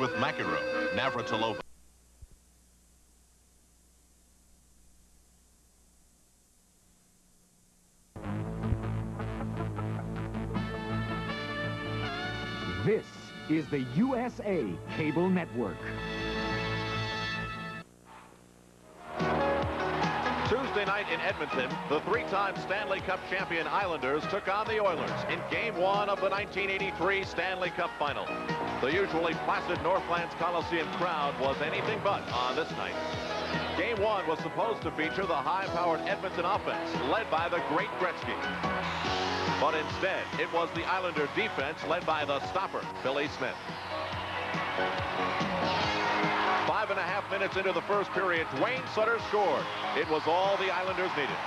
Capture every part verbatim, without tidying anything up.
with McEnroe, Navratilova. This is the U S A Cable Network. Tuesday night in Edmonton, the three-time Stanley Cup champion Islanders took on the Oilers in Game one of the nineteen eighty-three Stanley Cup Final. The usually placid Northlands Coliseum crowd was anything but on this night. Game one was supposed to feature the high-powered Edmonton offense, led by the great Gretzky. But instead, it was the Islander defense led by the stopper, Billy Smith. Five and a half minutes into the first period, Dwayne Sutter scored. It was all the Islanders needed.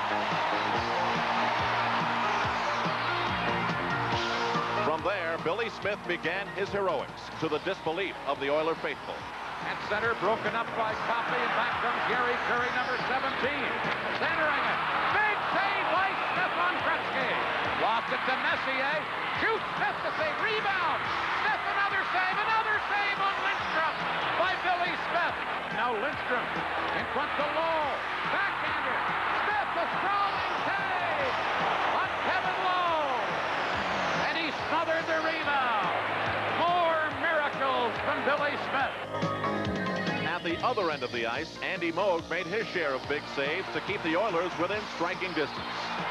From there, Billy Smith began his heroics, to the disbelief of the Oiler faithful. At center, broken up by Coffey, and back comes Gary Curry, number seventeen. Centering it. Big save by Smith on Gretzky. Lost it to Messier. Shoots Smith to save. Rebound. Smith another save. Another save on Lindstrom by Billy Smith. Now Lindstrom in front to Lowe. Backhander. Smith a strong save on Kevin Lowe. And he smothered the rebound. More miracles from Billy Smith. At the other end of the ice, Andy Moog made his share of big saves to keep the Oilers within striking distance.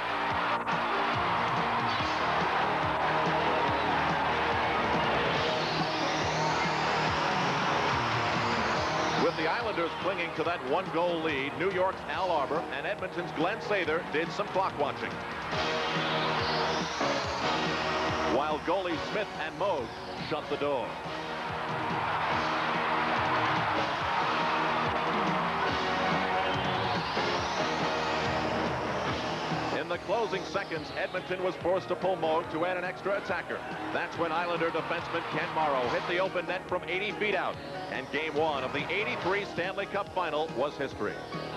With the Islanders clinging to that one-goal lead, New York's Al Arbor and Edmonton's Glenn Sather did some clock watching, while goalie Smith and Moog shut the door. In the closing seconds, Edmonton was forced to pull Moog to add an extra attacker. That's when Islander defenseman Ken Morrow hit the open net from eighty feet out. And game one of the eighty-three Stanley Cup Final was history.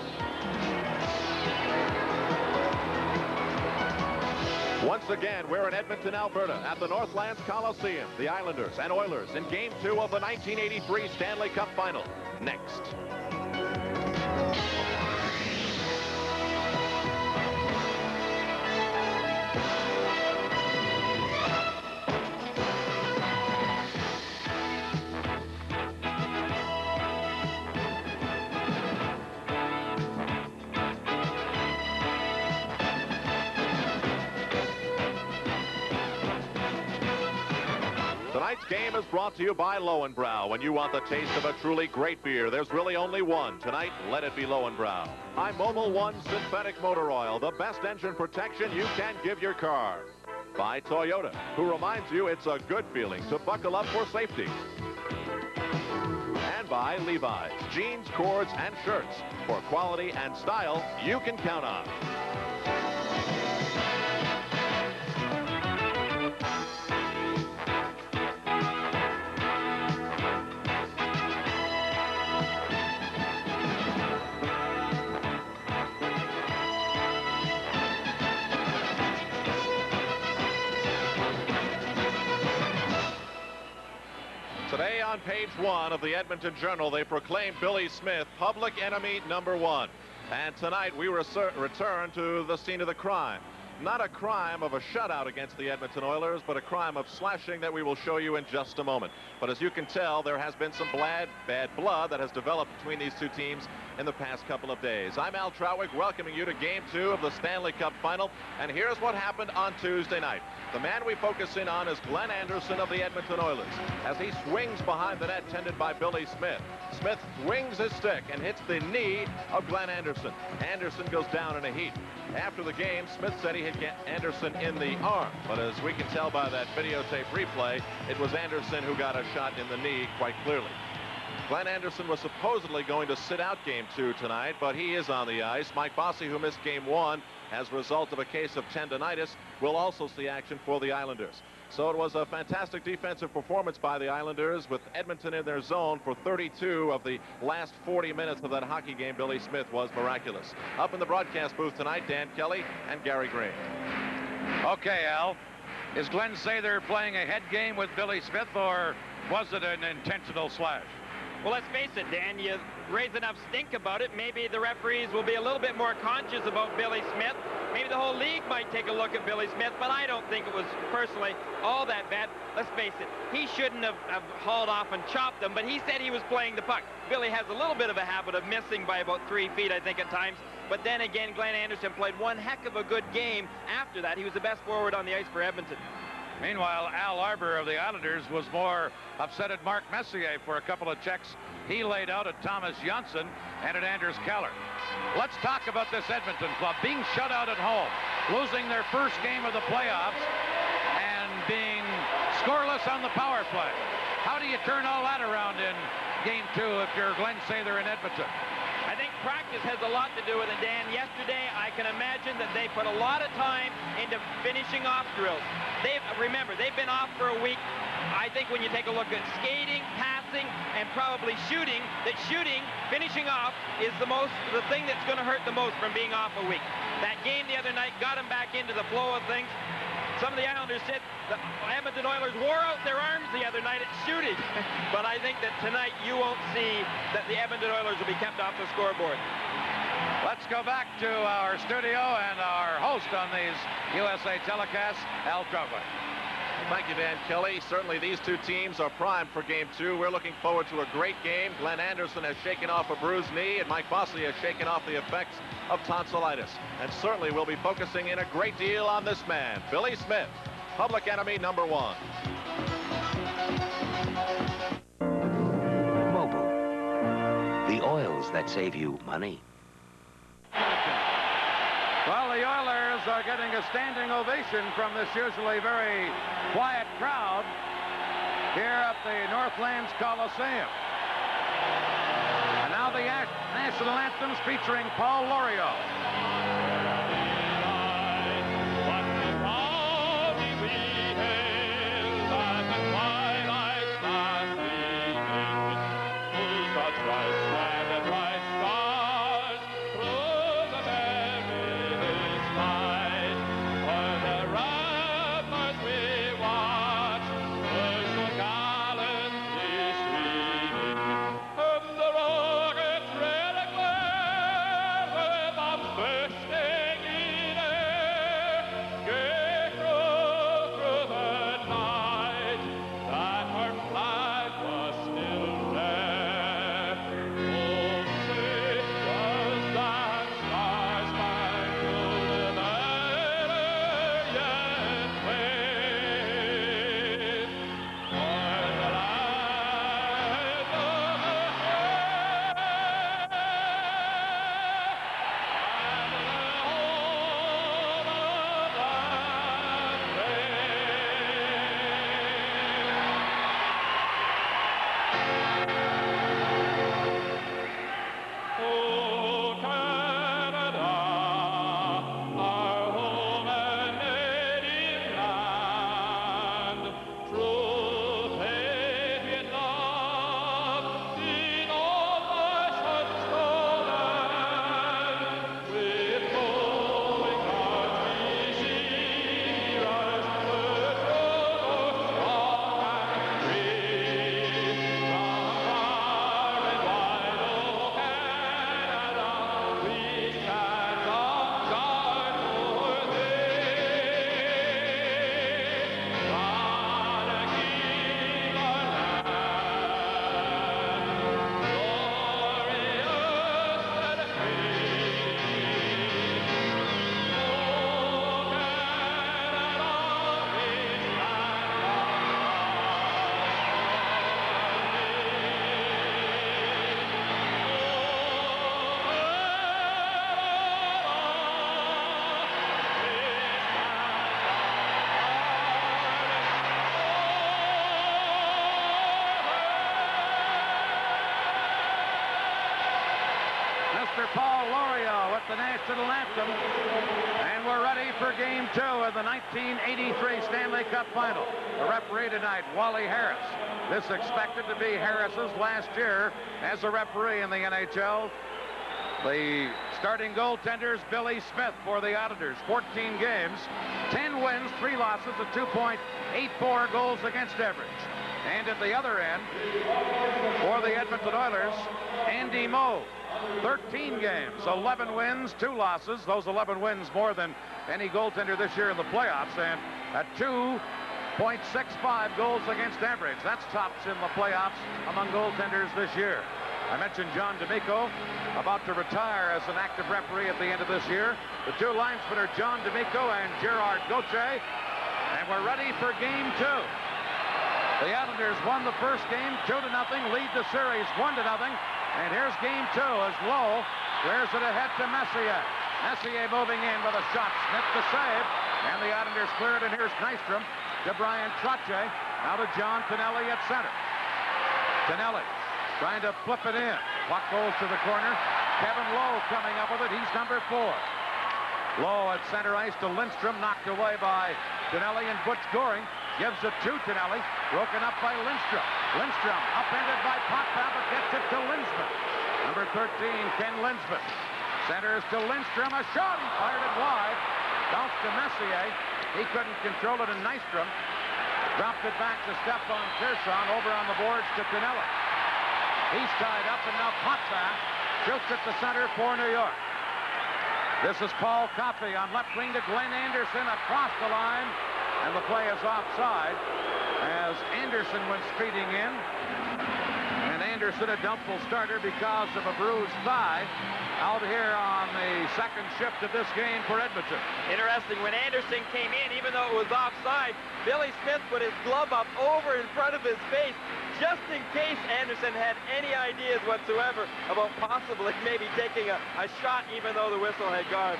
Once again, we're in Edmonton, Alberta, at the Northlands Coliseum. The Islanders and Oilers in game two of the nineteen eighty-three Stanley Cup Final. Next. Tonight's game is brought to you by Lowenbrau. When you want the taste of a truly great beer, there's really only one. Tonight, let it be Lowenbrau. By Mobil One Synthetic Motor Oil, the best engine protection you can give your car. By Toyota, who reminds you it's a good feeling to buckle up for safety. And by Levi's, jeans, cords, and shirts. For quality and style you can count on. Today on page one of the Edmonton Journal, they proclaim Billy Smith public enemy number one. And tonight we return to the scene of the crime. Not a crime of a shutout against the Edmonton Oilers, but a crime of slashing that we will show you in just a moment. But as you can tell, there has been some bad, bad blood that has developed between these two teams in the past couple of days. I'm Al Trowick, welcoming you to game two of the Stanley Cup Final. And here's what happened on Tuesday night. The man we focus in on is Glenn Anderson of the Edmonton Oilers. As he swings behind the net tended by Billy Smith, Smith swings his stick and hits the knee of Glenn Anderson. Anderson goes down in a heap. After the game, Smith said he had hit Anderson in the arm, but as we can tell by that videotape replay, it was Anderson who got a shot in the knee quite clearly. Glenn Anderson was supposedly going to sit out game two tonight, but he is on the ice. Mike Bossy, who missed game one as a result of a case of tendonitis, will also see action for the Islanders. So it was a fantastic defensive performance by the Islanders, with Edmonton in their zone for thirty-two of the last forty minutes of that hockey game. Billy Smith was miraculous. Up in the broadcast booth tonight, Dan Kelly and Gary Green. Okay, Al. Is Glenn Sather playing a head game with Billy Smith, or was it an intentional slash? Well, let's face it, Dan, you raise enough stink about it, maybe the referees will be a little bit more conscious about Billy Smith. Maybe the whole league might take a look at Billy Smith, but I don't think it was personally all that bad. Let's face it, he shouldn't have, have hauled off and chopped them, but he said he was playing the puck. Billy has a little bit of a habit of missing by about three feet, I think, at times. But then again, Glenn Anderson played one heck of a good game after that. He was the best forward on the ice for Edmonton. Meanwhile, Al Arbor of the Islanders was more upset at Mark Messier for a couple of checks he laid out at Thomas Janssen and at Anders Keller. Let's talk about this Edmonton club being shut out at home, losing their first game of the playoffs, and being scoreless on the power play. How do you turn all that around in game two if you're Glenn Sather in Edmonton? I think practice has a lot to do with it, Dan. Yesterday, I can imagine that they put a lot of time into finishing off drills. They've, remember, they've been off for a week. I think when you take a look at skating, passing, and probably shooting, that shooting, finishing off, is the most, the thing that's going to hurt the most from being off a week. That game the other night got them back into the flow of things. Some of the Islanders said the Edmonton Oilers wore out their arms the other night at shooting. But I think that tonight you won't see that the Edmonton Oilers will be kept off the scoreboard. Let's go back to our studio and our host on these U S A telecasts, Al Trumbo. Thank you, Dan Kelly. Certainly these two teams are primed for game two. We're looking forward to a great game. Glenn Anderson has shaken off a bruised knee, and Mike Bossy has shaken off the effects of tonsillitis. And certainly we'll be focusing in a great deal on this man, Billy Smith, public enemy number one. Mobil, the oils that save you money. Well, the Oilers are getting a standing ovation from this usually very quiet crowd here at the Northlands Coliseum. And now the national anthems featuring Paul Lorio. Paul Lorio with the national anthem. And we're ready for game two of the nineteen eighty-three Stanley Cup Final. The referee tonight, Wally Harris. This expected to be Harris's last year as a referee in the N H L. The starting goaltenders, Billy Smith for the Islanders, fourteen games, ten wins, three losses, a two point eight four goals against average. And at the other end, for the Edmonton Oilers, Andy Moe. thirteen games, eleven wins, two losses. Those eleven wins more than any goaltender this year in the playoffs. And at two point six five goals against average. That's tops in the playoffs among goaltenders this year. I mentioned John D'Amico, about to retire as an active referee at the end of this year. The two linesmen are John D'Amico and Gerard Gauthier. And we're ready for game two. The Islanders won the first game two to nothing, lead the series one to nothing. And here's game two as Lowe clears it ahead to Messier. Messier moving in with a shot. Smith the save. And the Islanders clear it, and here's Nystrom to Brian Trottier. Now to John Tonelli at center. Tonelli trying to flip it in. Puck goes to the corner. Kevin Lowe coming up with it. He's number four. Lowe at center ice to Lindstrom, knocked away by Tonelli, and Butch Goring gives it to Tonelli, broken up by Lindstrom. Lindstrom upended by Potvin, but gets it to Lindsman. Number thirteen, Ken Lindsman. Centers to Lindstrom, a shot, he fired it wide. Bounced to Messier. He couldn't control it, and Nystrom dropped it back to Stefan Pearson over on the boards to Tonelli. He's tied up, and now Potvin shoots at the center for New York. This is Paul Coffey on left wing to Glenn Anderson across the line, and the play is offside as Anderson went speeding in. And Anderson, a doubtful starter because of a bruised thigh, out here on the second shift of this game for Edmonton. Interesting, when Anderson came in, even though it was offside, Billy Smith put his glove up over in front of his face, just in case Anderson had any ideas whatsoever about possibly maybe taking a, a shot, even though the whistle had gone.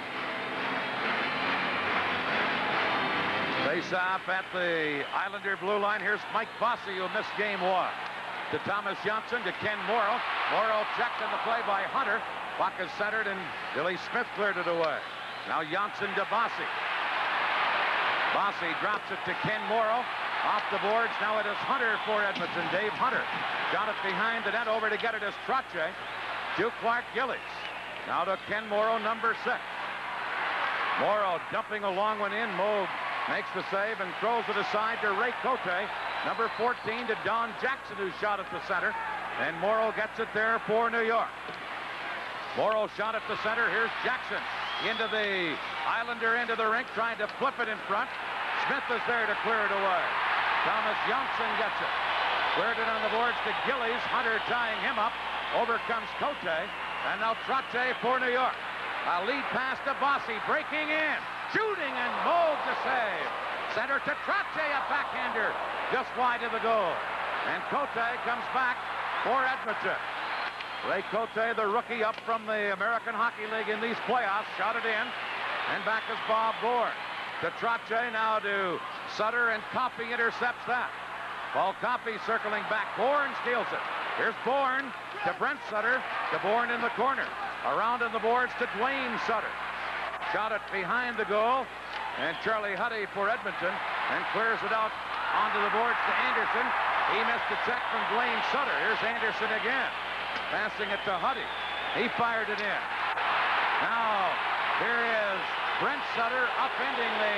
Face off at the Islander blue line. Here's Mike Bossy, who missed game one. To Thomas Johnson, to Ken Morrow. Morrow checked on the play by Hunter. Puck is centered, and Billy Smith cleared it away. Now Johnson to Bossy. Bossy drops it to Ken Morrow. Off the boards, now it is Hunter for Edmonton. Dave Hunter got it behind the net. Over to get it is Trottier to Clark Gillies. Now to Ken Morrow, number six. Morrow dumping a long one in. Moog makes the save and throws it aside to Ray Cote. Number fourteen to Don Jackson, who shot at the center. And Morrow gets it there for New York. Morrow shot at the center. Here's Jackson into the Islander end of the rink, trying to flip it in front. Smith is there to clear it away. Thomas Johnson gets it. Cleared it on the boards to Gillies. Hunter tying him up. Over comes Cote. And now Trottier for New York. A lead pass to Bossy. Breaking in. Shooting, and Moog to save. Center to Trottier, a backhander. Just wide of the goal. And Cote comes back for Edmonton. Ray Cote, the rookie up from the American Hockey League in these playoffs, shot it in. And back is Bob Bourne. To Trottier, now to Sutter, and Coffey intercepts that. Paul Coffey circling back. Bourne steals it. Here's Bourne to Brent Sutter. To Bourne in the corner. Around in the boards to Dwayne Sutter. Shot it behind the goal. And Charlie Huddy for Edmonton. And clears it out onto the boards to Anderson. He missed a check from Dwayne Sutter. Here's Anderson again. Passing it to Huddy. He fired it in. Now, here is Brent Sutter upending the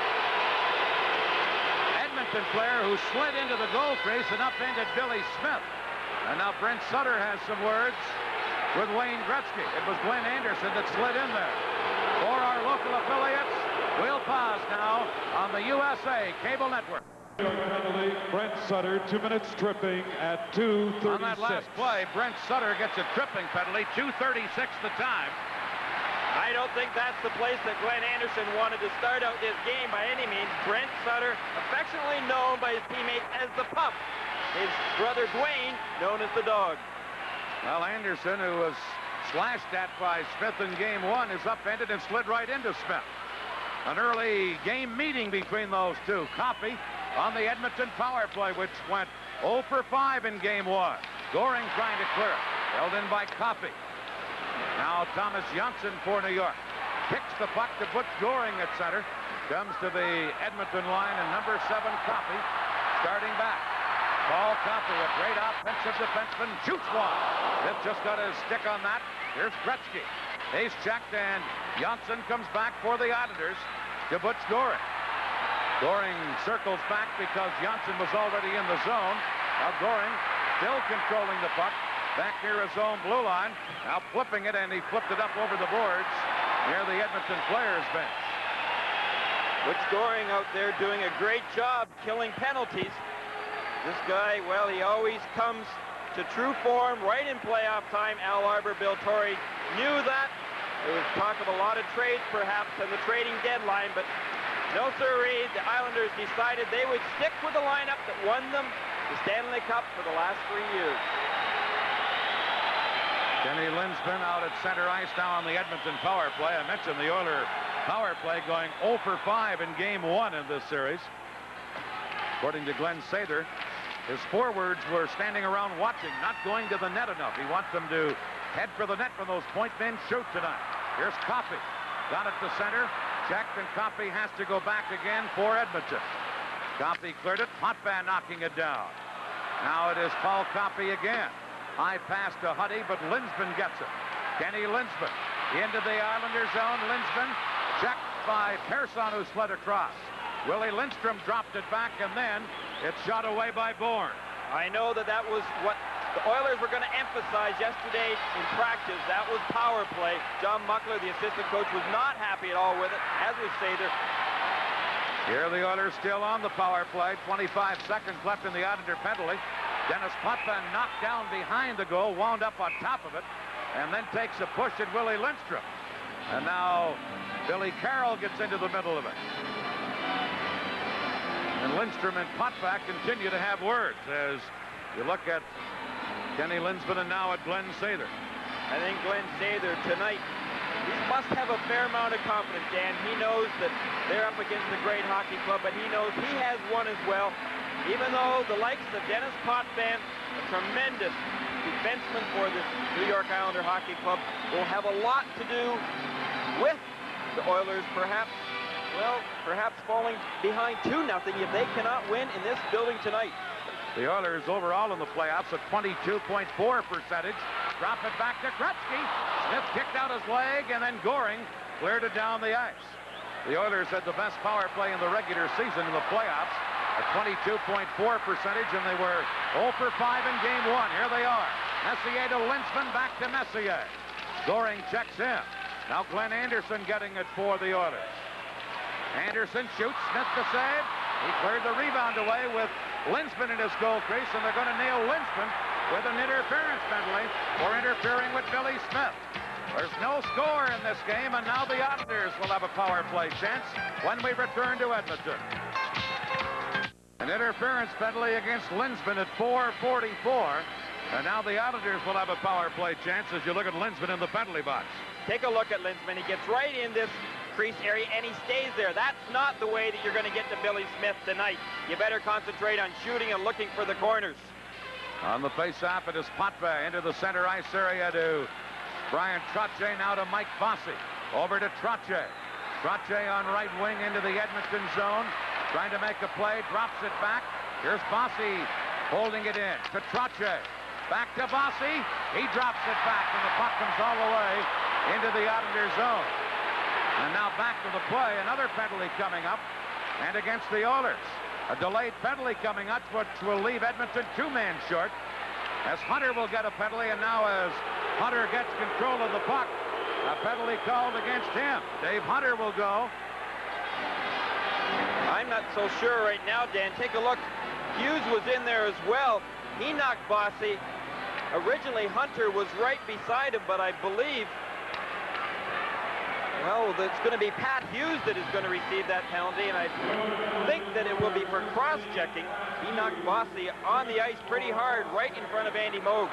Edmonton player who slid into the goal crease and upended Billy Smith. And now Brent Sutter has some words with Wayne Gretzky. It was Glenn Anderson that slid in there. For our local affiliates, we'll pause now on the U S A Cable Network. Penalty, Brent Sutter, two minutes tripping at two thirty-six. On that last play, Brent Sutter gets a tripping penalty, two thirty-six the time. I don't think that's the place that Glenn Anderson wanted to start out this game by any means. Brent Sutter, affectionately known by his teammates as the Pup. His brother Dwayne, known as the Dog. Well, Anderson, who was slashed at by Smith in game one, is upended and slid right into Smith. An early game meeting between those two. Coffey on the Edmonton power play, which went oh for five in game one. Goring trying to clear it. Held in by Coffey. Now Thomas Johnson for New York. Kicks the puck to Butch Goring at center. Comes to the Edmonton line, and number seven, Coffey, starting back. Paul Coffey, a great offensive defenseman, shoots one. Smith just got his stick on that. Here's Gretzky. He's checked, and Johnson comes back for the Islanders to Butch Goring. Goring circles back because Johnson was already in the zone. Now Goring still controlling the puck. Back near his own blue line. Now flipping it, and he flipped it up over the boards near the Edmonton players' bench. Butch Goring out there doing a great job killing penalties. This guy, well, he always comes to true form right in playoff time. Al Arbour, Bill Torrey knew that. There was talk of a lot of trades, perhaps, and the trading deadline, but no sirree. The Islanders decided they would stick with the lineup that won them the Stanley Cup for the last three years. Kenny Linsman out at center ice now on the Edmonton power play. I mentioned the Oiler power play going oh for five in game one in this series. According to Glenn Sather, his forwards were standing around watching, not going to the net enough. He wants them to head for the net when those point men shoot tonight. Here's Coffey. Got it to center. Checked, and Coffey has to go back again for Edmonton. Coffey cleared it. Potvin knocking it down. Now it is Paul Coffey again. High pass to Huddy, but Linsman gets it. Kenny Linsman into the Islander zone. Linsman checked by Persson, who slid across. Willie Lindstrom dropped it back, and then it's shot away by Bourne. I know that that was what the Oilers were going to emphasize yesterday in practice. That was power play. John Muckler, the assistant coach, was not happy at all with it, as was Sather. Here the Oilers still on the power play. twenty-five seconds left in the Islander penalty. Dennis Potvin knocked down behind the goal, wound up on top of it, and then takes a push at Willie Lindstrom. And now Billy Carroll gets into the middle of it. And Lindstrom and Potvin continue to have words as you look at Kenny Linsman and now at Glenn Sather. I think Glenn Sather tonight, he must have a fair amount of confidence, Dan. He knows that they're up against a great hockey club, but he knows he has one as well. Even though the likes of Dennis Potvin, a tremendous defenseman for the New York Islander Hockey Club, will have a lot to do with the Oilers, perhaps, well, perhaps falling behind two nothing if they cannot win in this building tonight. The Oilers overall in the playoffs at twenty-two point four percentage. Drop it back to Gretzky. Smith kicked out his leg, and then Goring cleared it down the ice. The Oilers had the best power play in the regular season in the playoffs at twenty-two point four percentage, and they were oh for five in game one. Here they are. Messier to Linsman, back to Messier. Goring checks in. Now Glenn Anderson getting it for the Oilers. Anderson shoots. Smith to save. He cleared the rebound away with Linsman in his goal crease, and they're going to nail Linsman with an interference penalty for interfering with Billy Smith. There's no score in this game, and now the Islanders will have a power play chance when we return to Edmonton. An interference penalty against Linsman at four forty-four, and now the Islanders will have a power play chance as you look at Linsman in the penalty box. Take a look at Linsman. He gets right in this crease area, and he stays there. That's not the way that you're going to get to Billy Smith tonight. You better concentrate on shooting and looking for the corners. On the face-off, it is Potvin into the center ice area to Brian Trottier, now to Mike Bossy. Over to Trottier. Trottier on right wing into the Edmonton zone. Trying to make a play, drops it back. Here's Bossy holding it in to Trottier. Back to Bossy. He drops it back, and the puck comes all the way into the Islander zone. And now back to the play. Another penalty coming up, and against the Oilers. A delayed penalty coming up, which will leave Edmonton two men short, as Hunter will get a penalty, and now as Hunter gets control of the puck, a penalty called against him. Dave Hunter will go. I'm not so sure right now, Dan. Take a look. Hughes was in there as well. He knocked Bossy. Originally, Hunter was right beside him, but I believe, well, it's going to be Pat Hughes that is going to receive that penalty, and I think that it will be for cross-checking. He knocked Bossy on the ice pretty hard right in front of Andy Moog.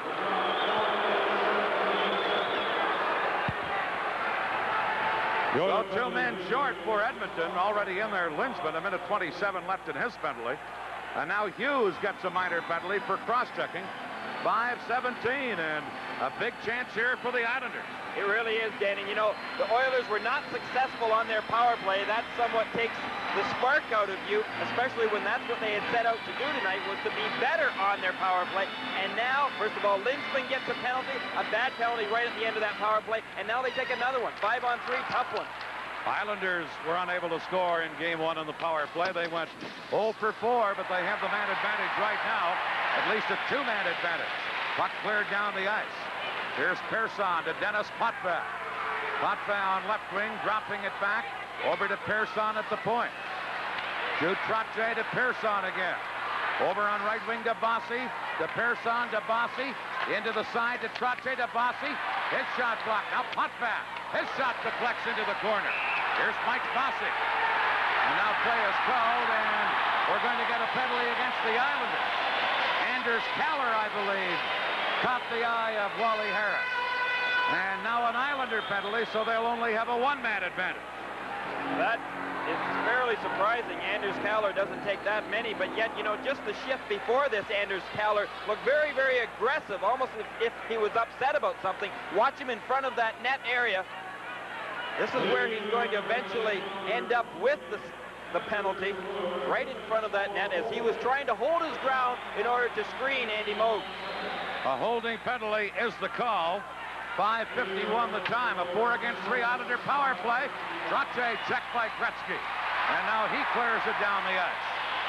So two men short for Edmonton. Already in there, Linsman, a minute twenty-seven left in his penalty. And now Hughes gets a minor penalty for cross-checking. five seventeen, and a big chance here for the Islanders. It really is, Dan. And you know, the Oilers were not successful on their power play. That somewhat takes the spark out of you, especially when that's what they had set out to do tonight, was to be better on their power play. And now, first of all, Linsman gets a penalty, a bad penalty right at the end of that power play, and now they take another one. Five on three, tough one. Islanders were unable to score in game one on the power play. They went oh for four, but they have the man advantage right now. At least a two-man advantage. Puck cleared down the ice. Here's Persson to Dennis Potvin. Potvin on left wing, dropping it back. Over to Persson at the point. To Trottier to Persson again. Over on right wing to Bossy. To Persson to Bossy. Into the side to Trottier to Bossy. His shot blocked. Now Potvin. His shot deflects into the corner. Here's Mike Bossy. And now play is called, and we're going to get a penalty against the Islanders. Anders Kaller, I believe, caught the eye of Wally Harris. And now an Islander penalty, so they'll only have a one-man advantage. That is fairly surprising. Anders Kaller doesn't take that many, but yet, you know, just the shift before this, Anders Kaller looked very, very aggressive, almost as if he was upset about something. Watch him in front of that net area. This is where he's going to eventually end up with the, the penalty, right in front of that net, as he was trying to hold his ground in order to screen Andy Moog. A holding penalty is the call. five fifty-one the time. A four against three Islander power play. Trottier checked by Gretzky. And now he clears it down the ice.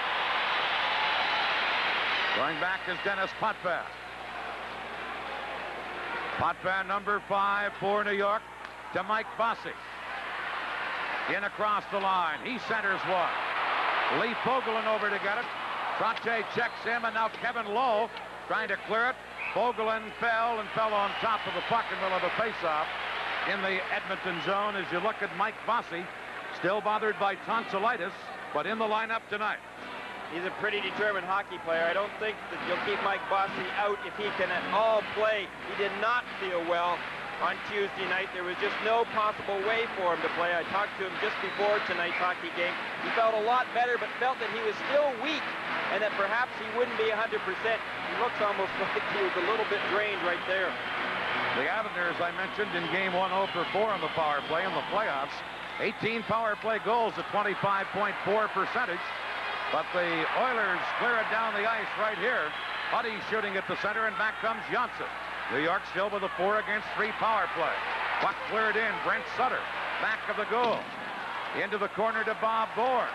Going back is Dennis Potvin. Potvin, number five for New York, to Mike Bossy. In across the line. He centers one. Lee Fogelin over to get it. Trottier checks him, and now Kevin Lowe trying to clear it. Fogelin fell and fell on top of the puck in the middle of a face-off in the Edmonton zone. As you look at Mike Bossy, still bothered by tonsillitis, but in the lineup tonight. He's a pretty determined hockey player. I don't think that you'll keep Mike Bossy out if he can at all play. He did not feel well on Tuesday night. There was just no possible way for him to play. I talked to him just before tonight's hockey game. He felt a lot better, but felt that he was still weak and that perhaps he wouldn't be one hundred percent. He looks almost like he was a little bit drained right there. The Islanders, I mentioned, in game one, oh for four on the power play in the playoffs. eighteen power play goals at twenty-five point four percentage. But the Oilers clear it down the ice right here. Huddy shooting at the center, and back comes Johnson. New York still with a four against three power play. Puck cleared in. Brent Sutter, back of the goal. Into the corner to Bob Bourne.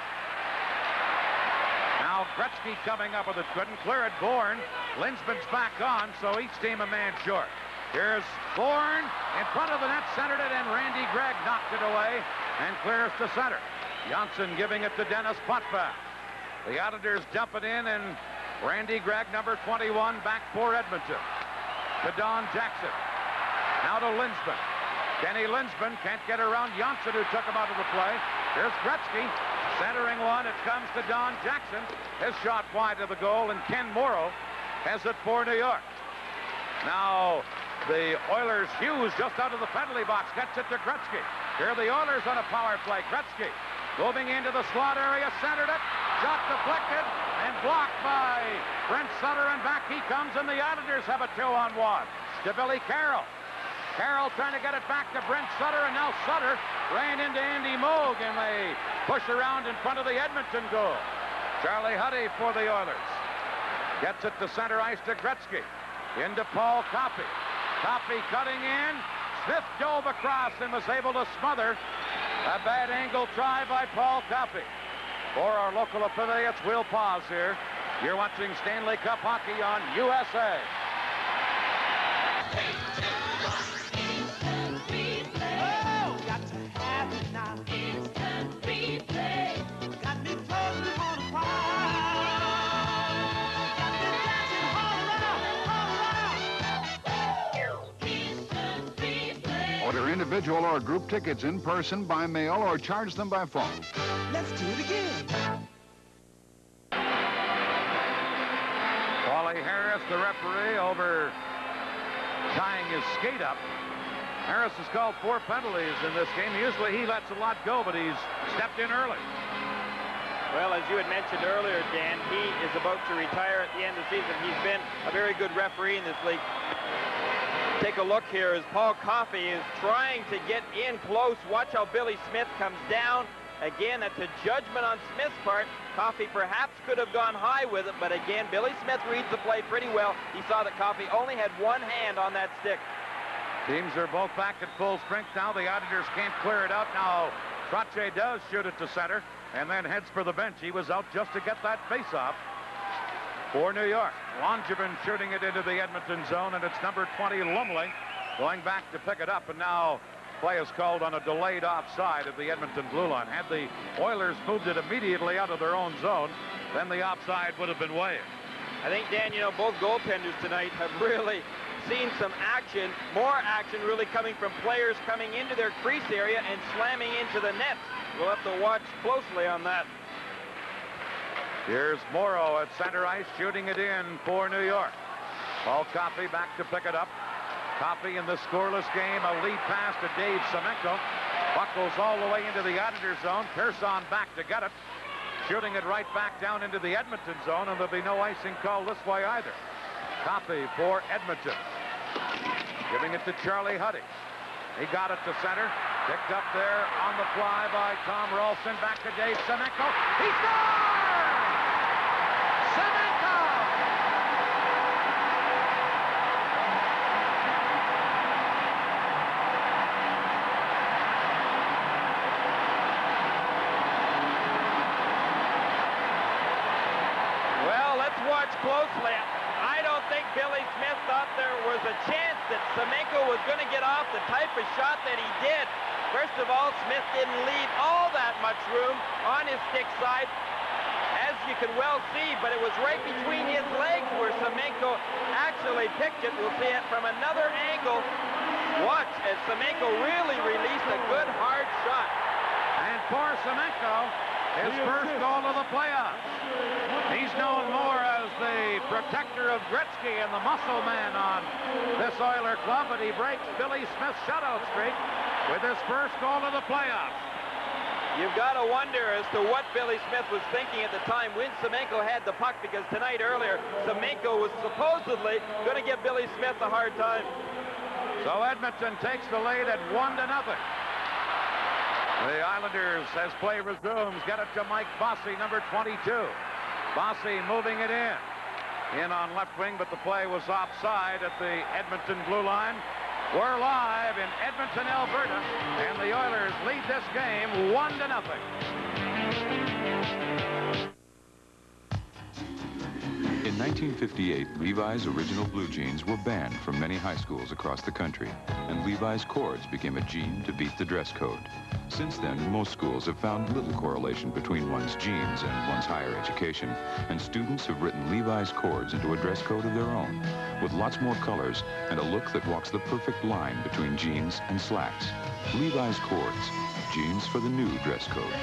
Now Gretzky coming up with it. Couldn't clear it. Bourne. Linsman's back on, so each team a man short. Here's Bourne in front of the net, centered it, and Randy Gregg knocked it away and clears to center. Johnson giving it to Dennis Potvin. The Islanders dump it in, and Randy Gregg, number twenty-one, back for Edmonton. To Don Jackson. Now to Linsman. Kenny Linsman can't get around Johnson, who took him out of the play. Here's Gretzky centering one. It comes to Don Jackson. His shot wide of the goal, and Ken Morrow has it for New York. Now the Oilers, Hughes just out of the penalty box, gets it to Gretzky. Here are the Oilers on a power play. Gretzky moving into the slot area, centered it. Shot deflected and blocked by Brent Sutter, and back he comes, and the Islanders have a two-on-one. To Billy Carroll. Carroll trying to get it back to Brent Sutter, and now Sutter ran into Andy Moog, and they push around in front of the Edmonton goal. Charlie Huddy for the Oilers. Gets it to center ice to Gretzky. Into Paul Coffey. Coffey cutting in. Smith dove across and was able to smother a bad angle try by Paul Coffey. For our local affiliates, we'll pause here. You're watching Stanley Cup hockey on U S A. Oh, got to have it now. Instant replay. Got me totally on fire. Got me dancing all around, all around. Instant replay. Order individual or group tickets in person, by mail, or charge them by phone. Let's do it again. Wally Harris, the referee, over tying his skate up. Harris has called four penalties in this game. Usually he lets a lot go, but he's stepped in early. Well, as you had mentioned earlier, Dan, he is about to retire at the end of the season. He's been a very good referee in this league. Take a look here as Paul Coffey is trying to get in close. Watch how Billy Smith comes down. Again, that's a judgment on Smith's part. Coffey perhaps could have gone high with it, but again, Billy Smith reads the play pretty well. He saw that Coffey only had one hand on that stick. Teams are both back at full strength now. The Islanders can't clear it out now. Trottier does shoot it to center and then heads for the bench. He was out just to get that face-off for New York. Langevin shooting it into the Edmonton zone, and it's number twenty, Lumley, going back to pick it up, and now play is called on a delayed offside of the Edmonton blue line. Had the Oilers moved it immediately out of their own zone, then the offside would have been waived. I think, Dan, you know, both goaltenders tonight have really seen some action, more action really coming from players coming into their crease area and slamming into the net. We'll have to watch closely on that. Here's Morrow at center ice, shooting it in for New York. Paul Coffey back to pick it up. Coffey in the scoreless game, a lead pass to Dave Semenko. Puck goes all the way into the Islander zone. Pearson back to get it. Shooting it right back down into the Edmonton zone, and there'll be no icing call this way either. Coffey for Edmonton. Giving it to Charlie Huddy. He got it to center. Picked up there on the fly by Tom Ralston. Back to Dave Semenko. He scores! Semenko! Well, let's watch closely. I don't think Billy Smith thought there was a chance that Semenko was going to get off the type of shot that he did. First of all, Smith didn't leave all that much room on his stick side, as you can well see, but it was right between his legs where Semenko actually picked it. We'll see it from another angle. Watch as Semenko really released a good hard shot. And for Semenko, his first goal of the playoffs. He's known more as the protector of Gretzky and the muscle man on this Oiler club, but he breaks Billy Smith's shutout streak with his first goal of the playoffs. You've got to wonder as to what Billy Smith was thinking at the time when Semenko had the puck, because tonight earlier, Semenko was supposedly going to give Billy Smith a hard time. So Edmonton takes the lead at one to nothing. The Islanders, as play resumes, get it to Mike Bossy, number twenty-two. Bossy moving it in. In on left wing, but the play was offside at the Edmonton blue line. We're live in Edmonton, Alberta, and the Oilers lead this game one to nothing. In nineteen fifty-eight, Levi's original blue jeans were banned from many high schools across the country, and Levi's cords became a jean to beat the dress code. Since then, most schools have found little correlation between one's jeans and one's higher education, and students have written Levi's cords into a dress code of their own, with lots more colors and a look that walks the perfect line between jeans and slacks. Levi's cords, jeans for the new dress code.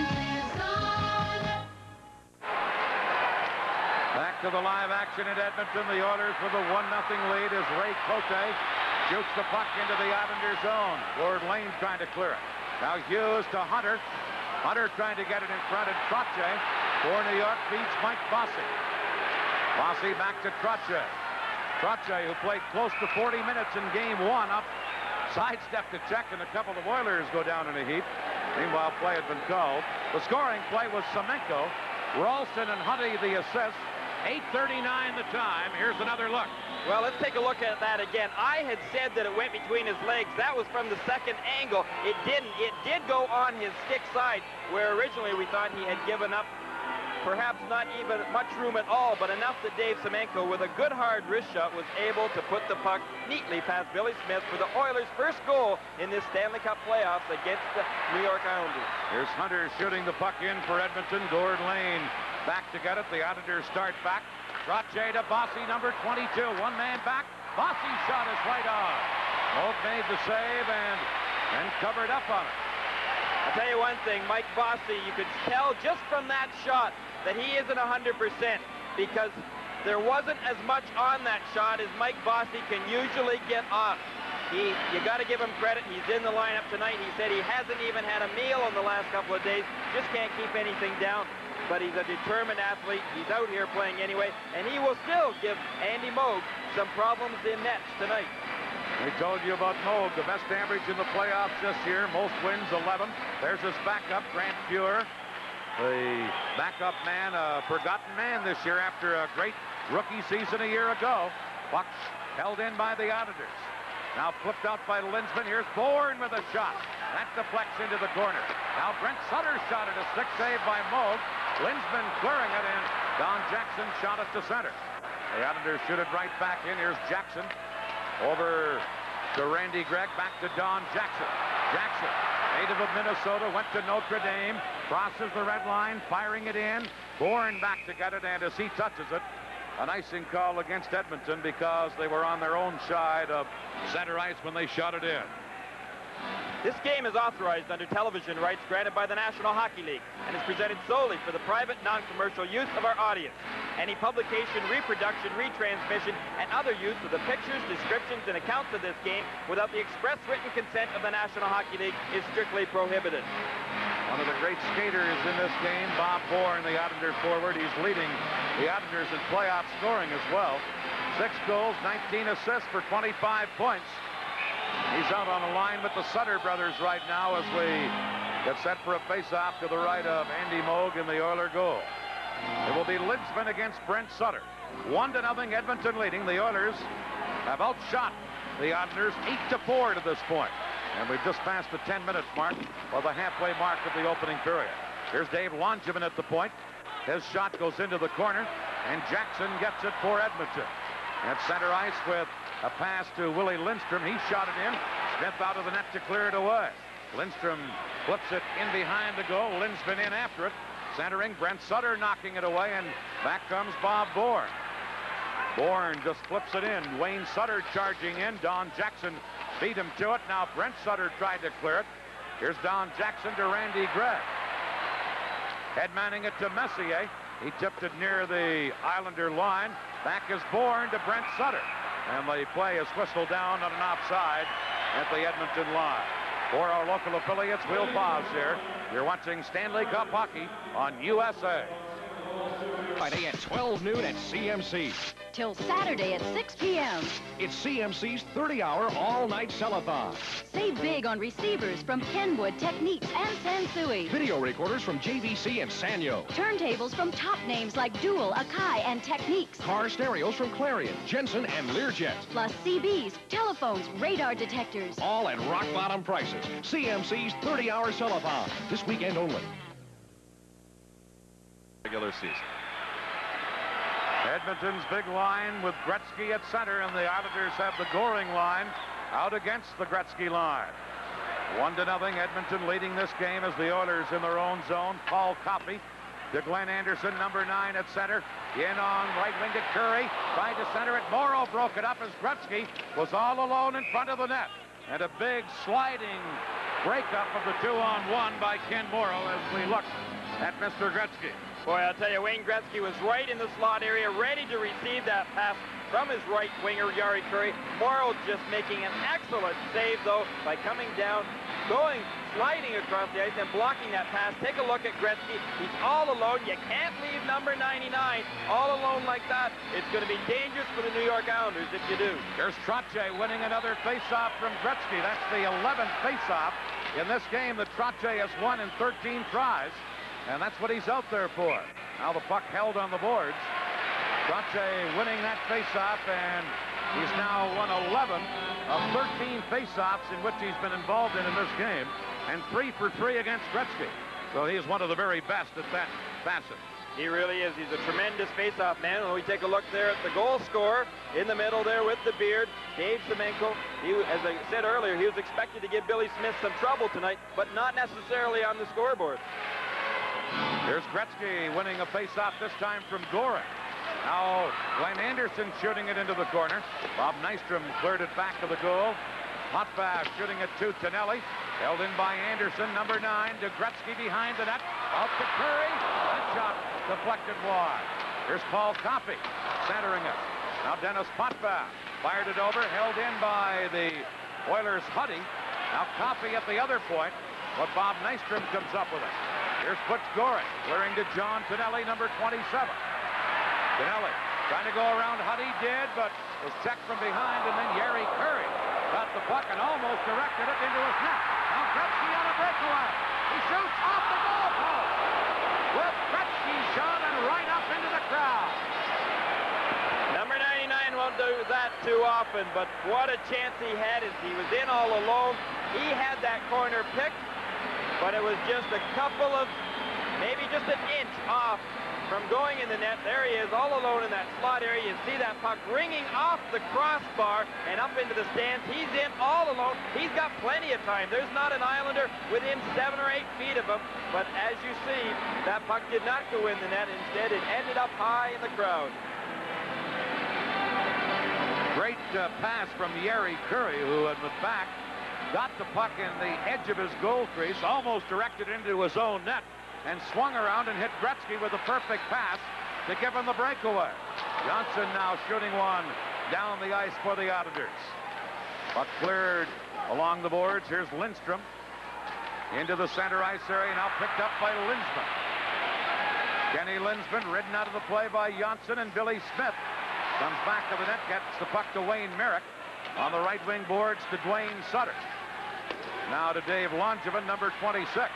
Back to the live action in Edmonton. The Oilers with a one nothing lead as Ray Cote shoots the puck into the Islander zone. Gord Lane trying to clear it. Now Hughes to Hunter. Hunter trying to get it in front of Trottier. For New York beats Mike Bossy. Bossy back to Trottier. Trottier, who played close to forty minutes in game one, up sidestep to check, and a couple of Oilers go down in a heap. Meanwhile, play had been called. The scoring play was Semenko. Ralston and Huddy the assist. eight thirty-nine the time. Here's another look. Well, let's take a look at that again. I had said that it went between his legs. That was from the second angle. It didn't. It did go on his stick side, where originally we thought he had given up perhaps not even much room at all, but enough that Dave Semenko, with a good hard wrist shot, was able to put the puck neatly past Billy Smith for the Oilers' first goal in this Stanley Cup playoffs against the New York Islanders. Here's Hunter shooting the puck in for Edmonton. Gord Lane back to get it. The Islanders start back. Trottier to Bossy, number twenty-two. One man back. Bossy's shot is right on. Moog made the save and then covered up on it. I'll tell you one thing, Mike Bossy, you could tell just from that shot that he isn't one hundred percent, because there wasn't as much on that shot as Mike Bossy can usually get off. He, you got to give him credit. He's in the lineup tonight. He said he hasn't even had a meal in the last couple of days. Just can't keep anything down. But he's a determined athlete. He's out here playing anyway, and he will still give Andy Moog some problems in nets tonight. We told you about Moog, the best average in the playoffs this year. Most wins, eleven. There's his backup, Grant Fuhr. The backup man, a forgotten man this year after a great rookie season a year ago. Puck held in by the Islanders. Now flipped out by Linsman. Here's Bourne with a shot. That deflects into the corner. Now Brent Sutter shot it. A stick save by Moog. Linsman clearing it in. Don Jackson shot it to center. The Islanders shoot it right back in. Here's Jackson. Over to Randy Gregg. Back to Don Jackson. Jackson, native of Minnesota, went to Notre Dame. Crosses the red line, firing it in. Bourne back to get it, and as he touches it, an icing call against Edmonton because they were on their own side of center ice when they shot it in. This game is authorized under television rights granted by the National Hockey League and is presented solely for the private, non-commercial use of our audience. Any publication, reproduction, retransmission, and other use of the pictures, descriptions, and accounts of this game without the express written consent of the National Hockey League is strictly prohibited. One of the great skaters in this game, Bob Bourne, the Islander forward. He's leading the Islanders in playoff scoring as well. Six goals, nineteen assists for twenty-five points. He's out on the line with the Sutter brothers right now as we get set for a face-off to the right of Andy Moog in the Oiler goal. It will be Linsman against Brent Sutter. One to nothing, Edmonton leading. The Oilers have outshot the Islanders eight to four to this point. And we've just passed the ten-minute mark, or the halfway mark of the opening period. Here's Dave Longeman at the point. His shot goes into the corner, and Jackson gets it for Edmonton. At center ice with a pass to Willie Lindstrom. He shot it in. Smith out of the net to clear it away. Lindstrom flips it in behind the goal. Linsman in after it. Centering, Brent Sutter knocking it away, and back comes Bob Bourne. Bourne just flips it in. Wayne Sutter charging in. Don Jackson beat him to it. Now Brent Sutter tried to clear it. Here's Don Jackson to Randy Gregg. Headmanning it to Messier. He tipped it near the Islander line. Back is Bourne to Brent Sutter. And the play is whistled down on an offside at the Edmonton line. For our local affiliates, we'll pause here. You're watching Stanley Cup Hockey on U S A. Friday at twelve noon at C M C. Till Saturday at six p m It's C M C's thirty hour all-night sell-a-thon. Save big on receivers from Kenwood, Techniques, and Sansui. Video recorders from J V C and Sanyo. Turntables from top names like Dual, Akai, and Techniques. Car stereos from Clarion, Jensen, and Learjet. Plus C Bs, telephones, radar detectors. All at rock-bottom prices. C M C's thirty hour sell-a-thon. This weekend only. Regular season. Edmonton's big line with Gretzky at center, and the Islanders have the Goring line out against the Gretzky line. One to nothing, Edmonton leading this game as the Oilers in their own zone. Paul Coffey to Glenn Anderson, number nine at center. In on right wing to Curry. Tried to center it. Morrow broke it up as Gretzky was all alone in front of the net. And a big sliding breakup of the two-on-one by Ken Morrow as we look at Mister Gretzky. Boy, I'll tell you, Wayne Gretzky was right in the slot area, ready to receive that pass from his right winger, Jari Kurri. Morrow just making an excellent save, though, by coming down, going, sliding across the ice, and blocking that pass. Take a look at Gretzky. He's all alone. You can't leave number ninety-nine all alone like that. It's going to be dangerous for the New York Islanders if you do. Here's Trottier winning another faceoff from Gretzky. That's the eleventh faceoff in this game that Trottier has won in thirteen tries. And that's what he's out there for. Now the puck held on the boards. Trottier winning that faceoff, and he's now won eleven of thirteen faceoffs in which he's been involved in in this game, and three for three against Gretzky. So he is one of the very best at that facet. He really is. He's a tremendous faceoff man. When we take a look there at the goal scorer in the middle there with the beard, Dave Semenko. He, as I said earlier, he was expected to give Billy Smith some trouble tonight, but not necessarily on the scoreboard. Here's Gretzky winning a faceoff, this time from Goring. Now Glenn Anderson shooting it into the corner. Bob Nystrom cleared it back to the goal. Potvin shooting it to Tonelli. Held in by Anderson, number nine, to Gretzky behind the net. Out to Curry. That shot deflected wide. Here's Paul Coffey centering it. Now Dennis Potvin fired it over, held in by the Oilers' Huddy. Now Coffey at the other point, but Bob Nystrom comes up with it. Here's Butch Goring, clearing to John Tonelli, number twenty-seven. Tonelli trying to go around Huddy, did, but was checked from behind, and then Jari Kurri got the puck and almost directed it into his net. Now Gretzky on a breakaway. He shoots off the goal post with Gretzky's shot and right up into the crowd. Number ninety-nine won't do that too often, but what a chance he had as he was in all alone. He had that corner picked, but it was just a couple of, maybe just an inch off from going in the net. There he is, all alone in that slot area. You see that puck ringing off the crossbar and up into the stands. He's in all alone. He's got plenty of time. There's not an Islander within seven or eight feet of him. But as you see, that puck did not go in the net. Instead, it ended up high in the crowd. Great uh, pass from Yeri Curry, who in the back got the puck in the edge of his goal crease, almost directed into his own net, and swung around and hit Gretzky with a perfect pass to give him the breakaway. Johnson now shooting one down the ice for the Islanders. Puck cleared along the boards. Here's Lindstrom into the center ice area, now picked up by Lindsman. Kenny Lindsman ridden out of the play by Johnson, and Billy Smith comes back to the net, gets the puck to Wayne Merrick. On the right wing boards to Dwayne Sutter. Now to Dave Langevin, number twenty-six.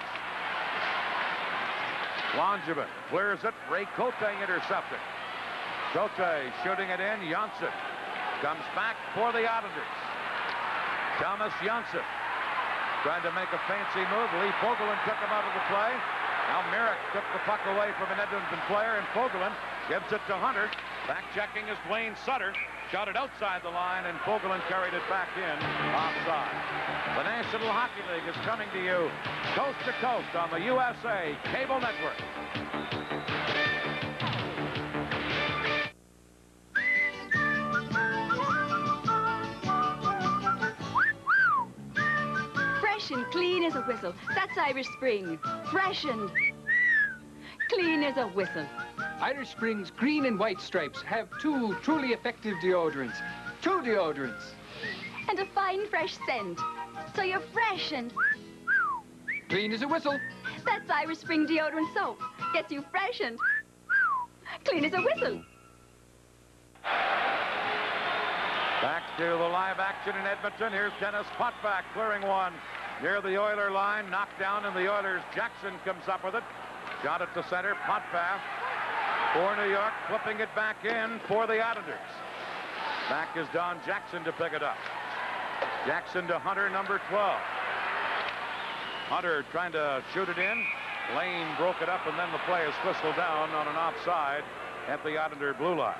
Langevin clears it. Ray Cote intercepted. Cote shooting it in. Janssen comes back for the Islanders. Thomas Janssen trying to make a fancy move. Lee Fogelin took him out of the play. Now Merrick took the puck away from an Edmonton player, and Fogelin gives it to Hunter. Back checking is Dwayne Sutter. Shot it outside the line, and Fogelin carried it back in offside. The National Hockey League is coming to you coast to coast on the U S A Cable Network. Fresh and clean as a whistle. That's Irish Spring. Fresh and clean as a whistle. Irish Spring's green and white stripes have two truly effective deodorants. Two deodorants. And a fine, fresh scent. So you're fresh and clean as a whistle. That's Irish Spring deodorant soap. Gets you fresh and clean as a whistle. Back to the live action in Edmonton. Here's Dennis Potvak clearing one near the Oiler line. Knocked down, and the Oilers' Jackson comes up with it. Shot it to center. Potvak for New York, flipping it back in for the Islanders. Back is Don Jackson to pick it up. Jackson to Hunter, number twelve. Hunter trying to shoot it in. Lane broke it up, and then the play is whistled down on an offside at the Islander blue line.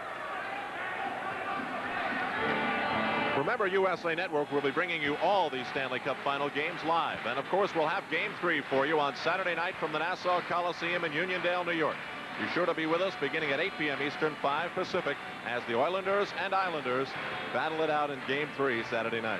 Remember, U S A Network will be bringing you all these Stanley Cup final games live. And, of course, we'll have Game three for you on Saturday night from the Nassau Coliseum in Uniondale, New York. Be sure to be with us beginning at eight P M Eastern, five Pacific, as the Oilers and Islanders battle it out in Game three Saturday night.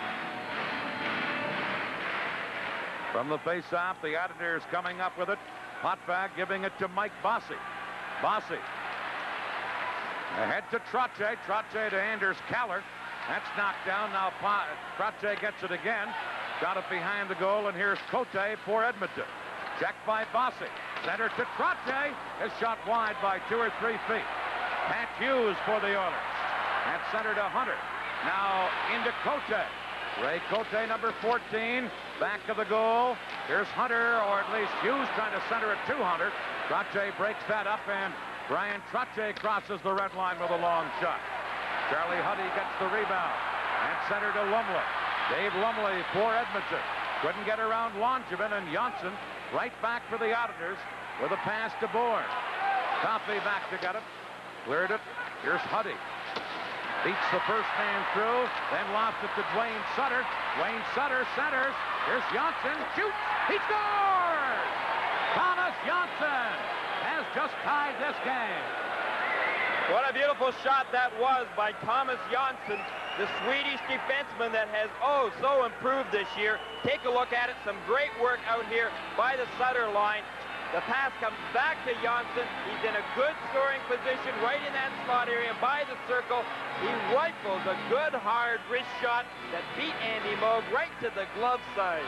From the face-off, the Islanders coming up with it. Potvak giving it to Mike Bossy. Bossy ahead to Trottier. Trottier to Anders Kaller. That's knocked down. Now Trottier gets it again. Got it behind the goal, and here's Cote for Edmonton. Checked by Bossy. Center to Trottier. Is shot wide by two or three feet. Pat Hughes for the Oilers. At center to Hunter. Now into Cote. Ray Cote, number fourteen. Back of the goal. Here's Hunter, or at least Hughes trying to center it to Hunter. Trottier breaks that up, and Brian Trottier crosses the red line with a long shot. Charlie Huddy gets the rebound. And center to Lumley. Dave Lumley for Edmonton. Couldn't get around Langevin, and Janssen right back for the Islanders with a pass to Bourne. Coffey back to get it. Cleared it. Here's Huddy. Beats the first man through, then lost it to Dwayne Sutter. Dwayne Sutter centers. Here's Janssen. Shoots. He scores! Thomas Janssen has just tied this game. What a beautiful shot that was by Thomas Janssen, the Swedish defenseman that has, oh, so improved this year. Take a look at it. Some great work out here by the Sutter line. The pass comes back to Janssen. He's in a good scoring position right in that slot area by the circle. He rifles a good, hard wrist shot that beat Andy Moog right to the glove side.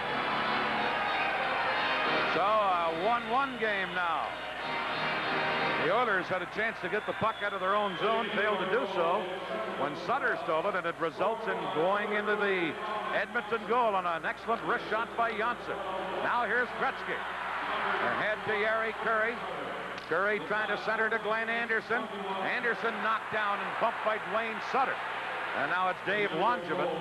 So a one one game now. The Oilers had a chance to get the puck out of their own zone, failed to do so when Sutter stole it, and it results in going into the Edmonton goal on an excellent wrist shot by Janssen. Now here's Gretzky. Ahead to Yeri Curry. Curry trying to center to Glenn Anderson. Anderson knocked down and bumped by Dwayne Sutter. And now it's Dave Langevin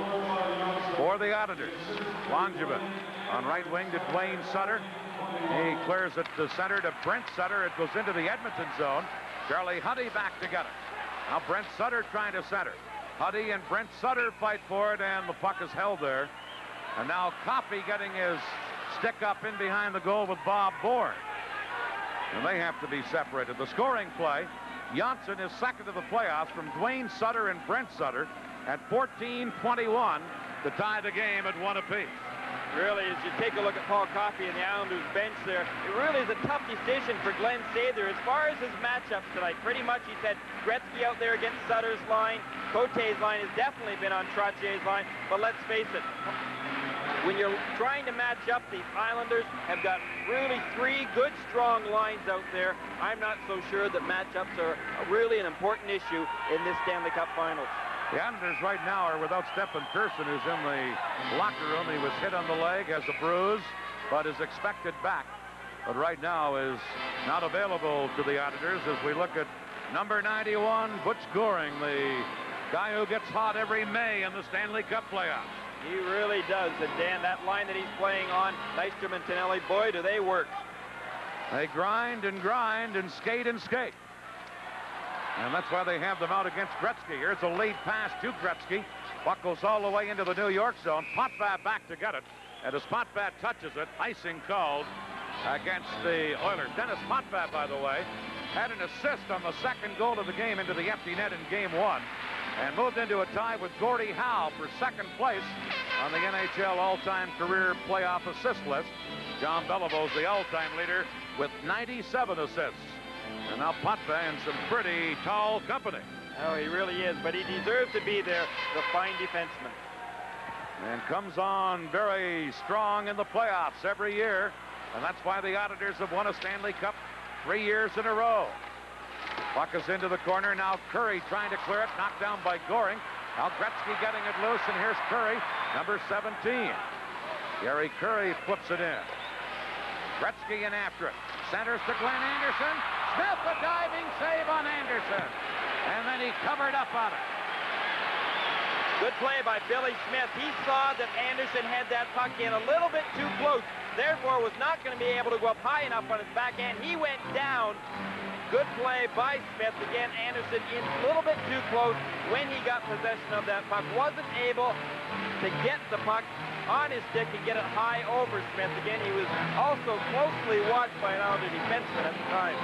for the Islanders. Langevin on right wing to Dwayne Sutter. He clears it to center to Brent Sutter. It goes into the Edmonton zone. Charlie Huddy back to get it. Now Brent Sutter trying to center. Huddy and Brent Sutter fight for it, and the puck is held there. And now Coffey getting his stick up in behind the goal with Bob Bourne. And they have to be separated. The scoring play, Janssen is second of the playoffs from Dwayne Sutter and Brent Sutter at fourteen twenty-one to tie the game at one apiece. Really, as you take a look at Paul Coffey and the Islanders bench there, it really is a tough decision for Glenn Sather as far as his matchups tonight. Pretty much he's had Gretzky out there against Sutter's line. Cote's line has definitely been on Trotier's line, but let's face it, when you're trying to match up, these Islanders have got really three good, strong lines out there. I'm not so sure that matchups are really an important issue in this Stanley Cup Finals. The Islanders right now are without Stephen Pearson, who's in the locker room. He was hit on the leg, has a bruise, but is expected back. But right now is not available to the Islanders as we look at number ninety-one, Butch Goring, the guy who gets hot every May in the Stanley Cup playoffs. He really does. And Dan, that line that he's playing on, Nystrom and Tonelli, boy, do they work. They grind and grind and skate and skate. And that's why they have them out against Gretzky. Here's a lead pass to Gretzky. Puck goes all the way into the New York zone. Potvin back to get it. And as Potvin touches it, icing called against the Oilers. Dennis Potvin, by the way, had an assist on the second goal of the game into the empty net in game one. And moved into a tie with Gordie Howe for second place on the N H L all-time career playoff assist list. John Beliveau's the all-time leader with ninety-seven assists. And now Potvin in some pretty tall company. Oh, he really is, but he deserves to be there, the fine defenseman. And comes on very strong in the playoffs every year. And that's why the Islanders have won a Stanley Cup three years in a row. Puck is into the corner. Now Curry trying to clear it. Knocked down by Goring. Now Gretzky getting it loose, and here's Curry, number seventeen. Gary Curry flips it in. Gretzky in after it. Centers to Glenn Anderson. Smith, a diving save on Anderson. And then he covered up on it. Good play by Billy Smith. He saw that Anderson had that puck in a little bit too close. Therefore, was not going to be able to go up high enough on his backhand. He went down. Good play by Smith. Again, Anderson in a little bit too close when he got possession of that puck. Wasn't able to get the puck on his stick and get it high over Smith. Again, he was also closely watched by an Islander defenseman at the time.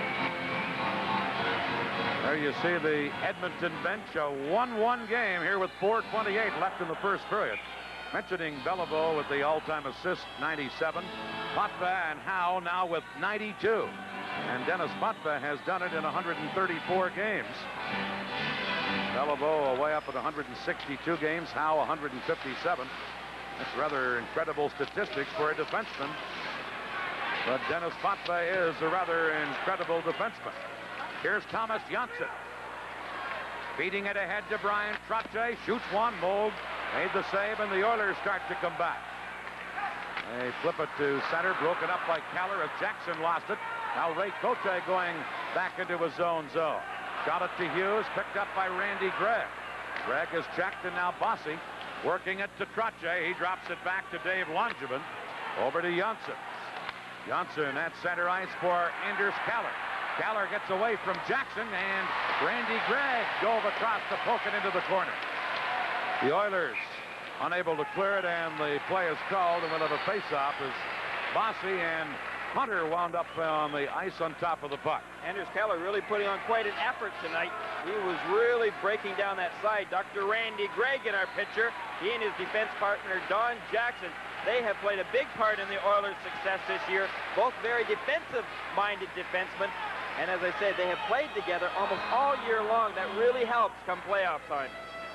There you see the Edmonton bench, a one one game here with four twenty-eight left in the first period. Mentioning Beliveau with the all-time assist, ninety-seven. Potvin and Howe now with ninety-two. And Dennis Potvin has done it in one hundred thirty-four games. Beliveau away up at one hundred sixty-two games, Howe one hundred fifty-seven. That's rather incredible statistics for a defenseman. But Dennis Potvin is a rather incredible defenseman. Here's Thomas Janssen. Feeding it ahead to Brian Trottier. Shoots one. Moog made the save, and the Oilers start to come back. They flip it to center. Broken up by Keller as Jackson lost it. Now Ray Cote going back into his own zone. Got it to Hughes. Picked up by Randy Gregg. Gregg is checked, and now Bossy working it to Trottier. He drops it back to Dave Langevin. Over to Janssen. Janssen at center ice for Anders Keller. Keller gets away from Jackson, and Randy Gregg dove across to poke it into the corner. The Oilers unable to clear it, and the play is called, and we'll have a face-off as Bossy and Hunter wound up on the ice on top of the puck. Anders Keller really putting on quite an effort tonight. He was really breaking down that side. Doctor Randy Gregg in our picture. He and his defense partner, Don Jackson, they have played a big part in the Oilers' success this year. Both very defensive-minded defensemen. And as I said, they have played together almost all year long. That really helps come playoff time.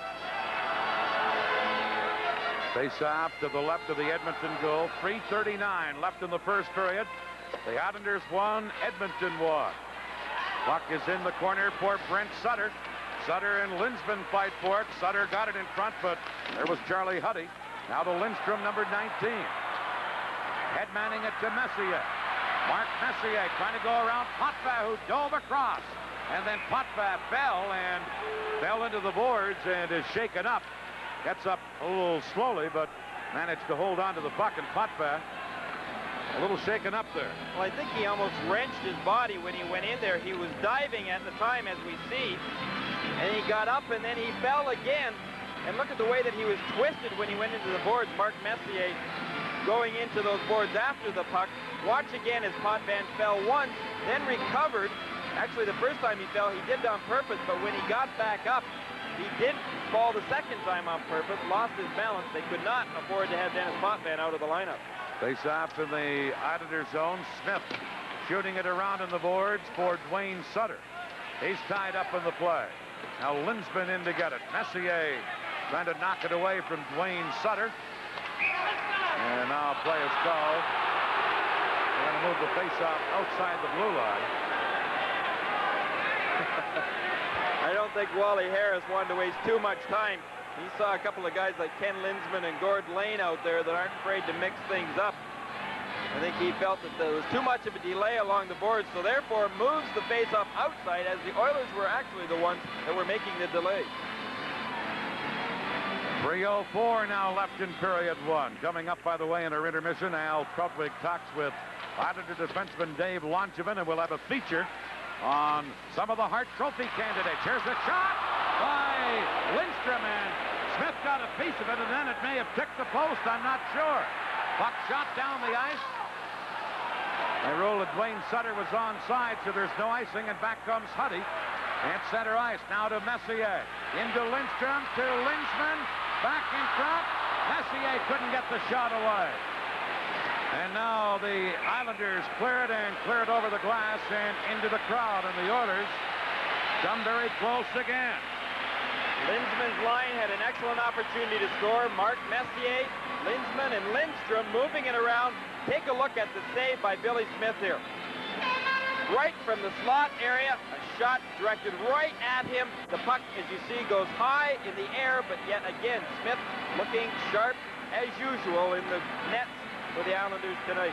Face-off to the left of the Edmonton goal. three thirty-nine left in the first period. The Islanders won, Edmonton won. Puck is in the corner for Brent Sutter. Sutter and Linsman fight for it. Sutter got it in front, but there was Charlie Huddy. Now to Lindstrom, number nineteen. Headmanning it to Messier. Mark Messier trying to go around Potvin, who dove across. And then Potvin fell and fell into the boards and is shaken up. Gets up a little slowly, but managed to hold on to the puck, and Potvin a little shaken up there. Well, I think he almost wrenched his body when he went in there. He was diving at the time, as we see, and he got up and then he fell again. And look at the way that he was twisted when he went into the boards. Mark Messier going into those boards after the puck. Watch again as Potvin fell once, then recovered. Actually, the first time he fell, he did it on purpose, but when he got back up, he did fall the second time on purpose, lost his balance. They could not afford to have Dennis Potvin out of the lineup. Face off in the Islander zone. Smith shooting it around in the boards for Dwayne Sutter. He's tied up in the play. Now Linsman in to get it. Messier trying to knock it away from Dwayne Sutter. And now play is called. They're going to move the face-off outside the blue line. I don't think Wally Harris wanted to waste too much time. He saw a couple of guys like Ken Linsman and Gord Lane out there that aren't afraid to mix things up. I think he felt that there was too much of a delay along the board, so therefore moves the face-off outside, as the Oilers were actually the ones that were making the delay. three oh four now left in period one. Coming up, by the way, in our intermission, Al Krutwig talks with Islander defenseman Dave Langevin, and we'll have a feature on some of the Hart Trophy candidates. Here's a shot by Lindstrom, and Smith got a piece of it, and then it may have ticked the post. I'm not sure. Puck shot down the ice. They ruled that Dwayne Sutter was onside, so there's no icing, and back comes Huddy at center ice. Now to Messier. Into Lindstrom, to Linsman. Back in front. Messier couldn't get the shot away. And now the Islanders clear it and clear it over the glass and into the crowd, and the Oilers come very close again. Linsman's line had an excellent opportunity to score. Mark Messier, Linsman, and Lindstrom moving it around. Take a look at the save by Billy Smith here. Right from the slot area, a shot directed right at him. The puck, as you see, goes high in the air, but yet again, Smith looking sharp as usual in the nets for the Islanders tonight.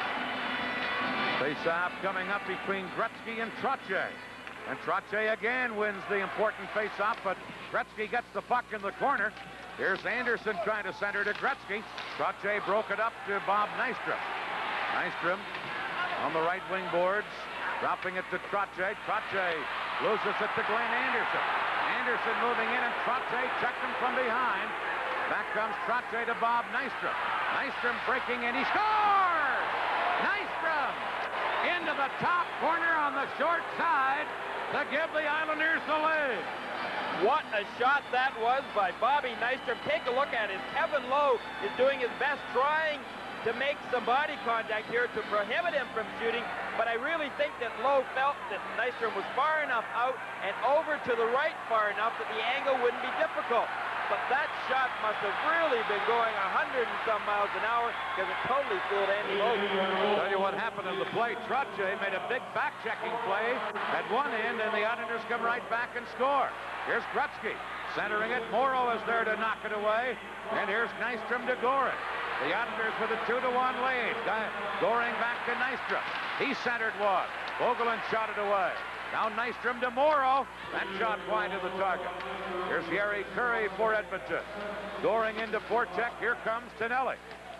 Face-off coming up between Gretzky and Trottier. And Trottier again wins the important face-off, but Gretzky gets the puck in the corner. Here's Anderson trying to center to Gretzky. Trottier broke it up to Bob Nystrom. Nystrom on the right wing boards, dropping it to Trottier. Trottier loses it to Glenn Anderson. Anderson moving in, and Trottier checked him from behind. Back comes Trottier to Bob Nystrom. Nystrom breaking, and he scores! Nystrom into the top corner on the short side to give the Islanders the lead. What a shot that was by Bobby Nystrom. Take a look at it. Kevin Lowe is doing his best, trying to make some body contact here to prohibit him from shooting, but I really think that Lowe felt that Nystrom was far enough out and over to the right far enough that the angle wouldn't be difficult. But that shot must have really been going a hundred and some miles an hour, because it totally fooled Andy Lowe. Tell you what happened in the play. Trottier made a big back-checking play at one end, and the Islanders come right back and score. Here's Gretzky centering it. Morrow is there to knock it away, and here's Nystrom to Goring. The Islanders with a two to one lead. Goring back to Nystrom. He centered one. Vogelin shot it away. Now Nystrom to Morrow. That shot wide of the target. Here's Yeri Curry for Edmonton. Goring into forecheck. Here comes Tonelli.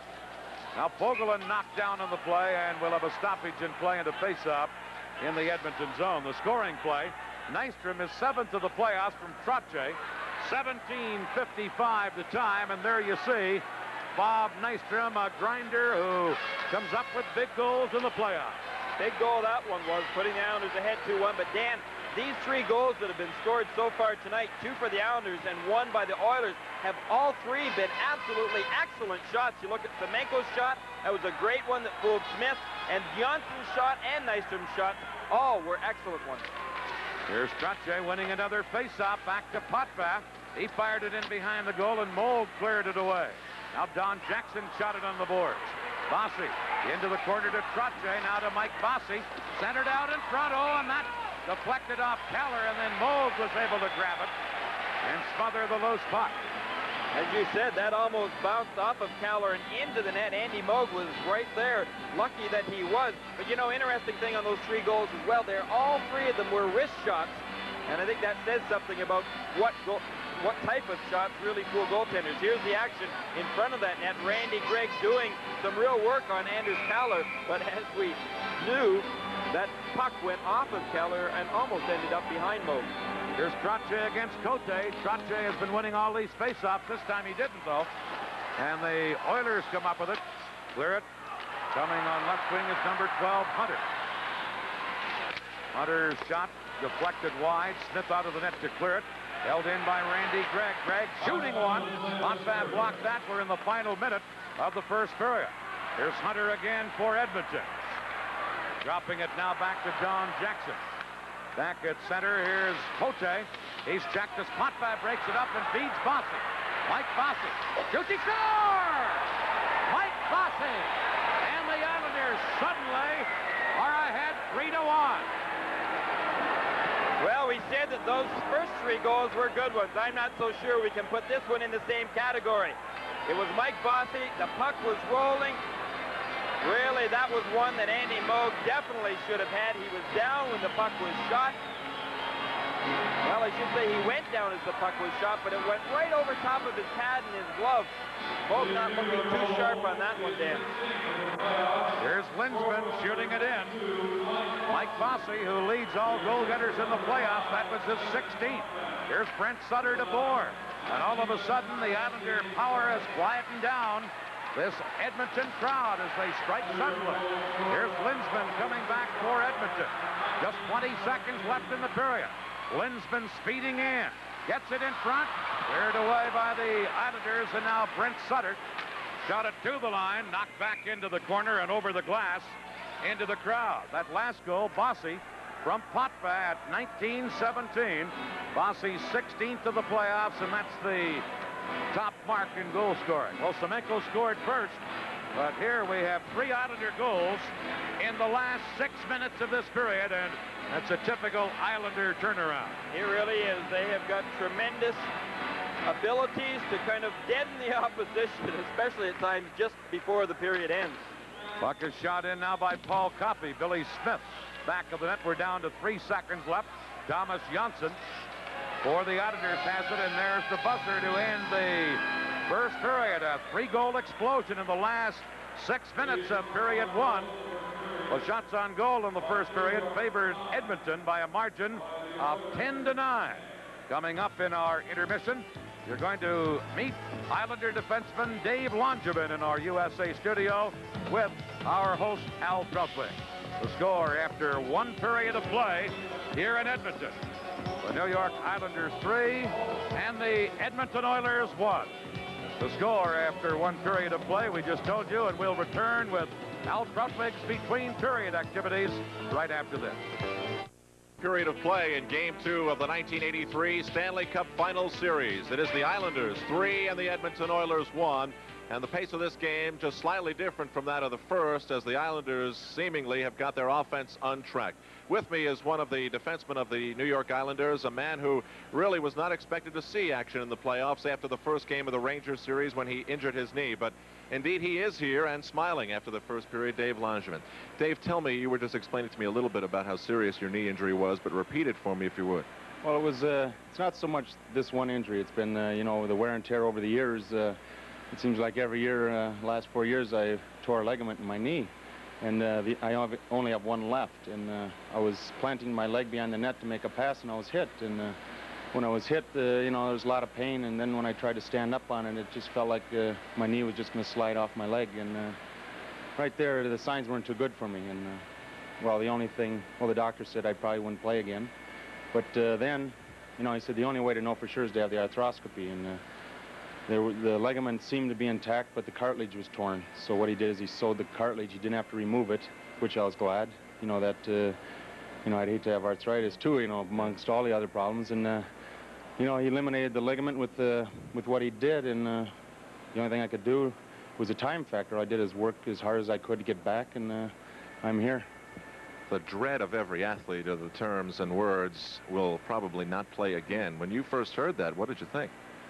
Now Vogelin knocked down on the play, and we'll have a stoppage in play and a face-off in the Edmonton zone. The scoring play. Nystrom is seventh of the playoffs from Trottier. seventeen fifty-five the time, and there you see Bob Nystrom, a grinder who comes up with big goals in the playoffs. Big goal that one was, putting the Islanders ahead two one. But Dan, these three goals that have been scored so far tonight, two for the Islanders and one by the Oilers, have all three been absolutely excellent shots. You look at Semenko's shot, that was a great one that fooled Smith, and Johnson's shot and Nystrom's shot, all were excellent ones. Here's Trottier winning another face-off back to Potvin. He fired it in behind the goal, and Mold cleared it away. Now Don Jackson shot it on the boards. Bossy into the corner to Trottier. Now to Mike Bossy. Centered out in front. Oh, and that deflected off Keller, and then Mold was able to grab it and smother the loose puck. As you said, that almost bounced off of Keller and into the net. Andy Moog was right there. Lucky that he was. But, you know, interesting thing on those three goals as well, they're all three of them were wrist shots. And I think that says something about what goal, what type of shots really fool goaltenders. Here's the action in front of that net. Randy Gregg doing some real work on Anders Keller. But as we knew, that puck went off of Keller and almost ended up behind Moog. Here's Trottier against Cote. Trottier has been winning all these faceoffs. This time he didn't, though. And the Oilers come up with it. Clear it. Coming on left wing is number twelve, Hunter. Hunter's shot deflected wide. Smith out of the net to clear it. Held in by Randy Gregg. Gregg shooting one. Potvin blocked that. We're in the final minute of the first period. Here's Hunter again for Edmonton. Dropping it now back to John Jackson. Back at center, here's Cote. He's checked as Potvin breaks it up and feeds Bossy. Mike Bossy shoots, he scores! Mike Bossy! And the Islanders suddenly are ahead three to one. Well, we said that those first three goals were good ones. I'm not so sure we can put this one in the same category. It was Mike Bossy. The puck was rolling. Really, that was one that Andy Moog definitely should have had. He was down when the puck was shot. Well, I should say he went down as the puck was shot, but it went right over top of his pad and his glove. Moog not looking too sharp on that one, Dan. Here's Linsman shooting it in. Mike Bossy, who leads all goal-getters in the playoffs, that was his sixteenth. Here's Brent Sutter to Bohr. And all of a sudden, the Islander power has quietened down this Edmonton crowd as they strike Sunderland. Here's Linsman coming back for Edmonton. Just twenty seconds left in the period. Linsman speeding in. Gets it in front. Cleared away by the Islanders, and now Brent Sutter shot it to the line, knocked back into the corner and over the glass into the crowd. That last goal, Bossy from Potvin at nineteen seventeen. Bossy's sixteenth of the playoffs, and that's the top mark in goal scoring. Well, Semenko scored first, but here we have three Islander goals in the last six minutes of this period, and that's a typical Islander turnaround. It really is. They have got tremendous abilities to kind of deaden the opposition, especially at times just before the period ends. Puck is shot in now by Paul Coffey. Billy Smith back of the net. We're down to three seconds left. Thomas Janssen for the Islanders has it, and there's the buzzer to end the first period. A three-goal explosion in the last six minutes of period one. Well, shots on goal in the first period favored Edmonton by a margin of ten to nine. Coming up in our intermission, you're going to meet Islander defenseman Dave Langevin in our U S A studio with our host, Al Trautwig. The score after one period of play here in Edmonton. The New York Islanders three and the Edmonton Oilers one. The score after one period of play, we just told you, and we'll return with Al Trautwig's between period activities right after this. Period of play in game two of the nineteen eighty-three Stanley Cup Final Series. It is the Islanders three and the Edmonton Oilers one. And the pace of this game just slightly different from that of the first, as the Islanders seemingly have got their offense untracked. With me is one of the defensemen of the New York Islanders, a man who really was not expected to see action in the playoffs after the first game of the Rangers series when he injured his knee. But indeed, he is here and smiling after the first period. Dave Langevin. Dave, tell me, you were just explaining to me a little bit about how serious your knee injury was, but repeat it for me if you would. Well, it was, uh, it's not so much this one injury. It's been, uh, you know, the wear and tear over the years. Uh, It seems like every year, uh, last four years, I tore a ligament in my knee, and uh, the, I only have one left. And uh, I was planting my leg behind the net to make a pass, and I was hit. And uh, when I was hit, uh, you know, there was a lot of pain. And then when I tried to stand up on it, it just felt like uh, my knee was just going to slide off my leg. And uh, right there, the signs weren't too good for me. And uh, well, the only thing, well, the doctor said I probably wouldn't play again. But uh, then, you know, he said the only way to know for sure is to have the arthroscopy. And uh, There were, the ligament seemed to be intact, but the cartilage was torn. So what he did is he sewed the cartilage. He didn't have to remove it, which I was glad. You know, that, uh, you know, I'd hate to have arthritis too, you know, amongst all the other problems. And, uh, you know, he eliminated the ligament with, uh, with what he did. And uh, the only thing I could do was a time factor. All I did is work as hard as I could to get back, and uh, I'm here. The dread of every athlete of the terms and words will probably not play again. When you first heard that, what did you think?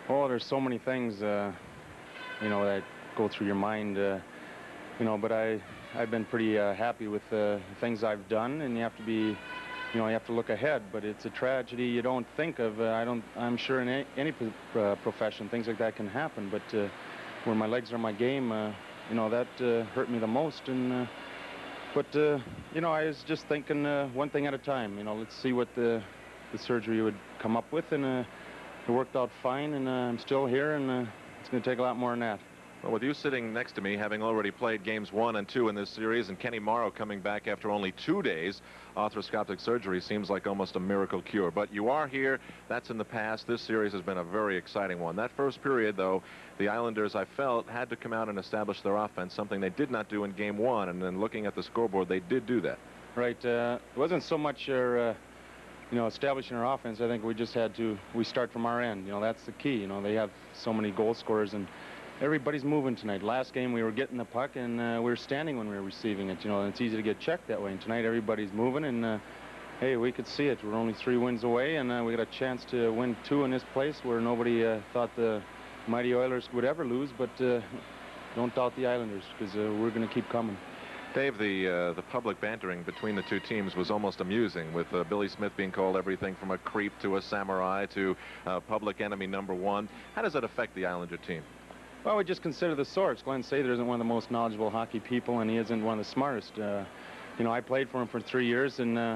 Oh, there's so many things, uh, you know, that go through your mind, uh, you know, but I, I've been pretty uh, happy with the things I've done, and you have to be, you know, you have to look ahead, but it's a tragedy you don't think of. Uh, I don't, I'm sure in any, any uh, profession, things like that can happen, but uh, where my legs are my game, uh, you know, that uh, hurt me the most, and, uh, but, uh, you know, I was just thinking uh, one thing at a time, you know, let's see what the, the surgery would come up with, and uh, it worked out fine, and uh, I'm still here, and uh, it's going to take a lot more than that. Well, with you sitting next to me, having already played games one and two in this series, and Kenny Morrow coming back after only two days, arthroscopic surgery seems like almost a miracle cure. But you are here. That's in the past. This series has been a very exciting one. That first period, though, the Islanders, I felt, had to come out and establish their offense, something they did not do in game one. And then looking at the scoreboard, they did do that. Right. Uh, it wasn't so much your, uh, you know, establishing our offense. I think we just had to, we start from our end. You know, that's the key. You know, they have so many goal scorers, and everybody's moving tonight. Last game, we were getting the puck, and uh, we were standing when we were receiving it. You know, and it's easy to get checked that way. And tonight, everybody's moving, and uh, hey, we could see it. We're only three wins away, and uh, we got a chance to win two in this place where nobody uh, thought the mighty Oilers would ever lose. But uh, don't doubt the Islanders, because uh, we're going to keep coming. Dave, the uh, the public bantering between the two teams was almost amusing, with uh, Billy Smith being called everything from a creep to a samurai to uh, public enemy number one. How does that affect the Islander team? Well, we just consider the source. Glenn Sather isn't one of the most knowledgeable hockey people, and he isn't one of the smartest. Uh, you know, I played for him for three years, and, uh,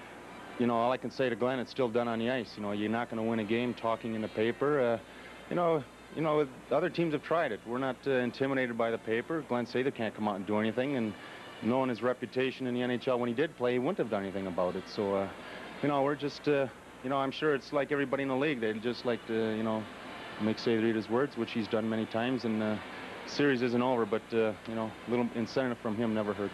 you know, all I can say to Glenn, it's still done on the ice. You know, you're not going to win a game talking in the paper. Uh, you know, you know, other teams have tried it. We're not uh, intimidated by the paper. Glenn Sather can't come out and do anything, and knowing his reputation in the N H L when he did play, he wouldn't have done anything about it. So, uh, you know, we're just, uh, you know, I'm sure it's like everybody in the league. They'd just like to, you know, make Sather eat his words, which he's done many times, and uh, series isn't over, but, uh, you know, a little incentive from him never hurts.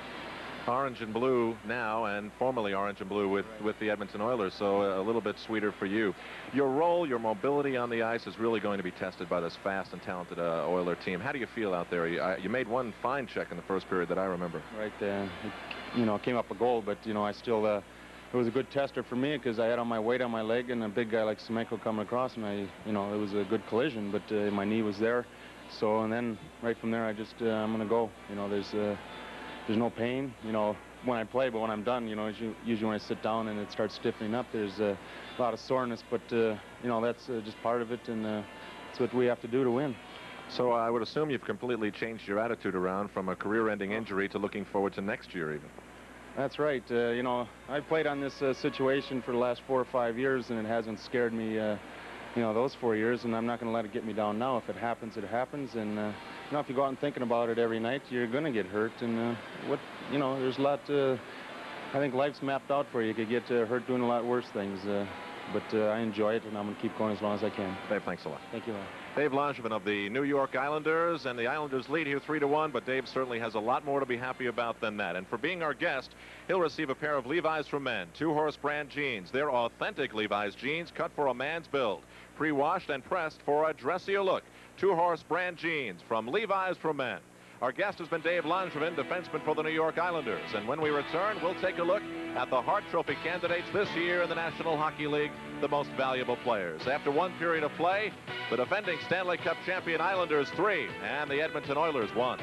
Orange and blue now, and formerly orange and blue with, with the Edmonton Oilers, so a little bit sweeter for you. Your role, your mobility on the ice is really going to be tested by this fast and talented uh, Oiler team. How do you feel out there? You, I, you made one fine check in the first period that I remember. Right, uh, it, you know, came up a goal, but, you know, I still, uh, it was a good tester for me because I had on my weight on my leg, and a big guy like Semenko coming across, and I, you know, it was a good collision, but uh, my knee was there. So, and then right from there, I just, uh, I'm going to go. You know, there's, uh, there's no pain, you know, when I play, but when I'm done, you know, usually when I sit down and it starts stiffening up, there's uh, a lot of soreness, but, uh, you know, that's uh, just part of it, and uh, it's what we have to do to win. So I would assume you've completely changed your attitude around from a career-ending injury to looking forward to next year even. That's right. Uh, you know, I've played on this uh, situation for the last four or five years, and it hasn't scared me, uh, you know, those four years, and I'm not going to let it get me down now. If it happens, it happens, and, uh, you know, if you go out and thinking about it every night, you're going to get hurt, and, uh, what, you know, there's a lot, uh, I think life's mapped out for you. You could get uh, hurt doing a lot worse things, uh, but uh, I enjoy it, and I'm going to keep going as long as I can. Dave, thanks a lot. Thank you, Larry. Dave Langevin of the New York Islanders, and the Islanders lead here three to one, but Dave certainly has a lot more to be happy about than that. And for being our guest, he'll receive a pair of Levi's for Men, two-horse brand jeans. They're authentic Levi's jeans cut for a man's build, pre-washed and pressed for a dressier look. Two-horse brand jeans from Levi's for Men. Our guest has been Dave Langevin, defenseman for the New York Islanders. And when we return, we'll take a look at the Hart Trophy candidates this year in the National Hockey League, the most valuable players. After one period of play, the defending Stanley Cup champion Islanders three and the Edmonton Oilers one.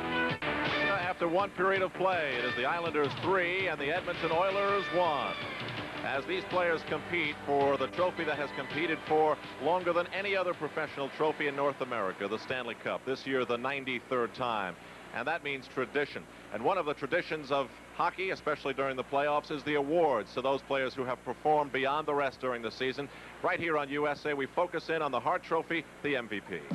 After one period of play, it is the Islanders three and the Edmonton Oilers one. As these players compete for the trophy that has competed for longer than any other professional trophy in North America, the Stanley Cup, this year the ninety-third time. And that means tradition. And one of the traditions of hockey, especially during the playoffs, is the awards to those players who have performed beyond the rest during the season. Right here on U S A, we focus in on the Hart Trophy, the M V P.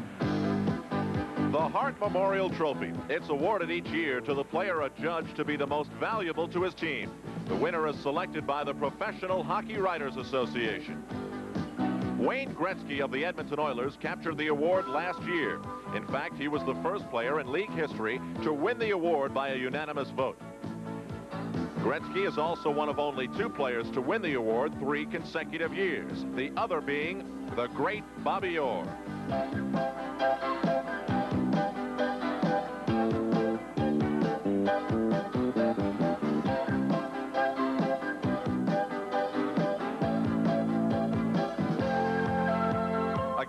The Hart Memorial Trophy. It's awarded each year to the player adjudged to be the most valuable to his team. The winner is selected by the Professional Hockey Writers Association. Wayne Gretzky of the Edmonton Oilers captured the award last year. In fact, he was the first player in league history to win the award by a unanimous vote. Gretzky is also one of only two players to win the award three consecutive years, the other being the great Bobby Orr.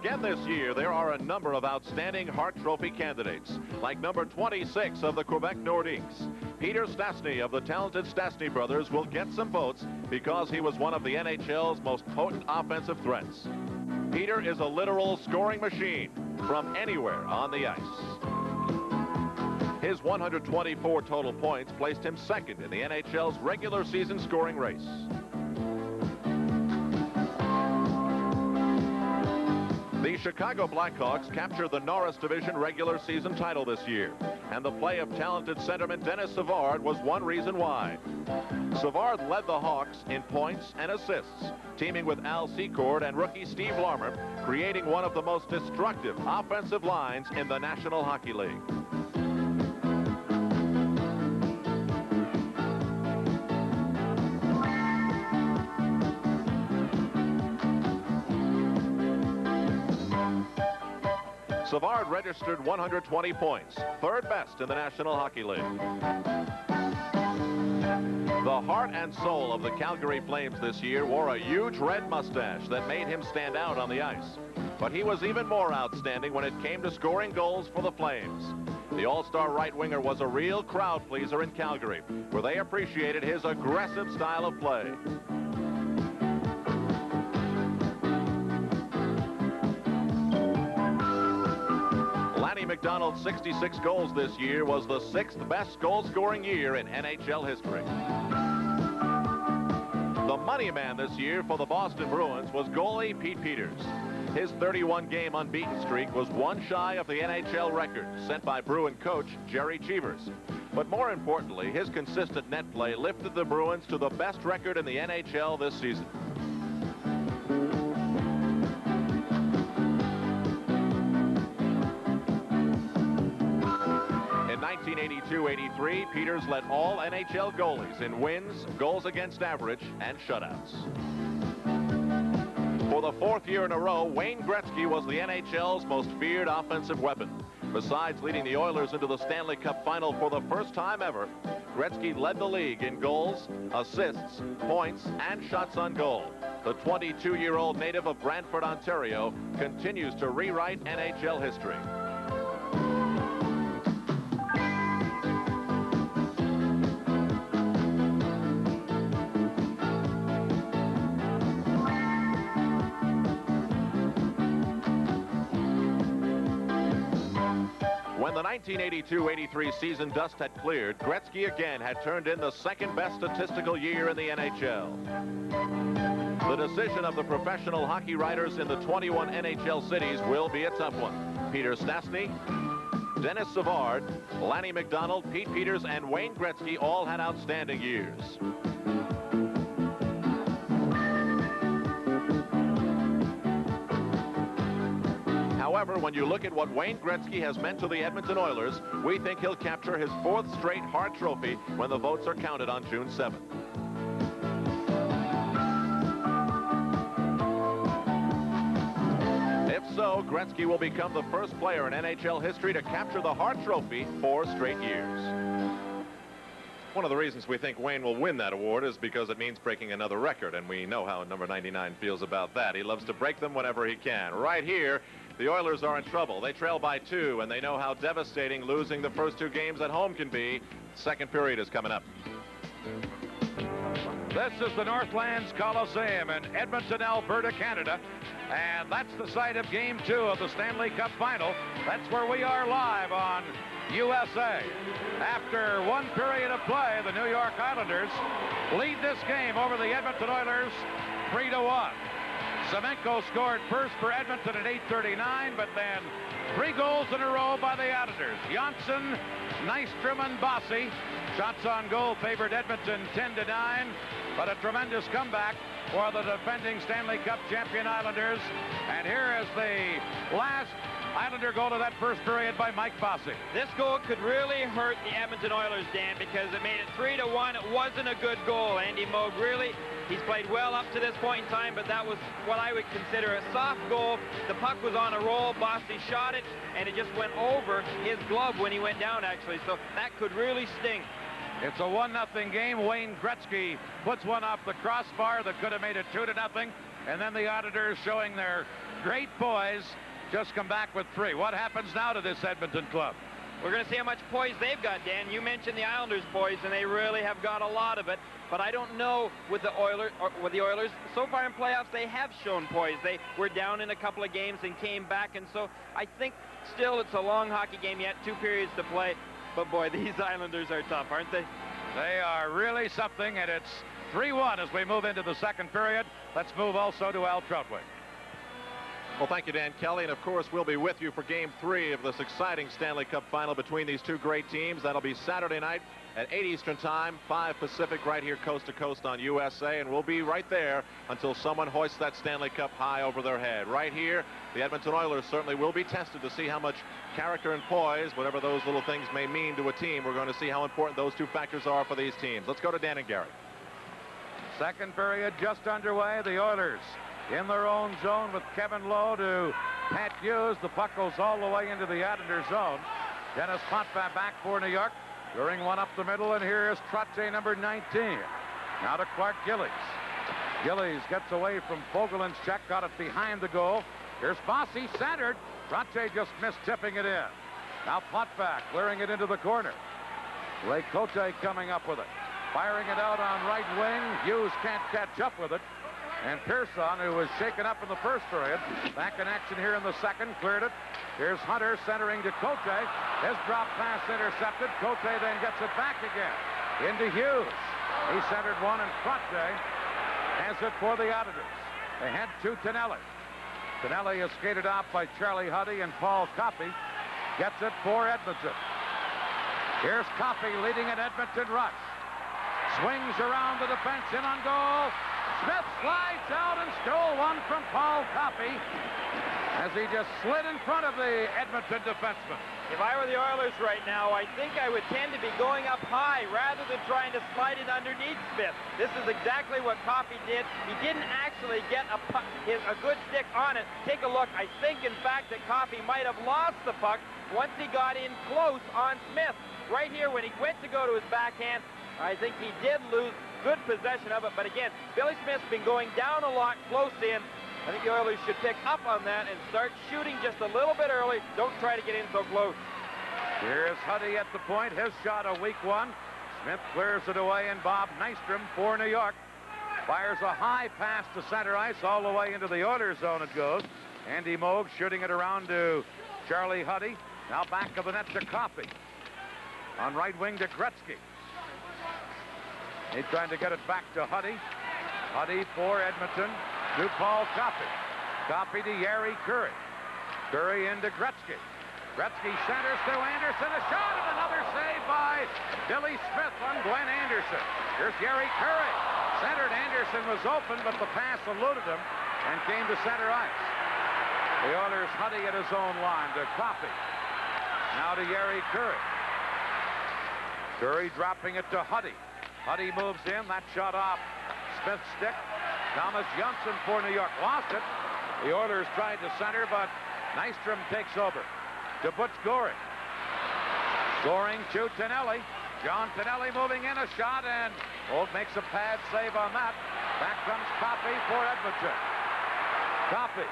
Again this year, there are a number of outstanding Hart Trophy candidates, like number twenty-six of the Quebec Nordiques. Peter Stastny of the talented Stastny brothers will get some votes because he was one of the N H L's most potent offensive threats. Peter is a literal scoring machine from anywhere on the ice. His one hundred twenty-four total points placed him second in the N H L's regular season scoring race. The Chicago Blackhawks captured the Norris Division regular season title this year, and the play of talented centerman Dennis Savard was one reason why. Savard led the Hawks in points and assists, teaming with Al Secord and rookie Steve Larmer, creating one of the most destructive offensive lines in the National Hockey League. Savard registered one hundred twenty points, third best in the National Hockey League. The heart and soul of the Calgary Flames this year wore a huge red mustache that made him stand out on the ice. But he was even more outstanding when it came to scoring goals for the Flames. The all-star right winger was a real crowd pleaser in Calgary, where they appreciated his aggressive style of play. McDonald's sixty-six goals this year was the sixth best goal-scoring year in N H L history. The money man this year for the Boston Bruins was goalie Pete Peters. His thirty-one game unbeaten streak was one shy of the N H L record set by Bruin coach Jerry Cheevers. But more importantly, his consistent net play lifted the Bruins to the best record in the N H L this season. nineteen eighty-two eighty-three, Peters led all N H L goalies in wins, goals against average, and shutouts. For the fourth year in a row, Wayne Gretzky was the N H L's most feared offensive weapon. Besides leading the Oilers into the Stanley Cup final for the first time ever, Gretzky led the league in goals, assists, points, and shots on goal. The twenty-two-year-old native of Brantford, Ontario, continues to rewrite N H L history. When the nineteen eighty-two eighty-three season dust had cleared, Gretzky again had turned in the second best statistical year in the N H L. The decision of the professional hockey writers in the twenty-one N H L cities will be a tough one. Peter Stastny, Dennis Savard, Lanny McDonald, Pete Peters, and Wayne Gretzky all had outstanding years. However, when you look at what Wayne Gretzky has meant to the Edmonton Oilers, we think he'll capture his fourth straight Hart Trophy when the votes are counted on June seventh. If so, Gretzky will become the first player in N H L history to capture the Hart Trophy four straight years. One of the reasons we think Wayne will win that award is because it means breaking another record, and we know how number ninety-nine feels about that. He loves to break them whenever he can. Right here, the Oilers are in trouble. They trail by two, and they know how devastating losing the first two games at home can be. Second period is coming up. This is the Northlands Coliseum in Edmonton, Alberta, Canada. And that's the site of game two of the Stanley Cup Final. That's where we are live on U S A. After one period of play, the New York Islanders lead this game over the Edmonton Oilers three to one. Semenko scored first for Edmonton at eight thirty-nine, but then three goals in a row by the Islanders. Janssen, Nystrom, and Bossy. Shots on goal favored Edmonton ten to nine, but a tremendous comeback for the defending Stanley Cup champion Islanders. And here is the last Islander goal of that first period by Mike Bossy. This goal could really hurt the Edmonton Oilers, Dan, because it made it three to one. It wasn't a good goal. Andy Moog really, he's played well up to this point in time, but that was what I would consider a soft goal. The puck was on a roll. Bossy shot it, and it just went over his glove when he went down, actually. So that could really sting. It's a one nothing game. Wayne Gretzky puts one off the crossbar that could have made it two to nothing. and then the Auditors, showing their great poise, just come back with three. What happens now to this Edmonton club? We're going to see how much poise they've got, Dan. You mentioned the Islanders' poise, and they really have got a lot of it. But I don't know with the Oilers. Or with the Oilers, so far in playoffs, they have shown poise. They were down in a couple of games and came back, and so I think still it's a long hockey game yet, two periods to play. But boy, these Islanders are tough, aren't they? They are really something, and it's three one as we move into the second period. Let's move also to Al Troutwig. Well, thank you, Dan Kelly, and of course we'll be with you for game three of this exciting Stanley Cup final between these two great teams. That'll be Saturday night at eight Eastern time, five Pacific, right here coast to coast on U S A, and we'll be right there until someone hoists that Stanley Cup high over their head. Right here, the Edmonton Oilers certainly will be tested to see how much character and poise, whatever those little things may mean to a team. We're going to see how important those two factors are for these teams. Let's go to Dan and Gary. Second period just underway. The Oilers in their own zone with Kevin Lowe to Pat Hughes. The puck goes all the way into the Islander zone. Dennis Potvin back for New York. During one up the middle, and here is Trottier, number nineteen. Now to Clark Gillies. Gillies gets away from Fogelin's check, got it behind the goal. Here's Fossey, centered. Trottier just missed tipping it in. Now Potvin clearing it into the corner. Ray Cote coming up with it. Firing it out on right wing. Hughes can't catch up with it. And Pearson, who was shaken up in the first period, back in action here in the second, cleared it. Here's Hunter centering to Cote. His drop pass intercepted. Cote then gets it back again into Hughes. He centered one, and Trottier has it for the Auditors. They head to Tonelli. Tonelli is skated off by Charlie Huddy, and Paul Coffey gets it for Edmonton. Here's Coffey leading an Edmonton rush. Swings around the defense, in on goal. Smith slides out and stole one from Paul Coffey as he just slid in front of the Edmonton defenseman. If I were the Oilers right now, I think I would tend to be going up high rather than trying to slide it underneath Smith. This is exactly what Coffey did. He didn't actually get a, puck, his, a good stick on it. Take a look. I think, in fact, that Coffey might have lost the puck once he got in close on Smith. Right here, when he went to go to his backhand, I think he did lose good possession of it. But again, Billy Smith's been going down a lot, close in. I think the Oilers should pick up on that and start shooting just a little bit early. Don't try to get in so close. Here's Huddy at the point. His shot a weak one. Smith clears it away, and Bob Nystrom for New York fires a high pass to center ice. All the way into the Oilers zone it goes. Andy Moog shooting it around to Charlie Huddy. Now back of the net to Coffey. On right wing to Gretzky. He's trying to get it back to Huddy. Huddy for Edmonton to Paul Coffey. Coffey to Yari Curry. Curry into Gretzky. Gretzky centers to Anderson. A shot and another save by Billy Smith on Glenn Anderson. Here's Yari Curry. Centered. Anderson was open, but the pass eluded him and came to center ice. The Oilers, Huddy at his own line to Coffey. Now to Yari Curry. Curry dropping it to Huddy. Huddy moves in. That shot off Smith's stick. Thomas Johnson for New York lost it. The Oilers tried to center, but Nystrom takes over to Butch Goring. Goring to Tonelli. John Tonelli moving in, a shot, and Old makes a pad save on that. Back comes Coffey for Edmonton. Coffey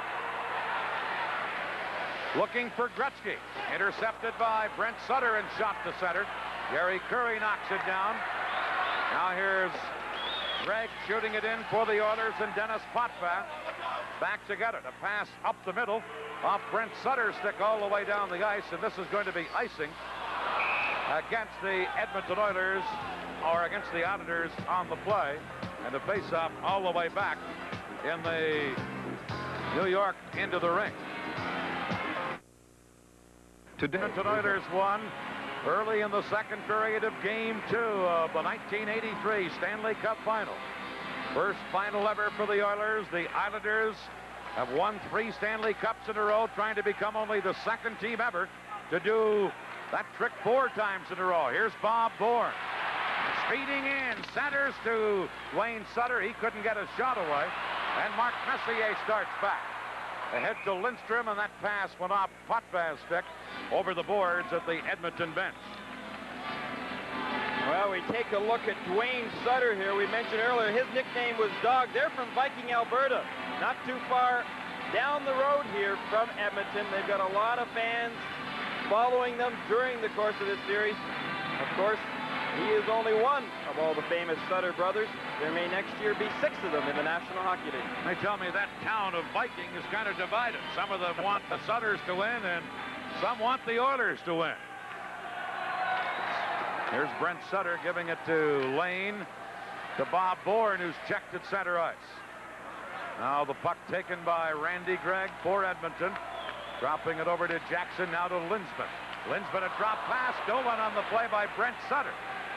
looking for Gretzky. Intercepted by Brent Sutter and shot to center. Gary Curry knocks it down. Now here's Greg shooting it in for the Oilers, and Dennis Potvin back to get it. A pass up the middle off Brent Sutter's stick all the way down the ice, and this is going to be icing against the Edmonton Oilers, or against the Auditors on the play, and the face-off all the way back in the New York into the ring. Today, Edmonton Oilers won early in the second period of game two of the nineteen eighty-three Stanley Cup Final. First final ever for the Oilers. The Islanders have won three Stanley Cups in a row, trying to become only the second team ever to do that trick four times in a row. Here's Bob Bourne. Speeding in, centers to Wayne Sutter. He couldn't get a shot away. And Mark Messier starts back. Ahead to Lindstrom, and that pass went off Potvin's stick over the boards at the Edmonton bench. Well, we take a look at Dwayne Sutter here. We mentioned earlier his nickname was Dog. They're from Viking, Alberta. not too far down the road here from Edmonton. They've got a lot of fans following them during the course of this series. Of course, he is only one of all the famous Sutter brothers. There may next year be six of them in the National Hockey League. They tell me that town of Viking is kind of divided. Some of them want the Sutters to win, and some want the Oilers to win. Here's Brent Sutter giving it to Lane, to Bob Bourne, who's checked at center ice. Now the puck taken by Randy Gregg for Edmonton. Dropping it over to Jackson, now to Linsman. Linsman a drop pass, stolen on the play by Brent Sutter.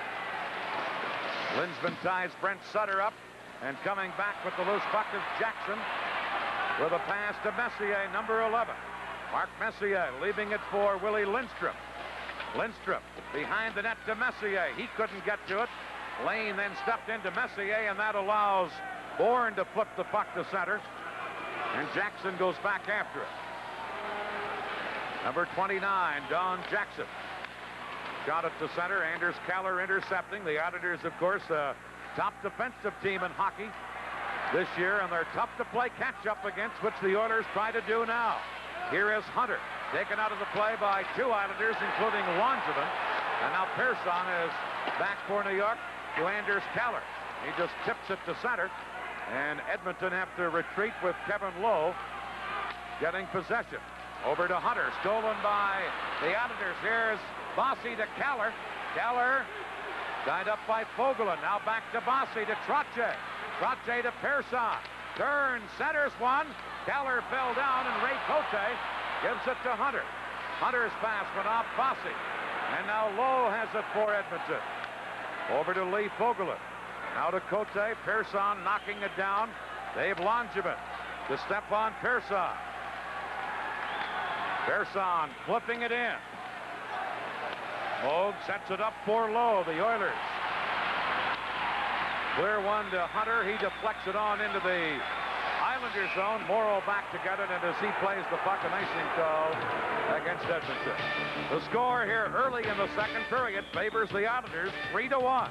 Linsman ties Brent Sutter up, and coming back with the loose puck is Jackson with a pass to Messier, number eleven. Mark Messier leaving it for Willie Lindstrom. Lindstrom behind the net to Messier. He couldn't get to it. Lane then stepped into Messier, and that allows Bourne to flip the puck to center. And Jackson goes back after it. Number twenty-nine, Don Jackson. Shot it to center. Anders Keller intercepting. The Islanders, of course, a top defensive team in hockey this year, and they're tough to play catch-up against, which the Oilers try to do now. Here is Hunter, taken out of the play by two Islanders, including Langevin. And now Pearson is back for New York to Anders Keller. He just tips it to center, and Edmonton have to retreat with Kevin Lowe getting possession. Over to Hunter, stolen by the Islanders. Here's Bossy to Keller. Keller tied up by Fogelin. Now back to Bossy to Trottier. Trottier to Pearson. Turns, centers one. Keller fell down, and Ray Cote gives it to Hunter. Hunter's pass went off Bossy. And now Lowe has it for Edmonton. Over to Lee Fogelin. Now to Cote. Pearson knocking it down. Dave Langevin to Stepan Pearson. Pearson flipping it in. Moog sets it up for Lowe, the Oilers. Clear one to Hunter. He deflects it on into the Islander zone. Morrow back to get it, and as he plays the puck, an icing call against Edmonton. The score here early in the second period favors the Islanders three to one.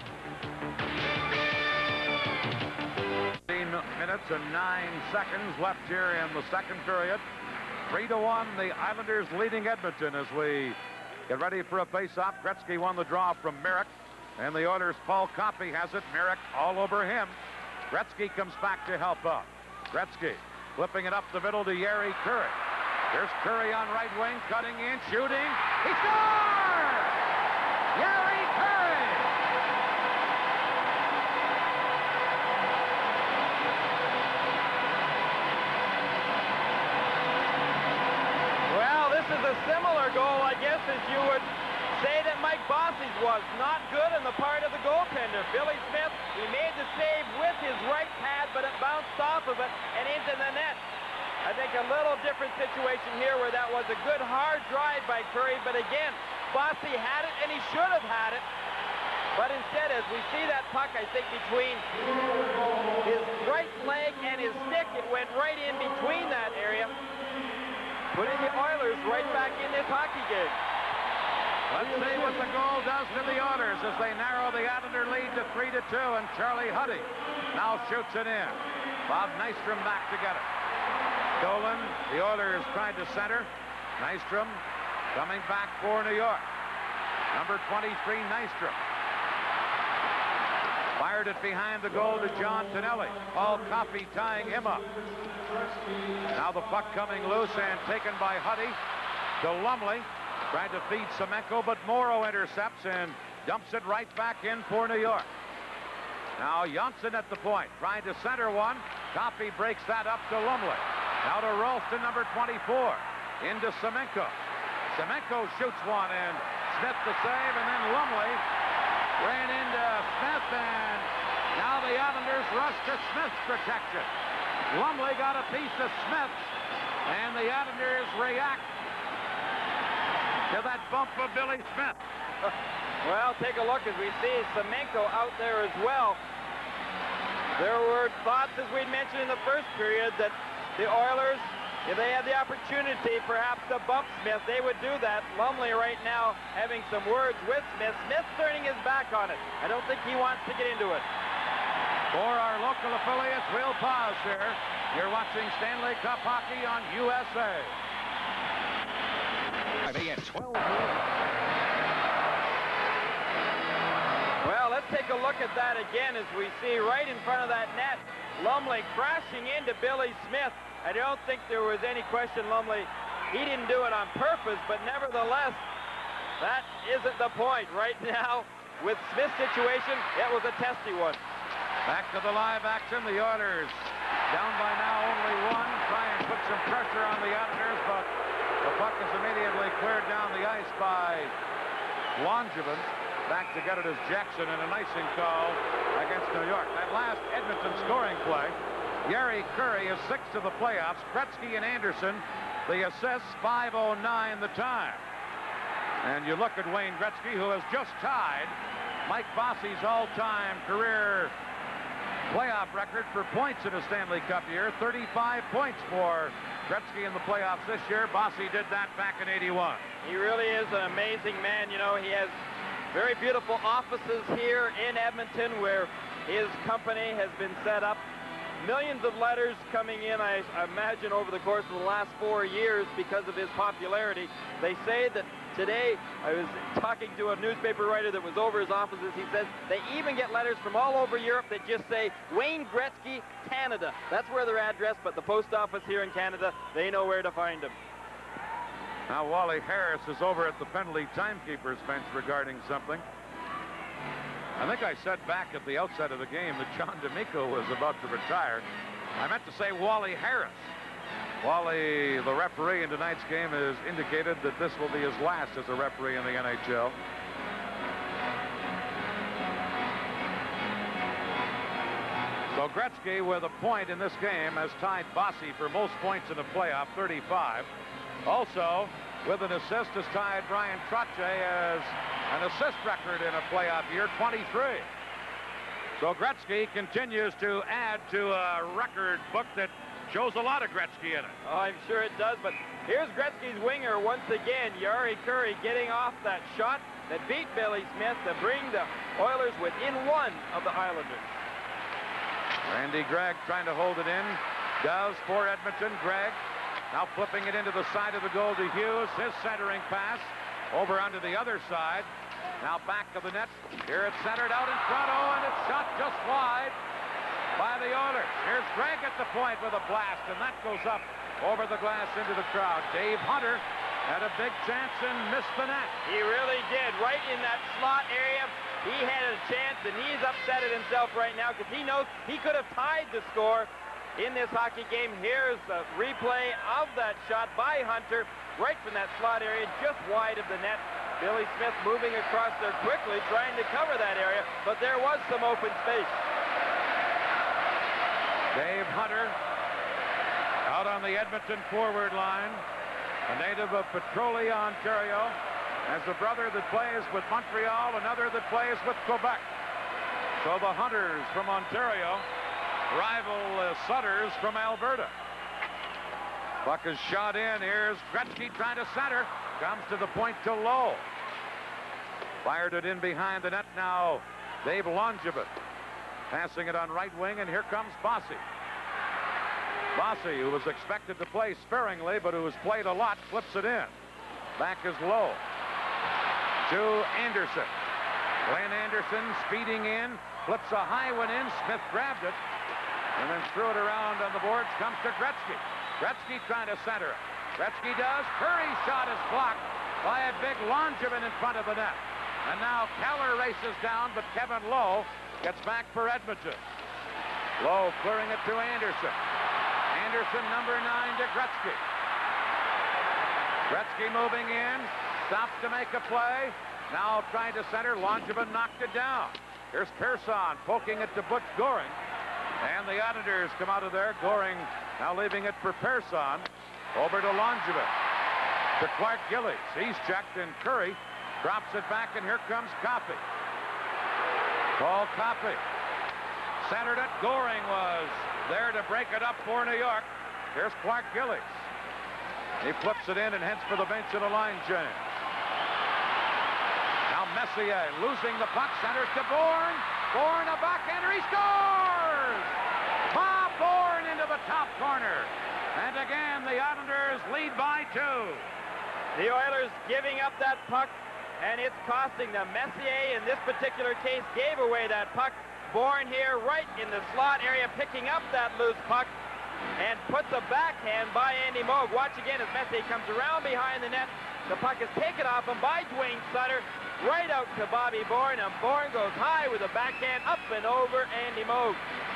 fifteen minutes and nine seconds left here in the second period. Three to one, the Islanders leading Edmonton as we get ready for a face-off. Gretzky won the draw from Merrick, and the Oilers' Paul Coffey has it. Merrick all over him. Gretzky comes back to help out. Gretzky flipping it up the middle to Yeri Curry. There's Curry on right wing, cutting in, shooting. He scores! Yeri Curry! Well, this is a similar goal, I guess, as you would say that Mike Bossy's was. Not good on the part of the goaltender. Billy Smith, he made the save with his right pad, but it bounced off of it and into the net. I think a little different situation here where that was a good hard drive by Curry, but again, Bossy had it and he should have had it. But instead, as we see that puck, I think between his right leg and his stick, it went right in between that area, putting the Oilers right back in this hockey game. Let's see what the goal does to the Oilers as they narrow the Islander lead to three to two, and Charlie Huddy now shoots it in. Bob Nystrom back to get it. Stolen. The Oilers tried to center. Nystrom coming back for New York. Number twenty-three, Nystrom. Fired it behind the goal to John Tonelli. Paul Coffey tying him up. Now the puck coming loose and taken by Huddy to Lumley. Tried to feed Semenko, but Morrow intercepts and dumps it right back in for New York. Now Janssen at the point, trying to center one. Coffey breaks that up to Lumley. Now to Ralston, number twenty-four. Into Semenko. Semenko shoots one, and Smith the save, and then Lumley ran into Smith, and now the Islanders rush to Smith's protection. Lumley got a piece of Smith, and the Islanders react to that bump of Billy Smith. Well, take a look as we see Semenko out there as well. There were thoughts, as we mentioned in the first period, that the Oilers, if they had the opportunity perhaps to bump Smith, they would do that. Lumley right now having some words with Smith. Smith turning his back on it. I don't think he wants to get into it. For our local affiliates, we'll pause here. You're watching Stanley Cup hockey on U S A. twelve. Well, let's take a look at that again as we see right in front of that net, Lumley crashing into Billy Smith. I don't think there was any question, Lumley, he didn't do it on purpose, but nevertheless, that isn't the point. Right now, with Smith's situation, it was a testy one. Back to the live action. The Oilers down by now only one. Try and put some pressure on the Islanders, but the puck is immediately cleared down the ice by Langevin. Back to get it as Jackson in an icing call against New York. That last Edmonton scoring play, Gary Curry is sixth to the playoffs. Gretzky and Anderson, the assists, five oh nine the time. And you look at Wayne Gretzky, who has just tied Mike Bossy's all-time career playoff record for points in a Stanley Cup year. thirty-five points for Gretzky in the playoffs this year. Bossy did that back in eighty-one. He really is an amazing man. You know, he has very beautiful offices here in Edmonton where his company has been set up. Millions of letters coming in, I imagine, over the course of the last four years because of his popularity. They say that today, I was talking to a newspaper writer that was over his offices. He says they even get letters from all over Europe that just say, Wayne Gretzky, Canada. That's where their address, but the post office here in Canada, they know where to find him. Now Wally Harris is over at the penalty timekeeper's bench regarding something. I think I said back at the outset of the game that John D'Amico was about to retire. I meant to say Wally Harris. Wally, the referee in tonight's game, has indicated that this will be his last as a referee in the N H L. So Gretzky, with a point in this game, has tied Bossy for most points in a playoff, thirty-five. Also, with an assist, has tied Brian Trottier as an assist record in a playoff year, twenty-three. So Gretzky continues to add to a record book that shows a lot of Gretzky in it. Oh, I'm sure it does, but here's Gretzky's winger once again, Jari Kurri, getting off that shot that beat Billy Smith to bring the Oilers within one of the Islanders. Randy Gregg trying to hold it in. Does for Edmonton. Gregg now flipping it into the side of the goal to Hughes. His centering pass over onto the other side. Now back to the net. Here it's centered out in front. Oh, and it's shot just wide by the Oilers. Here's Gregg at the point with a blast, and that goes up over the glass into the crowd. Dave Hunter had a big chance and missed the net. He really did. Right in that slot area, he had a chance, and he's upset at himself right now because he knows he could have tied the score in this hockey game. Here's the replay of that shot by Hunter right from that slot area, just wide of the net. Billy Smith moving across there quickly, trying to cover that area, but there was some open space. Dave Hunter out on the Edmonton forward line, a native of Petrolia, Ontario, has a brother that plays with Montreal, another that plays with Quebec. So the Hunters from Ontario rival uh, Sutters from Alberta. Puck is shot in. Here's Gretzky trying to center. Comes to the point to Lowe. Fired it in behind the net now. Dave Langevin passing it on right wing, and here comes Bossy. Bossy, who was expected to play sparingly, but who has played a lot, flips it in. Back is Lowe to Anderson. Glenn Anderson speeding in, flips a high one in. Smith grabbed it and then threw it around on the boards. Comes to Gretzky. Gretzky trying to center it. Gretzky does. Curry's shot is blocked by a big Langevin in front of the net. And now Keller races down, but Kevin Lowe gets back for Edmonton. Lowe clearing it to Anderson. Anderson, number nine, to Gretzky. Gretzky moving in. Stops to make a play. Now trying to center. Langevin knocked it down. Here's Pearson poking it to Butch Goring. And the Islanders come out of there. Goring now leaving it for Pearson. Over to Langevin. To Clark Gillies. He's checked, and Curry drops it back, and here comes Coffey. Paul Coffey centered it. Goring was there to break it up for New York. Here's Clark Gillies. He flips it in and heads for the bench in a line change. Now Messier losing the puck, centers to Bourne. Bourne, a backhander, he scores! Bob Bourne into the top corner. And again, the Islanders lead by two. The Oilers giving up that puck, and it's costing them. Messier, in this particular case, gave away that puck. Bourne here right in the slot area, picking up that loose puck, and puts a backhand by Andy Moog. Watch again as Messier comes around behind the net. The puck is taken off him by Dwayne Sutter, right out to Bobby Bourne, and Bourne goes high with a backhand up and over Andy Moog.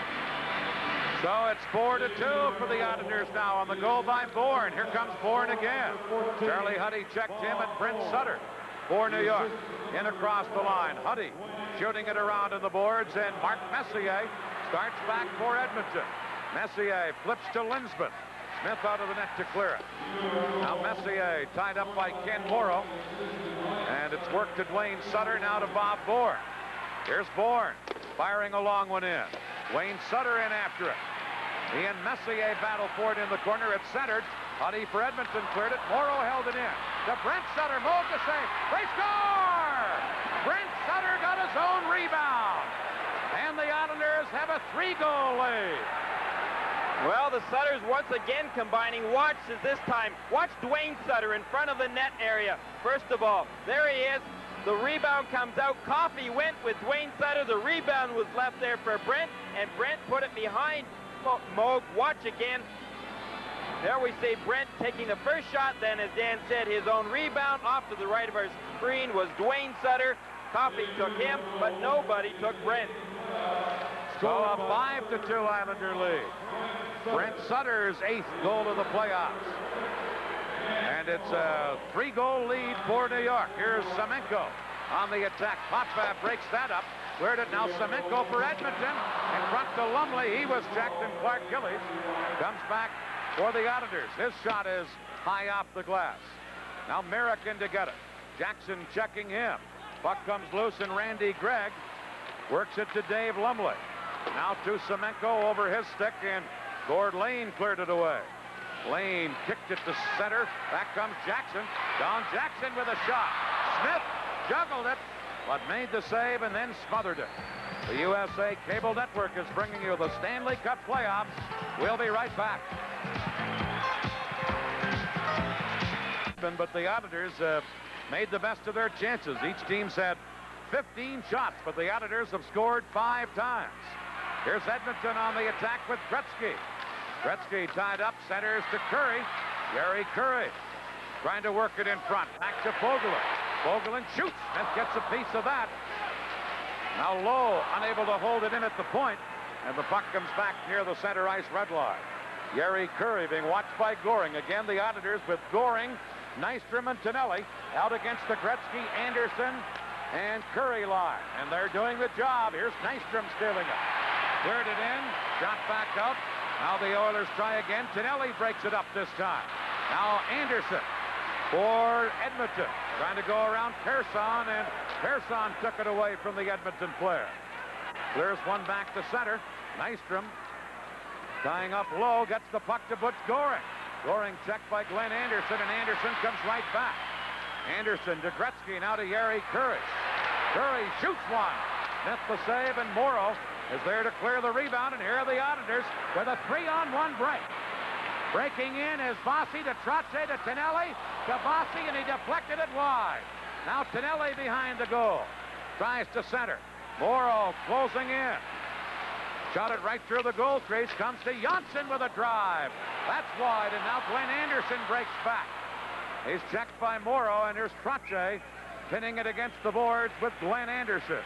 So it's four to two for the Islanders now on the goal by Bourne. Here comes Bourne again. Charlie Huddy checked him, and Brent Sutter for New York. In across the line. Huddy shooting it around on the boards, and Mark Messier starts back for Edmonton. Messier flips to Linsman. Smith out of the net to clear it. Now Messier tied up by Ken Morrow. And it's worked to Dwayne Sutter, now to Bob Bourne. Here's Bourne firing a long one in. Dwayne Sutter in after it. He and Messier battle for it in the corner. It's centered. Huddy for Edmonton cleared it. Morrow held it in. To Brent Sutter, moved to save. They score! Brent Sutter got his own rebound. And the Islanders have a three-goal lead. Well, the Sutters once again combining. Watch as this time. Watch Dwayne Sutter in front of the net area. First of all, there he is. The rebound comes out. Coffey went with Dwayne Sutter. The rebound was left there for Brent, and Brent put it behind Moog. Watch again. There we see Brent taking the first shot. Then, as Dan said, his own rebound. Off to the right of our screen was Dwayne Sutter. Coffey took him, but nobody took Brent. So a five to two Islander lead. Brent Sutter's eighth goal of the playoffs. And it's a three-goal lead for New York. Here's Semenko on the attack. Potvin breaks that up. Cleared it now. Semenko for Edmonton. In front to Lumley. He was checked, and Clark Gillies comes back for the Islanders. His shot is high off the glass. Now Merrick in to get it. Jackson checking him. Puck comes loose, and Randy Gregg works it to Dave Lumley. Now to Semenko over his stick, and Gord Lane cleared it away. Lane kicked it to center. Back comes Jackson. Don Jackson with a shot. Smith juggled it, but made the save and then smothered it. The U S A Cable Network is bringing you the Stanley Cup playoffs. We'll be right back. But the Islanders uh, made the best of their chances. Each team's had fifteen shots, but the Islanders have scored five times. Here's Edmonton on the attack with Gretzky. Gretzky tied up, centers to Curry. Gary Curry trying to work it in front. Back to Fogelin. Fogelin shoots. Smith gets a piece of that. Now Lowe unable to hold it in at the point, and the puck comes back near the center ice red line. Gary Curry being watched by Goring. Again, the Islanders with Goring, Nystrom, and Tonelli out against the Gretzky, Anderson, and Curry line. And they're doing the job. Here's Nystrom stealing it. Cleared it in. Shot back out. Now the Oilers try again. Tonelli breaks it up this time. Now Anderson for Edmonton. Trying to go around Persson, and Persson took it away from the Edmonton player. Clears one back to center. Nystrom tying up low, gets the puck to Butch Goring. Goring checked by Glenn Anderson, and Anderson comes right back. Anderson to Gretzky, now to Gary Curry. Curry shoots one. Smith the save, and Morrow is there to clear the rebound, and here are the Islanders with a three-on-one break. Breaking in is Vossi to Trottier to Tonelli to Vossi, and he deflected it wide. Now Tonelli behind the goal. Tries to center. Morrow closing in. Shot it right through the goal crease. Comes to Janssen with a drive. That's wide, and now Glenn Anderson breaks back. He's checked by Morrow, and here's Trottier pinning it against the boards with Glenn Anderson.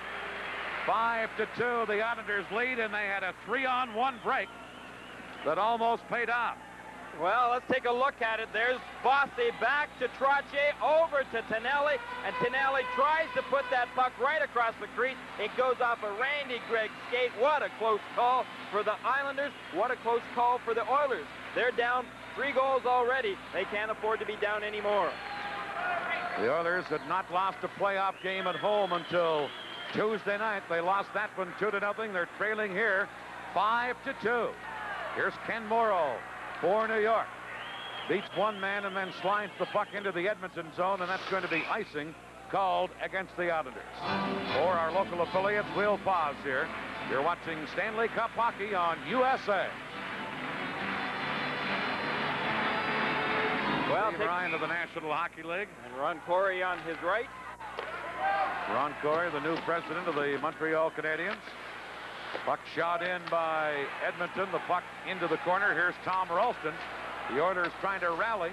Five to two, the Islanders lead, and they had a three-on-one break that almost paid off. Well, let's take a look at it. There's Vossi back to Trottier, over to Tonelli, and Tonelli tries to put that puck right across the crease. It goes off a Randy Gregg skate. What a close call for the Islanders. What a close call for the Oilers. They're down three goals already. They can't afford to be down anymore. The Oilers had not lost a playoff game at home until Tuesday night. They lost that one two to nothing. They're trailing here five to two. Here's Ken Morrow for New York. Beats one man and then slides the puck into the Edmonton zone, and that's going to be icing called against the Islanders. For our local affiliates, we'll pause here. You're watching Stanley Cup hockey on U S A. Well, Steve Ryan of the National Hockey League. And Ron Corey on his right. Ron Corey, the new president of the Montreal Canadiens. Puck shot in by Edmonton. The puck into the corner. Here's Tom Ralston. The Oilers trying to rally.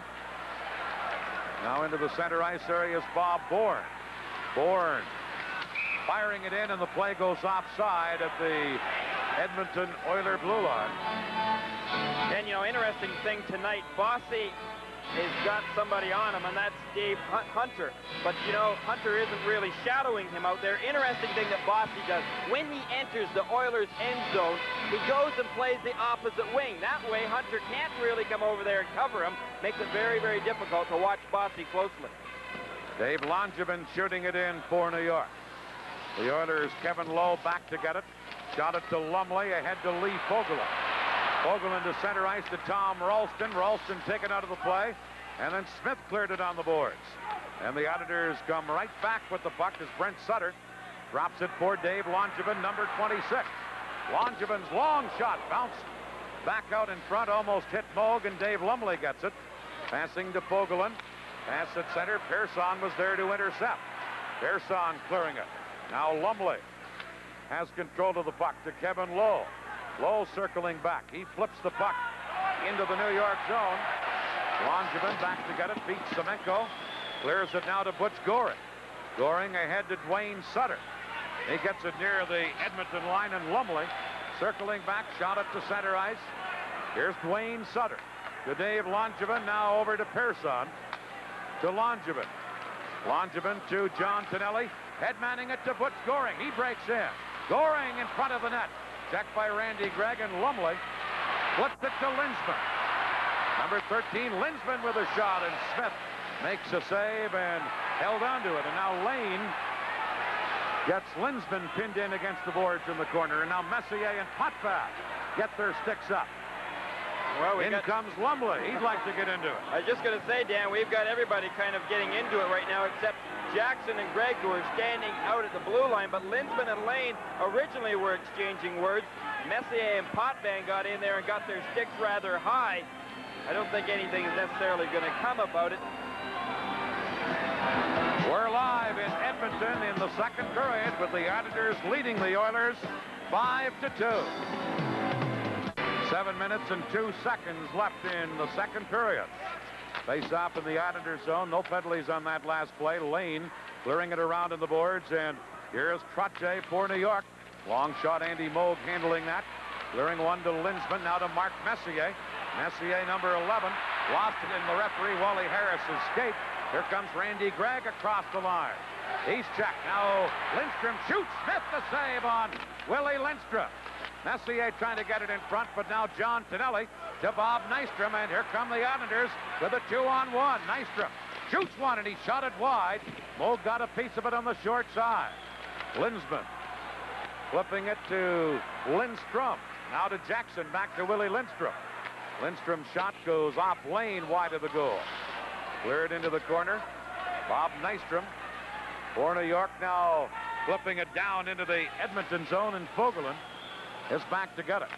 Now into the center ice area is Bob Bourne. Bourne firing it in, and the play goes offside at the Edmonton Oiler blue line. And, you know, interesting thing tonight, Bossy has got somebody on him, and that's Dave Hunter. But, you know, Hunter isn't really shadowing him out there. Interesting thing that Bossy does, when he enters the Oilers' end zone, he goes and plays the opposite wing. That way, Hunter can't really come over there and cover him. Makes it very, very difficult to watch Bossy closely. Dave Langevin shooting it in for New York. The Oilers, Kevin Lowe back to get it. Shot it to Lumley, ahead to Lee Fogelin. Fogelin to center ice to Tom Ralston. Ralston taken out of the play, and then Smith cleared it on the boards. And the Islanders come right back with the puck as Brent Sutter drops it for Dave Langevin, number twenty-six. Langevin's long shot bounced back out in front, almost hit Moog, and Dave Lumley gets it. Passing to Fogelin. Pass at center. Persson was there to intercept. Persson clearing it. Now Lumley has control of the puck to Kevin Lowe. Lowe circling back. He flips the puck into the New York zone. Langevin back to get it. Beats Semenko. Clears it now to Butch Goring. Goring ahead to Dwayne Sutter. He gets it near the Edmonton line, and Lumley circling back. Shot it to center ice. Here's Dwayne Sutter to Dave Langevin. Now over to Persson. To Langevin. Langevin to John Tonelli. Headmanning it to Butch Goring. He breaks in. Goring in front of the net. Checked by Randy Gregg, and Lumley flipped it to Linsman. Number thirteen, Linsman with a shot, and Smith makes a save and held onto it. And now Lane gets Linsman pinned in against the boards in the corner. And now Messier and Potvin get their sticks up. Well, we in got... comes Lumley. He'd like to get into it. I was just going to say, Dan, we've got everybody kind of getting into it right now, except Jackson and Gregg, who are standing out at the blue line. But Linsman and Lane originally were exchanging words. Messier and Potvin got in there and got their sticks rather high. I don't think anything is necessarily going to come about it. We're live in Edmonton in the second period with the Islanders leading the Oilers five to two. Seven minutes and two seconds left in the second period. Face off in the Islanders zone. No penalties on that last play. Lane clearing it around in the boards, and here's Trottier for New York. Long shot, Andy Moog handling that. Clearing one to Linsman, now to Mark Messier. Messier, number eleven, lost it in the referee. Wally Harris escaped. Here comes Randy Gregg across the line. He's checked. Now Lindstrom shoots. Smith the save on Willie Lindstrom. Messier trying to get it in front, but now John Tonelli to Bob Nystrom, and here come the Islanders with a two-on-one. Nystrom shoots one, and he shot it wide. Moog got a piece of it on the short side. Linsman flipping it to Lindstrom. Now to Jackson, back to Willie Lindstrom. Lindstrom's shot goes off lane wide of the goal. Cleared into the corner. Bob Nystrom for New York, now flipping it down into the Edmonton zone, and Fogelin is back to get it.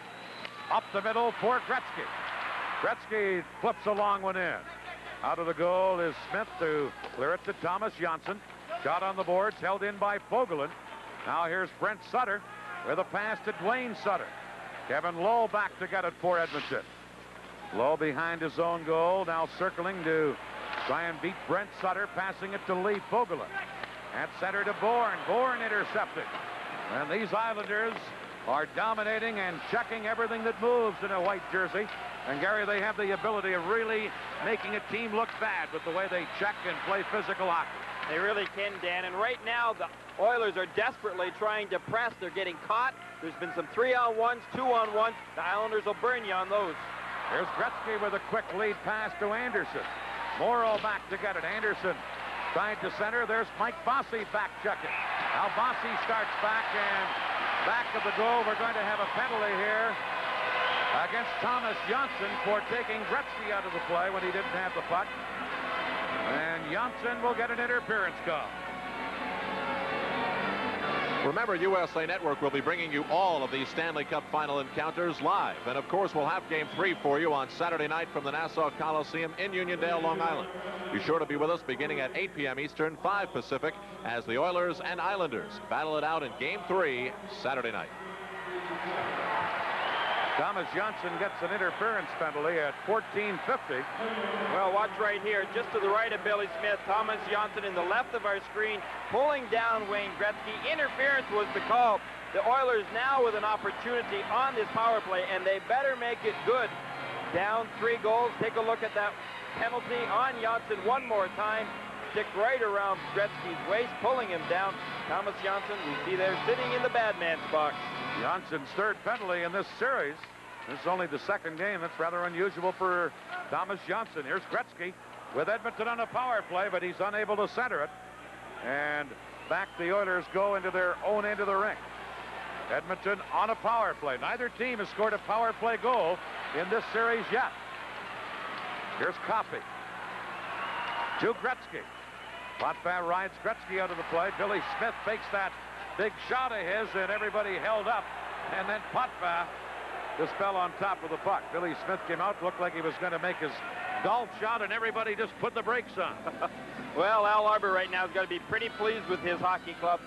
Up the middle for Gretzky. Gretzky flips a long one in. Out of the goal is Smith to clear it to Thomas Johnson. Shot on the boards, held in by Fogelin. Now here's Brent Sutter with a pass to Dwayne Sutter. Kevin Lowe back to get it for Edmonton. Lowe behind his own goal, now circling to try and beat Brent Sutter, passing it to Lee Fogelin. At center to Bourne. Bourne intercepted. And these Islanders are dominating and checking everything that moves in a white jersey. And Gary, they have the ability of really making a team look bad with the way they check and play physical hockey. They really can, Dan. And right now, the Oilers are desperately trying to press. They're getting caught. There's been some three-on-ones, two-on-ones. The Islanders will burn you on those. Here's Gretzky with a quick lead pass to Anderson. Morrow back to get it. Anderson trying to center. There's Mike Bossy back checking. Now Bossy starts back, and back of the goal, we're going to have a penalty here against Thomas Johnson for taking Gretzky out of the play when he didn't have the puck. And Johnson will get an interference call. Remember, U S A Network will be bringing you all of these Stanley Cup final encounters live. And, of course, we'll have Game three for you on Saturday night from the Nassau Coliseum in Uniondale, Long Island. Be sure to be with us beginning at eight p m Eastern, five Pacific, as the Oilers and Islanders battle it out in Game three Saturday night. Thomas Johnson gets an interference penalty at fourteen fifty. Well, watch right here, just to the right of Billy Smith, Thomas Johnson in the left of our screen, pulling down Wayne Gretzky. Interference was the call. The Oilers now with an opportunity on this power play, and they better make it good. Down three goals. Take a look at that penalty on Johnson one more time. Stick right around Gretzky's waist, pulling him down. Thomas Johnson, we see there sitting in the bad man's box. Johnson's third penalty in this series. This is only the second game. That's rather unusual for Thomas Johnson. Here's Gretzky with Edmonton on a power play, but he's unable to center it. And back the Oilers go into their own end of the rink. Edmonton on a power play. Neither team has scored a power play goal in this series yet. Here's Coffey to Gretzky. Potvin rides Gretzky out of the play. Billy Smith fakes that big shot of his, and everybody held up. And then Potvin just fell on top of the puck. Billy Smith came out, looked like he was going to make his golf shot, and everybody just put the brakes on. Well, Al Arbour right now is going to be pretty pleased with his hockey club.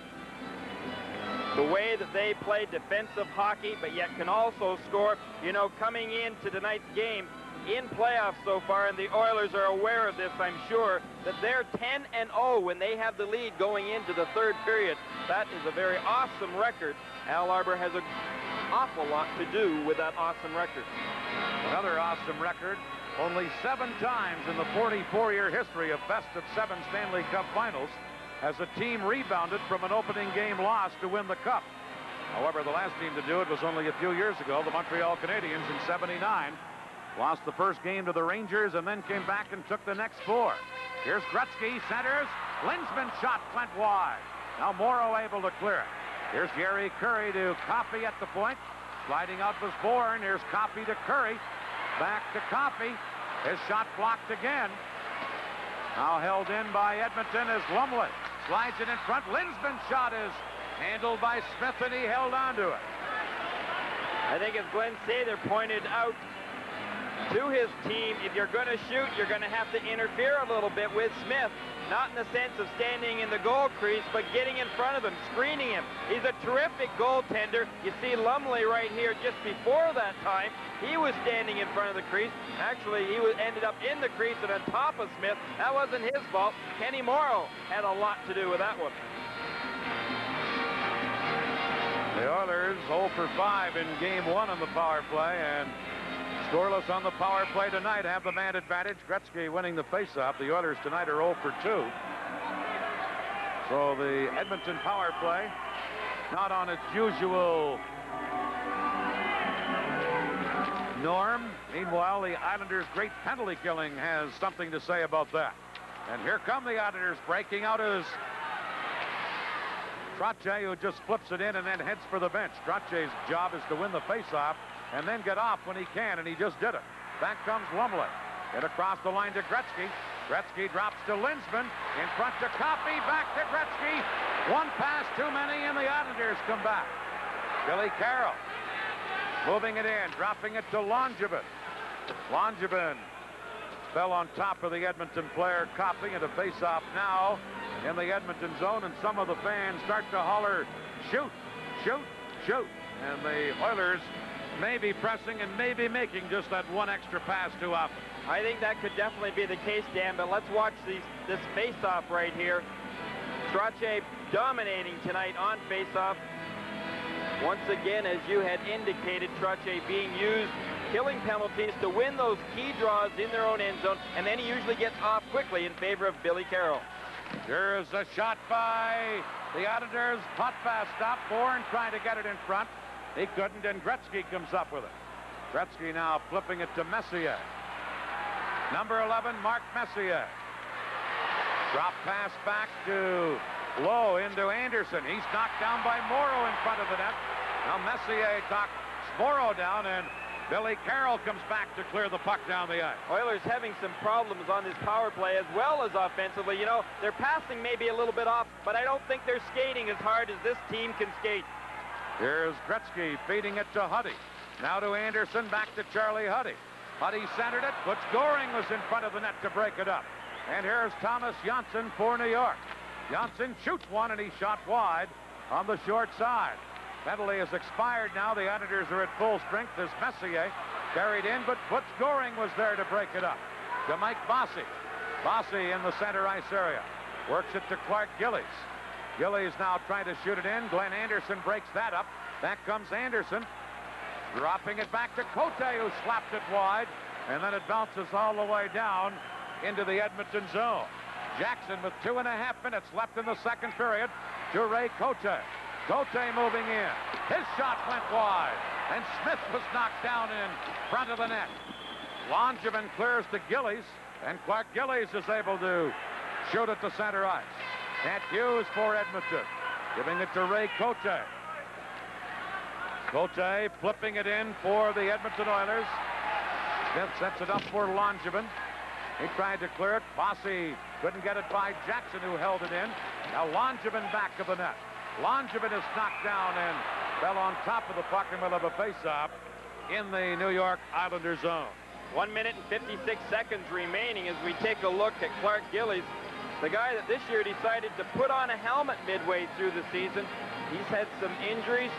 The way that they play defensive hockey, but yet can also score. You know, coming into tonight's game, in playoffs so far, and the Oilers are aware of this, I'm sure, that they're ten and oh when they have the lead going into the third period. That is a very awesome record. Al Arbour has an awful lot to do with that awesome record. Another awesome record. Only seven times in the forty-four year history of best of seven Stanley Cup finals has a team rebounded from an opening game loss to win the cup. However, the last team to do it was only a few years ago, the Montreal Canadiens in seventy-nine. Lost the first game to the Rangers and then came back and took the next four. Here's Gretzky, centers. Linsman's shot went wide. Now Morrow able to clear it. Here's Jerry Curry to Coffey at the point. Sliding out was Bourne. Here's Coffey to Curry. Back to Coffey. His shot blocked again. Now held in by Edmonton as Lumley slides it in front. Linsman's shot is handled by Smith, and he held on to it. I think as Glenn Sather pointed out to his team, if you're going to shoot, you're going to have to interfere a little bit with Smith. Not in the sense of standing in the goal crease, but getting in front of him, screening him. He's a terrific goaltender. You see Lumley right here just before that time. He was standing in front of the crease. Actually, he was, ended up in the crease and on top of Smith. That wasn't his fault. Kenny Morrow had a lot to do with that one. The Oilers oh for five in game one on the power play, and scoreless on the power play tonight, have the man advantage. Gretzky winning the faceoff. The Oilers tonight are oh for two. So the Edmonton power play not on its usual norm. Meanwhile, the Islanders' great penalty killing has something to say about that. And here come the Islanders breaking out as Trottier, who just flips it in and then heads for the bench. Trottier's job is to win the faceoff and then get off when he can, and he just did it. Back comes Lumley. Get across the line to Gretzky. Gretzky drops to Linsman. In front to Coffey. Back to Gretzky. One pass too many, and the Islanders come back. Billy Carroll moving it in, dropping it to Langevin. Langevin fell on top of the Edmonton player, Coffey, and a face-off now in the Edmonton zone, and some of the fans start to holler, shoot, shoot, shoot. And the Oilers may be pressing and maybe making just that one extra pass too often. I think that could definitely be the case, Dan, but let's watch these, this face-off right here. Trottier dominating tonight on face-off. Once again, as you had indicated, Trottier being used, killing penalties to win those key draws in their own end zone, and then he usually gets off quickly in favor of Billy Carroll. Here's a shot by the Islanders. Potvin stopped. Bourne trying to get it in front. He couldn't, and Gretzky comes up with it. Gretzky now flipping it to Messier. Number eleven, Mark Messier. Drop pass back to Lowe into Anderson. He's knocked down by Morrow in front of the net. Now Messier knocks Morrow down, and Billy Carroll comes back to clear the puck down the ice. Oilers having some problems on this power play as well as offensively. You know, their passing may be a little bit off, but I don't think they're skating as hard as this team can skate. Here's Gretzky feeding it to Huddy. Now to Anderson, back to Charlie Huddy. Huddy centered it. Butch Goring was in front of the net to break it up. And here's Thomas Janssen for New York. Janssen shoots one, and he shot wide on the short side. Penalty has expired now. The Islanders are at full strength as Messier carried in, but Butch Goring was there to break it up. To Mike Bossy. Bossy in the center ice area. Works it to Clark Gillies. Gillies now trying to shoot it in. Glenn Anderson breaks that up. Back comes Anderson. Dropping it back to Cote, who slapped it wide. And then it bounces all the way down into the Edmonton zone. Jackson with two and a half minutes left in the second period to Ray Cote. Cote moving in. His shot went wide, and Smith was knocked down in front of the net. Langevin clears to Gillies, and Clark Gillies is able to shoot at the center ice. Kent Hughes for Edmonton, giving it to Ray Cote. Cote flipping it in for the Edmonton Oilers. Smith sets it up for Langevin. He tried to clear it. Bossy couldn't get it by Jackson, who held it in. Now Langevin back of the net. Langevin is knocked down and fell on top of the puck, and will have a face-off in the New York Islanders zone. One minute and fifty-six seconds remaining as we take a look at Clark Gillies, the guy that this year decided to put on a helmet midway through the season. He's had some injuries.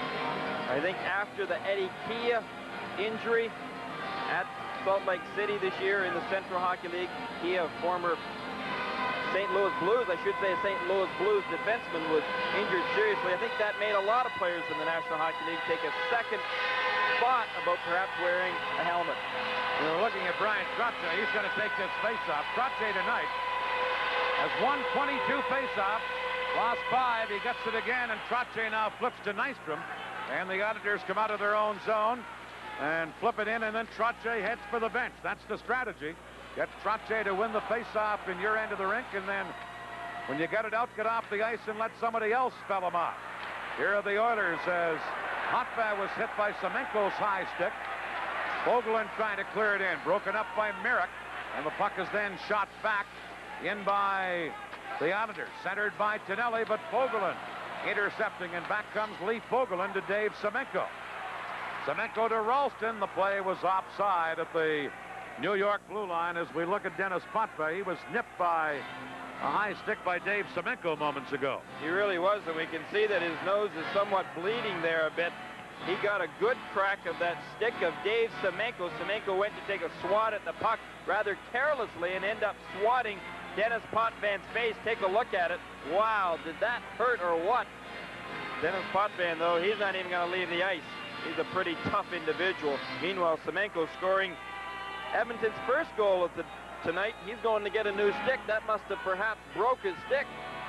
I think after the Eddie Kia injury at Salt Lake City this year in the Central Hockey League, Kia, former Saint Louis Blues, I should say Saint Louis Blues defenseman, was injured seriously. I think that made a lot of players in the National Hockey League take a second thought about perhaps wearing a helmet. We're looking at Brian Trottier. He's going to take this face-off. Trottier tonight has won twenty-two face-off, lost five. He gets it again, and Trottier now flips to Nystrom. And the Islanders come out of their own zone and flip it in, and then Trottier heads for the bench. That's the strategy. Get Trottier to win the face-off in your end of the rink, and then when you get it out, get off the ice and let somebody else spell them off. Here are the Oilers as Hotbad was hit by Semenko's high stick. Vogelin trying to clear it in. Broken up by Merrick, and the puck is then shot back in by the Islanders. Centered by Tonelli, but Vogelin intercepting, and back comes Leif Vogelin to Dave Semenko. Semenko to Ralston. The play was offside at the New York blue line. As we look at Dennis Potvin, he was nipped by a high stick by Dave Semenko moments ago. He really was, and we can see that his nose is somewhat bleeding there a bit. He got a good crack of that stick of Dave Semenko. Semenko went to take a swat at the puck rather carelessly and end up swatting Dennis Potvin's face. Take a look at it. Wow, did that hurt or what? Dennis Potvin, though, he's not even going to leave the ice. He's a pretty tough individual. Meanwhile, Semenko scoring Edmonton's first goal of the, tonight. He's going to get a new stick. That must have perhaps broke his stick.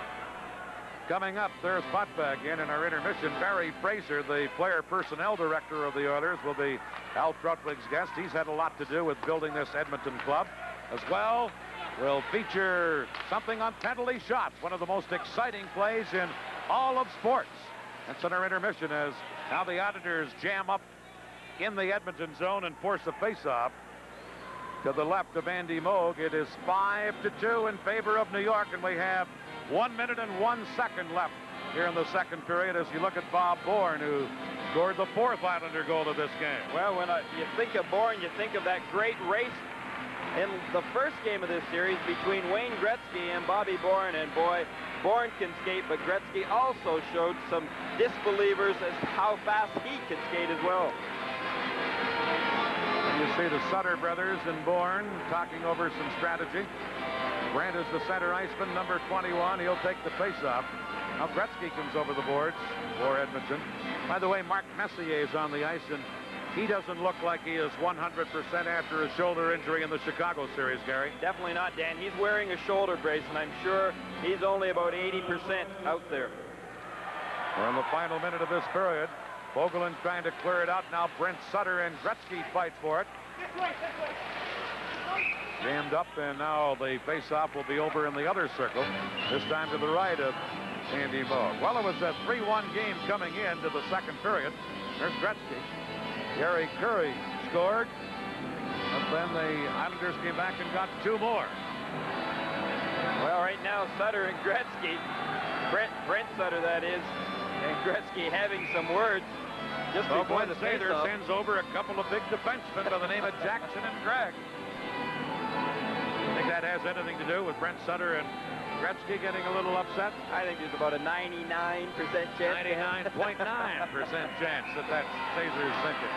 Coming up, there's Potvin again in our intermission. Barry Fraser, the player personnel director of the Oilers, will be Al Trutwig's guest. He's had a lot to do with building this Edmonton club. As well, we'll feature something on penalty shots, one of the most exciting plays in all of sports. That's in our intermission as now the Islanders jam up in the Edmonton zone and force a face-off to the left of Andy Moog. It is five to two in favor of New York, and we have one minute and one second left here in the second period as you look at Bob Bourne, who scored the fourth Islander goal of this game. Well, when uh, you think of Bourne, you think of that great race in the first game of this series between Wayne Gretzky and Bobby Bourne, and boy, Bourne can skate, but Gretzky also showed some disbelievers as to how fast he can skate as well. And you see the Sutter brothers and Bourne talking over some strategy. Brandt is the center iceman, number twenty-one. He'll take the face-off. Now Gretzky comes over the boards for Edmonton. By the way, Mark Messier is on the ice, and he doesn't look like he is one hundred percent after a shoulder injury in the Chicago series, Gary. Definitely not, Dan. He's wearing a shoulder brace, and I'm sure he's only about eighty percent out there. We're in the final minute of this period. Vogelin trying to clear it out. Now Brent Sutter and Gretzky fight for it. Jammed up, and now the face-off will be over in the other circle, this time to the right of Andy Moog. Well, it was a three one game coming into the second period. There's Gretzky. Gary Curry scored. But then the Islanders came back and got two more. Well, right now, Sutter and Gretzky, Brent, Brent Sutter, that is, and Gretzky having some words just Oh before boy, the Sather face-off. sends over a couple of big defensemen by the name of Jackson and Gregg. I think that has anything to do with Brent Sutter and Gretzky getting a little upset. I think there's about a ninety-nine percent chance. ninety-nine point nine percent chance that that's Sather's thinking.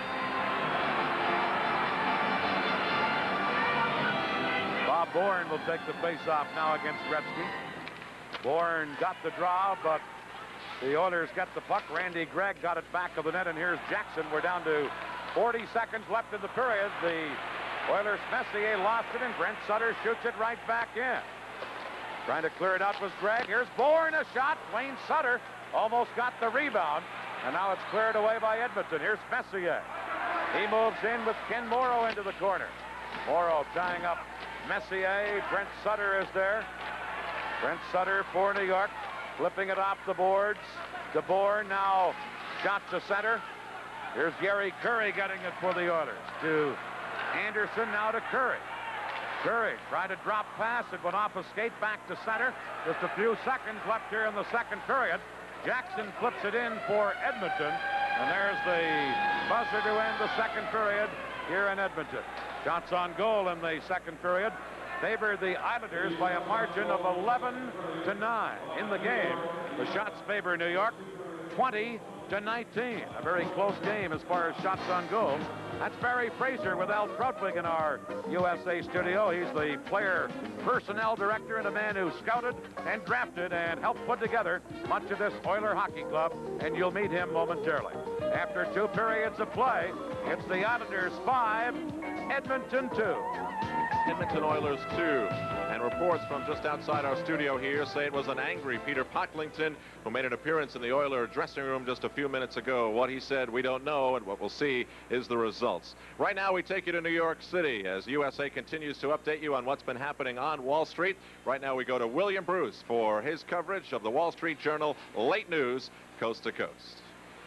Bob Bourne will take the face-off now against Gretzky. Bourne got the draw, but the Oilers got the puck. Randy Gregg got it back of the net, and here's Jackson. We're down to forty seconds left in the period. The Oilers' Messier lost it, and Brent Sutter shoots it right back in. Trying to clear it out was Gregg. Here's Bourne, a shot. Wayne Sutter almost got the rebound, and now it's cleared away by Edmonton. Here's Messier. He moves in with Ken Morrow into the corner. Morrow tying up Messier. Brent Sutter is there. Brent Sutter for New York, flipping it off the boards. DeBoer now shot to center. Here's Gary Curry getting it for the Oilers. To Anderson, now to Curry. Curry tried to drop pass. It went off a skate back to center. Just a few seconds left here in the second period. Jackson flips it in for Edmonton. And there's the buzzer to end the second period here in Edmonton. Shots on goal in the second period favored the Islanders by a margin of eleven to nine. In the game, the shots favor New York twenty to nineteen. A very close game as far as shots on goal. That's Barry Fraser with Al Troutwig in our U S A studio. He's the player personnel director and a man who scouted and drafted and helped put together much of this Oiler hockey club, and you'll meet him momentarily. After two periods of play, it's the Islanders five, Edmonton two. Edmonton Oilers two. And reports from just outside our studio here say it was an angry Peter Pocklington who made an appearance in the Oiler dressing room just a few minutes ago. What he said, we don't know, and what we'll see is the results. Right now, we take you to New York City as U S A continues to update you on what's been happening on Wall Street. Right now, we go to William Bruce for his coverage of the Wall Street Journal Late News, Coast to Coast.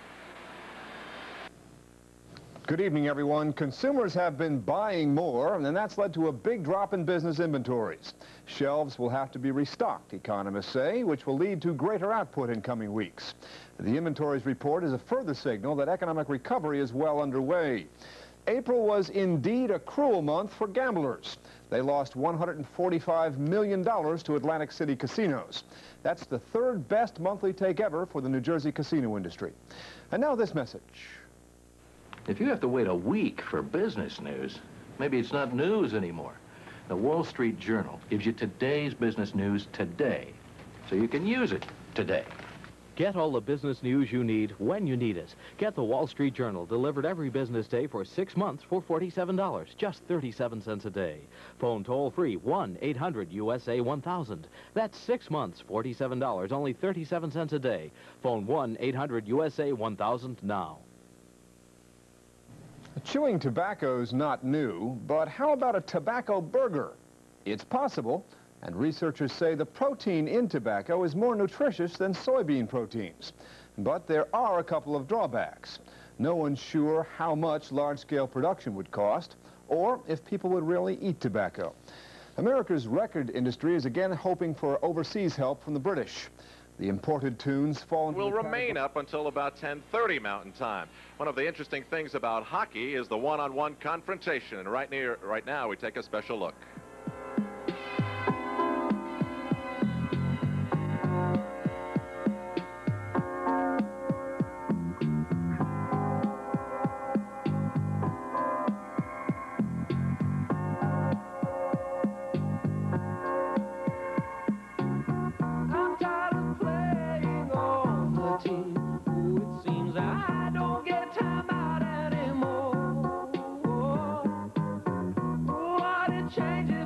Good evening, everyone. Consumers have been buying more, and that's led to a big drop in business inventories. Shelves will have to be restocked, economists say, which will lead to greater output in coming weeks. The inventories report is a further signal that economic recovery is well underway. April was indeed a cruel month for gamblers. They lost one hundred forty-five million dollars to Atlantic City casinos. That's the third best monthly take ever for the New Jersey casino industry. And now this message. If you have to wait a week for business news, maybe it's not news anymore. The Wall Street Journal gives you today's business news today, so you can use it today. Get all the business news you need when you need it. Get the Wall Street Journal delivered every business day for six months for forty-seven dollars, just thirty-seven cents a day. Phone toll-free one eight hundred U S A one thousand. That's six months, forty-seven dollars, only thirty-seven cents a day. Phone one eight hundred U S A one thousand now. Chewing tobacco's not new, but how about a tobacco burger? It's possible, and researchers say the protein in tobacco is more nutritious than soybean proteins. But there are a couple of drawbacks. No one's sure how much large-scale production would cost, or if people would really eat tobacco. America's record industry is again hoping for overseas help from the British. The imported tunes fall into will remain up until about ten thirty Mountain Time. One of the interesting things about hockey is the one-on-one confrontation, and right near right now we take a special look. Changes.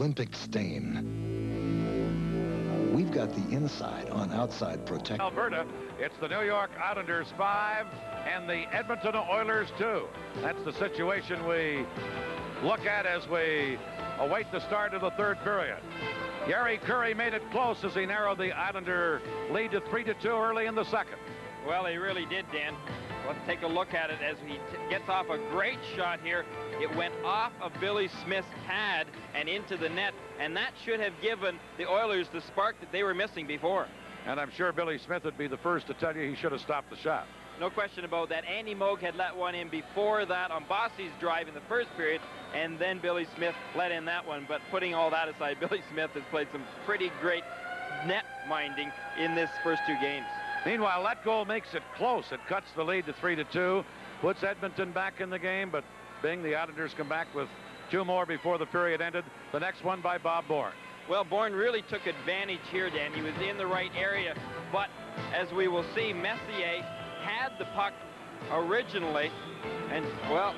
Olympic stain. We've got the inside on outside protection. Alberta, it's the New York Islanders five and the Edmonton Oilers two. That's the situation we look at as we await the start of the third period. Gary Curry made it close as he narrowed the Islander lead to three to two early in the second. Well, he really did, Dan. Let's take a look at it as he t gets off a great shot here. It went off of Billy Smith's pad and into the net, and that should have given the Oilers the spark that they were missing before. And I'm sure Billy Smith would be the first to tell you he should have stopped the shot. No question about that. Andy Moog had let one in before that on Bossy's drive in the first period, and then Billy Smith let in that one. But putting all that aside, Billy Smith has played some pretty great net minding in this first two games. Meanwhile, that goal makes it close. It cuts the lead to three to two, puts Edmonton back in the game, but Bing, the Islanders come back with two more before the period ended. The next one by Bob Bourne. Well, Bourne really took advantage here, Dan. He was in the right area, but as we will see, Messier had the puck originally, and, well,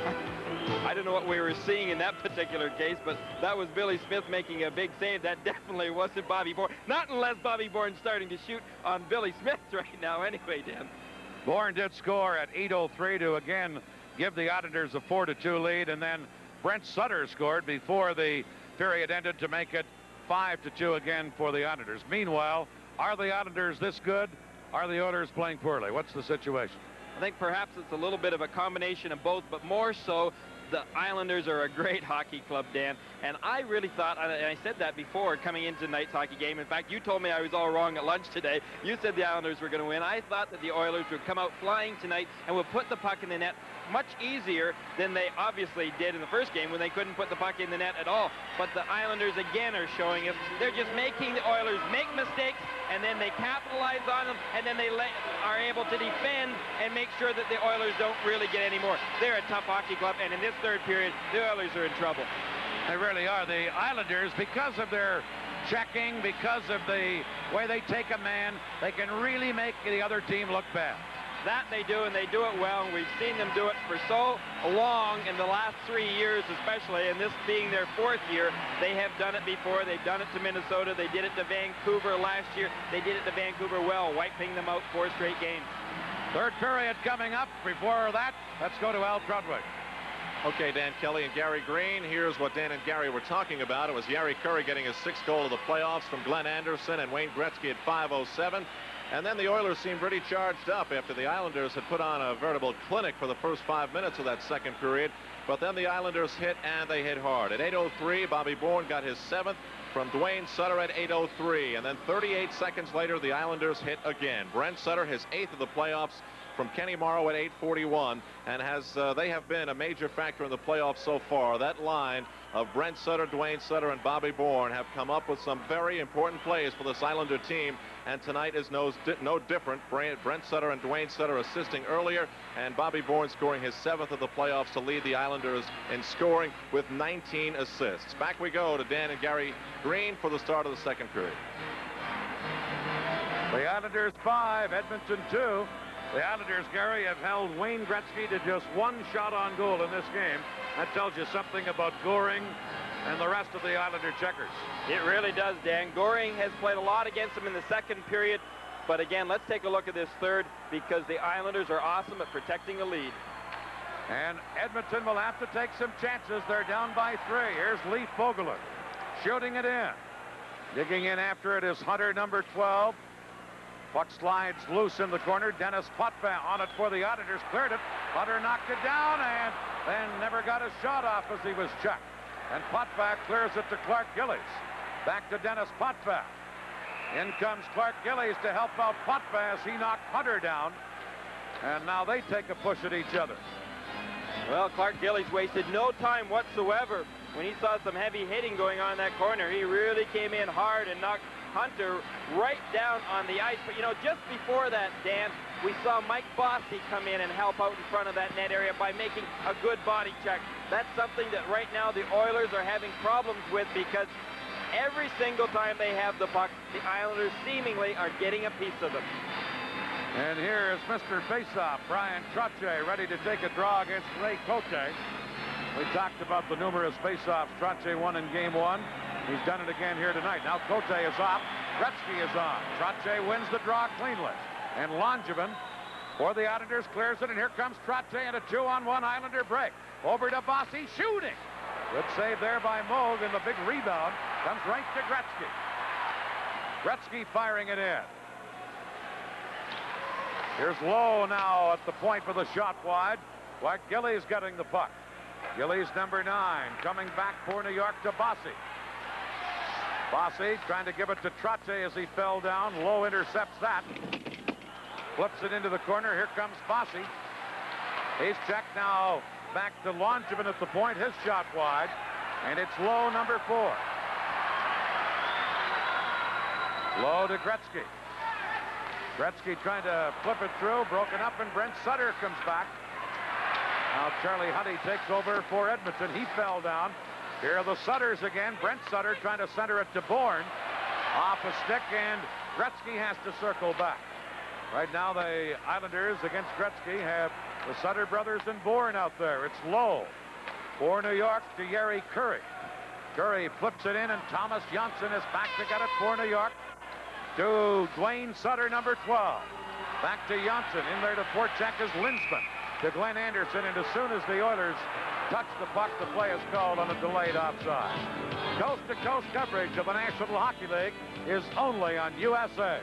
I don't know what we were seeing in that particular case, but that was Billy Smith making a big save. That definitely wasn't Bobby Bourne. Not unless Bobby Bourne's starting to shoot on Billy Smith right now anyway, Dan. Bourne did score at eight oh three to, again, give the Islanders a four to two lead, and then Brent Sutter scored before the period ended to make it five to two again for the Islanders. Meanwhile, are the Islanders this good? Are the Oilers playing poorly? What's the situation? I think perhaps it's a little bit of a combination of both, but more so the Islanders are a great hockey club, Dan. And I really thought, and I said that before coming into tonight's hockey game. In fact, you told me I was all wrong at lunch today. You said the Islanders were going to win. I thought that the Oilers would come out flying tonight and would put the puck in the net much easier than they obviously did in the first game when they couldn't put the puck in the net at all. But the Islanders again are showing us they're just making the Oilers make mistakes, and then they capitalize on them, and then they are able to defend and make sure that the Oilers don't really get any more. They're a tough hockey club, and in this third period, the Oilers are in trouble. They really are. The Islanders, because of their checking, because of the way they take a man, they can really make the other team look bad. That they do, and they do it well, and we've seen them do it for so long in the last three years especially, and this being their fourth year. They have done it before. They've done it to Minnesota. They did it to Vancouver last year. They did it to Vancouver well, wiping them out four straight games. Third period coming up. Before that, let's go to Al Trudwick. Okay, Dan Kelly and Gary Green. Here's what Dan and Gary were talking about. It was Gary Curry getting his sixth goal of the playoffs from Glenn Anderson and Wayne Gretzky at five oh seven. And then the Oilers seemed pretty charged up after the Islanders had put on a veritable clinic for the first five minutes of that second period. But then the Islanders hit, and they hit hard. At eight oh three, Bobby Bourne got his seventh from Dwayne Sutter at eight oh three. And then thirty-eight seconds later, the Islanders hit again. Brent Sutter, his eighth of the playoffs from Kenny Morrow at eight forty-one. And has uh, they have been a major factor in the playoffs so far. That line of Brent Sutter, Dwayne Sutter, and Bobby Bourne have come up with some very important plays for this Islander team. And tonight is no, no different. Brent Sutter and Dwayne Sutter assisting earlier, and Bobby Bourne scoring his seventh of the playoffs to lead the Islanders in scoring with nineteen assists. Back we go to Dan and Gary Green for the start of the second period. The Islanders five, Edmonton two. The Islanders, Gary, have held Wayne Gretzky to just one shot on goal in this game. That tells you something about Goring and the rest of the Islander checkers. It really does, Dan. Goring has played a lot against him in the second period. But again, let's take a look at this third, because the Islanders are awesome at protecting a lead. And Edmonton will have to take some chances. They're down by three. Here's Leif Vogelin shooting it in. Digging in after it is Hunter, number twelve. Puck slides loose in the corner. Dennis Potvin on it for the Islanders. Cleared it. Hunter knocked it down and then never got a shot off as he was checked. And Potvin clears it to Clark Gillies. Back to Dennis Potvin. In comes Clark Gillies to help out Potvin as he knocked Hunter down. And now they take a push at each other. Well, Clark Gillies wasted no time whatsoever. When he saw some heavy hitting going on in that corner, he really came in hard and knocked Hunter right down on the ice. But, you know, just before that, Dan, we saw Mike Bossy come in and help out in front of that net area by making a good body check. That's something that right now the Oilers are having problems with, because every single time they have the puck, the Islanders seemingly are getting a piece of them. And here is Mister Faceoff, Brian Trottier, ready to take a draw against Ray Cote. We talked about the numerous face-offs Trottier won in game one. He's done it again here tonight. Now Cote is off. Gretzky is on. Trottier wins the draw cleanly. And Langevin for the Islanders clears it, and here comes Trottier and a two-on-one Islander break. Over to Bossy, shooting. Good save there by Moog, and the big rebound comes right to Gretzky. Gretzky firing it in. Here's Lowe now at the point for the shot wide. While Gillies getting the puck. Gillies number nine coming back for New York to Bossy. Bossy trying to give it to Trottier as he fell down. Lowe intercepts that. Flips it into the corner. Here comes Bossy. He's checked now back to Langevin at the point. His shot wide. And it's Lowe number four. Lowe to Gretzky. Gretzky trying to flip it through. Broken up, and Brent Sutter comes back. Now Charlie Huddy takes over for Edmonton. He fell down. Here are the Sutters again. Brent Sutter trying to center it to Bourne. Off a stick, and Gretzky has to circle back. Right now the Islanders against Gretzky have the Sutter brothers and Bourne out there. It's Lowe for New York to Yeri Curry. Curry flips it in, and Thomas Janssen is back to get it for New York. To Dwayne Sutter, number twelve. Back to Janssen. In there to forecheck is Linsman. To Glenn Anderson, and as soon as the Oilers touch the puck, the play is called on a delayed offside. Coast-to-coast coverage of the National Hockey League is only on U S A.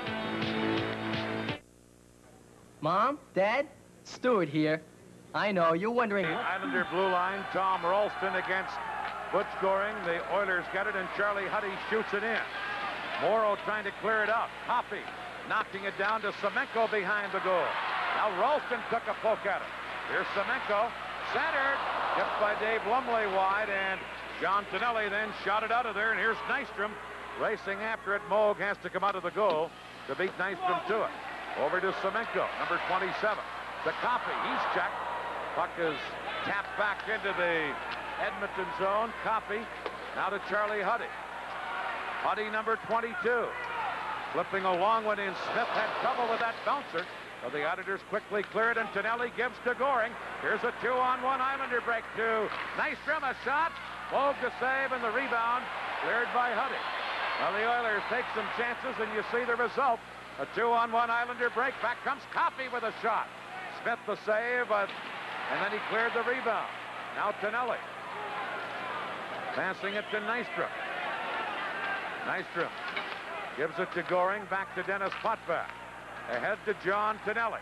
Mom, Dad, Stuart here. I know, you're wondering... Islander blue line, Tom Ralston against Butch Goring. The Oilers get it, and Charlie Huddy shoots it in. Morrow trying to clear it out. Coffey knocking it down to Semenko behind the goal. Now Ralston took a poke at it. Here's Semenko, centered, tipped by Dave Lumley wide, and John Tonelli then shot it out of there, and here's Nystrom racing after it. Moog has to come out of the goal to beat Nystrom to it. Over to Semenko, number twenty-seven. To Coffey, he's checked. Puck is tapped back into the Edmonton zone. Coffey now to Charlie Huddy. Huddy, number twenty-two. Flipping a long one in. Smith had trouble with that bouncer. So the Islanders quickly clear it, and Tonelli gives to Goring. Here's a two-on-one Islander break to Nystrom. A shot. Moog to save, and the rebound cleared by Huddy. Well, the Oilers take some chances, and you see the result. A two-on-one Islander break. Back comes Coffey with a shot. Smith the save, but, and then he cleared the rebound. Now Tonelli. Passing it to Nystrom. Nystrom gives it to Goring. Back to Dennis Potvin. Ahead to John Tonelli.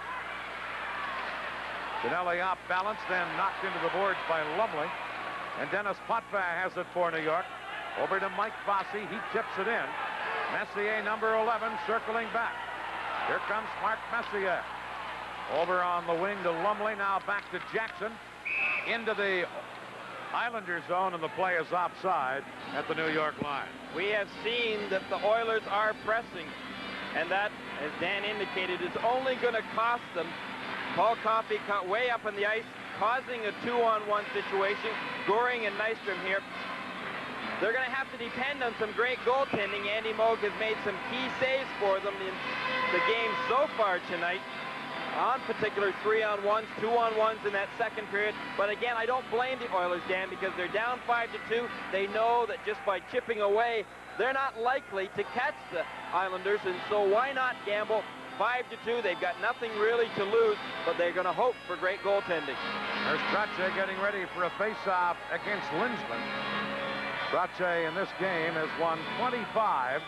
Tonelli off balance, then knocked into the boards by Lumley. And Dennis Potvin has it for New York. Over to Mike Bossy. He tips it in. Messier, number eleven, circling back. Here comes Mark Messier. Over on the wing to Lumley. Now back to Jackson. Into the Islander zone, and the play is offside at the New York line. We have seen that the Oilers are pressing, and that, as Dan indicated, is only going to cost them. Paul Coffey caught way up on the ice, causing a two-on-one situation. Goring and Nystrom here. They're going to have to depend on some great goaltending. Andy Moog has made some key saves for them in the game so far tonight. On particular three-on-ones, two-on-ones in that second period. But again, I don't blame the Oilers, Dan, because they're down five to two. They know that just by chipping away, they're not likely to catch the Islanders, and so why not gamble? Five to two, they've got nothing really to lose, but they're going to hope for great goaltending. There's Trottier getting ready for a face-off against Linsman. Trottier in this game has won twenty-five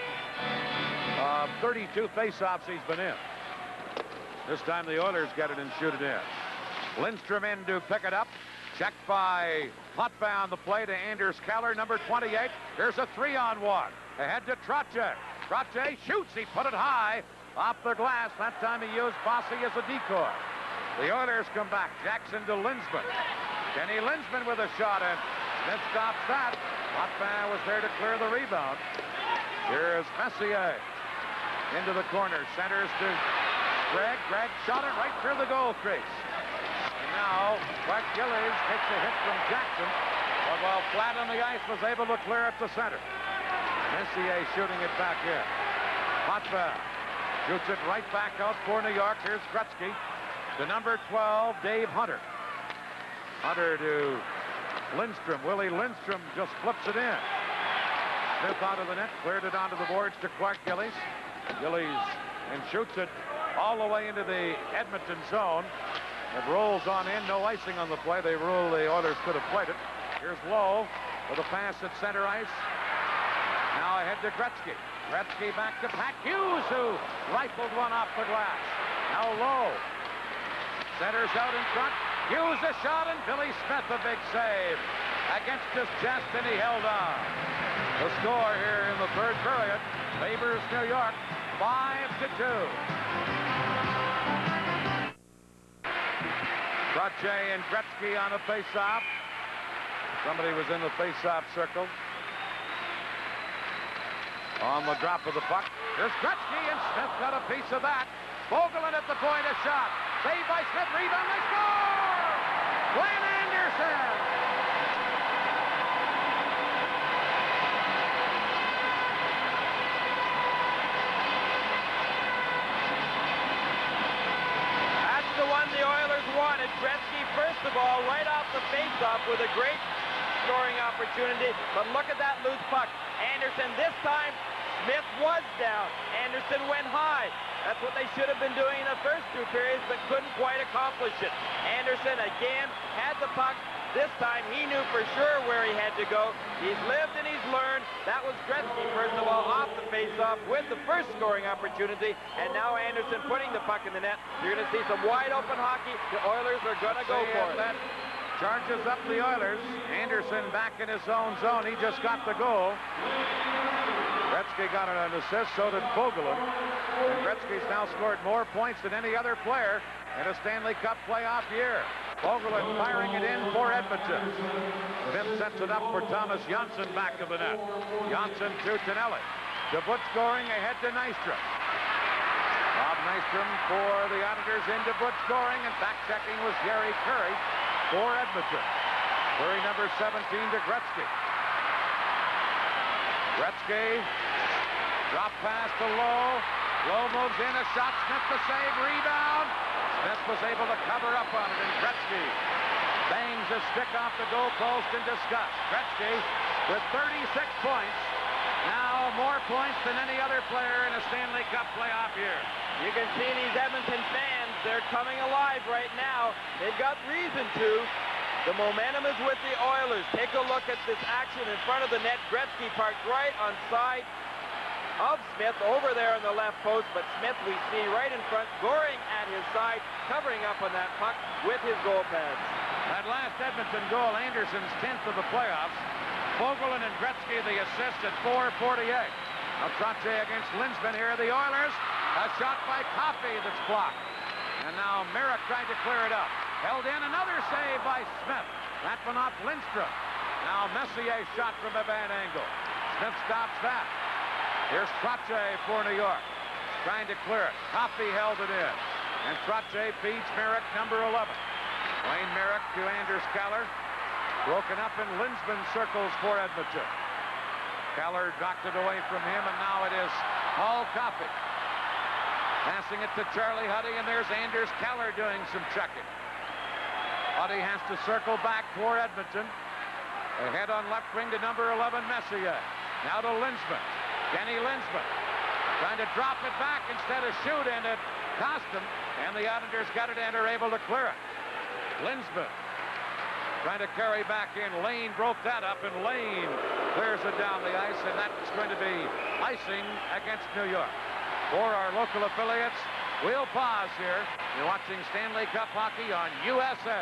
of thirty-two face-offs he's been in. This time the Oilers get it and shoot it in. Lindstrom in to pick it up. Checked by Potvin on the play to Anders Keller, number twenty-eight. Here's a three-on-one. Ahead to Trottier. Trottier shoots. He put it high off the glass. That time he used Bossy as a decoy. The Oilers come back. Jackson to Linsman. Kenny Linsman with a shot, and Smith stops that. Potvin was there to clear the rebound. Here is Messier into the corner. Centers to Gregg. Gregg shot it right through the goal crease. And now, Clark Gillies takes a hit from Jackson, but while flat on the ice, was able to clear it to center. Messier shooting it back in. Potvin shoots it right back out for New York. Here's Gretzky. The number twelve, Dave Hunter. Hunter to Lindstrom. Willie Lindstrom just flips it in. Smith onto the net, cleared it onto the boards to Clark Gillies. Gillies and shoots it all the way into the Edmonton zone. It rolls on in, no icing on the play. They rule the Oilers could have played it. Here's Lowe with a pass at center ice. Now ahead to Gretzky. Gretzky back to Pat Hughes, who rifled one off the glass. Now Lowe. Centers out in front. Hughes a shot, and Billy Smith a big save against his chest, and he held on. The score here in the third period favors New York five to two. Trottier and Gretzky on a face-off. Somebody was in the face-off circle. On the drop of the puck. There's Gretzky, and Smith got a piece of that. Vogelin at the point, a shot. Saved by Smith, rebound, they score! Glenn Anderson! That's the one the Oilers wanted. Gretzky, first of all, right off the faceoff with a great scoring opportunity. But look at that loose puck. Anderson this time, Smith was down. Anderson went high. That's what they should have been doing in the first two periods, but couldn't quite accomplish it. Anderson again had the puck. This time he knew for sure where he had to go. He's lived and he's learned. That was Gretzky, first of all, off the faceoff with the first scoring opportunity. And now Anderson putting the puck in the net. You're going to see some wide open hockey. The Oilers are going to go for it. That charges up the Oilers. Anderson back in his own zone. He just got the goal. Gretzky got an assist, so did Vogelin. And Gretzky's now scored more points than any other player in a Stanley Cup playoff year. Vogelin firing it in for Edmonton. Smith sets it up for Thomas Janssen back of the net. Janssen to Tonelli. To Butch Goring ahead to Nystrom. Bob Nystrom for the Islanders into Butch Goring, and back-checking was Gary Curry for Edmonton. Curry number seventeen to Gretzky. Gretzky, drop pass to Lowe. Lowe moves in, a shot, Smith the save, rebound. Smith was able to cover up on it, and Gretzky bangs a stick off the goalpost in disgust. Gretzky with thirty-six points. Now more points than any other player in a Stanley Cup playoff year. You can see these Edmonton fans, they're coming alive right now. They've got reason to. The momentum is with the Oilers. Take a look at this action in front of the net. Gretzky parked right on side of Smith over there on the left post, but Smith we see right in front, Goring at his side, covering up on that puck with his goal pads. That last Edmonton goal, Anderson's tenth of the playoffs. Vogelin and Gretzky the assist at four forty-eight. Now Trottier against Linsman here. The Oilers, a shot by Coffey that's blocked. And now Merrick trying to clear it up. Held in, another save by Smith. That one off Lindstrom. Now Messier shot from a bad angle. Smith stops that. Here's Trottier for New York. Trying to clear it. Coffey held it in. And Trottier feeds Merrick, number eleven. Wayne Merrick to Anders Keller. Broken up in Linsman circles for Edmonton. Keller knocked it away from him, and now it is Paul Coffey. Passing it to Charlie Huddy, and there's Anders Keller doing some checking. Huddy has to circle back for Edmonton. Ahead on left wing to number eleven, Messier. Now to Linsman. Kenny Linsman trying to drop it back instead of shoot, and it cost him. And the Islanders got it and are able to clear it. Linsman trying to carry back in. Lane broke that up, and Lane clears it down the ice, and that's going to be icing against New York. For our local affiliates, we'll pause here. You're watching Stanley Cup hockey on U S A.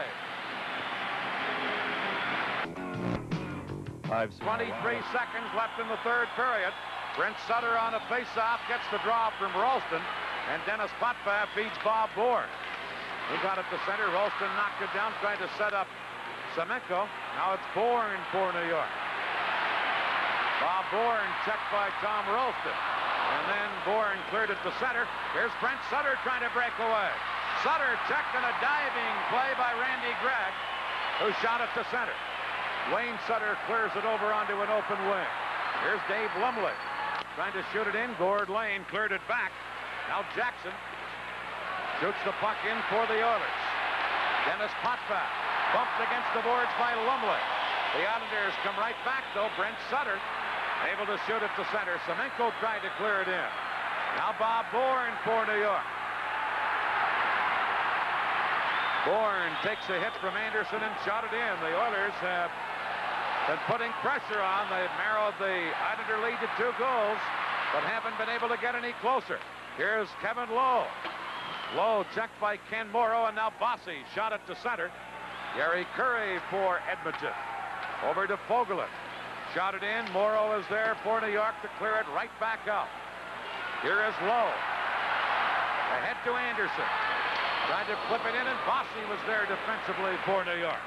twenty-three seconds left in the third period. Brent Sutter on a face-off gets the draw from Ralston, and Dennis Potvin feeds Bob Bourne. He got it to center. Ralston knocked it down, trying to set up Semenko. Now it's Bourne for New York. Bob Bourne checked by Tom Ralston. And then Bourne cleared it to center. Here's Brent Sutter trying to break away. Sutter checked on a diving play by Randy Gregg, who shot it to center. Wayne Sutter clears it over onto an open wing. Here's Dave Lumley trying to shoot it in. Gord Lane cleared it back. Now Jackson shoots the puck in for the Oilers. Dennis Potvin bumped against the boards by Lumley. The Islanders come right back, though. Brent Sutter able to shoot it to center. Semenko tried to clear it in. Now Bob Bourne for New York. Bourne takes a hit from Anderson and shot it in. The Oilers have been putting pressure on. They've narrowed the Islander lead to two goals, but haven't been able to get any closer. Here's Kevin Lowe. Lowe checked by Ken Morrow, and now Bossy shot it to center. Gary Curry for Edmonton. Over to Fogelin. Shot it in. Morrow is there for New York to clear it right back out. Here is Lowe. Ahead to Anderson. Tried to flip it in, and Bossy was there defensively for New York.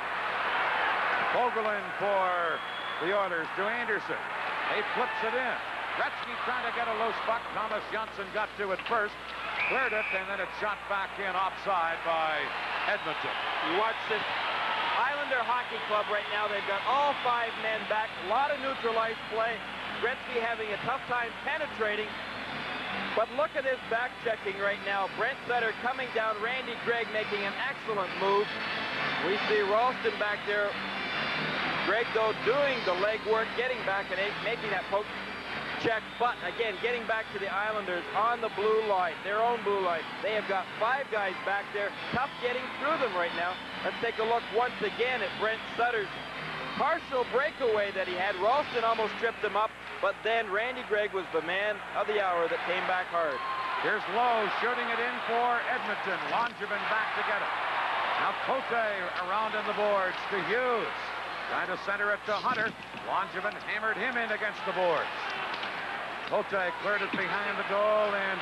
Fogelin for the Oilers to Anderson. He flips it in. Gretzky trying to get a loose puck. Thomas Johnson got to it first. Cleared it, and then it's shot back in offside by Edmonton. You watch this Islander Hockey Club right now. They've got all five men back. A lot of neutralized play. Gretzky having a tough time penetrating. But look at this back checking right now. Brent Sutter coming down. Randy Gregg making an excellent move. We see Ralston back there. Gregg, though, doing the leg work, getting back and making that poke check. But again, getting back to the Islanders on the blue line, their own blue line. They have got five guys back there. Tough getting through them right now. Let's take a look once again at Brent Sutter's partial breakaway that he had. Ralston almost tripped him up, but then Randy Gregg was the man of the hour that came back hard. Here's Lowe shooting it in for Edmonton. Langevin back to get it. Now Cote around in the boards to Hughes. Trying to center it to Hunter. Langevin hammered him in against the boards. Cote cleared it behind the goal, and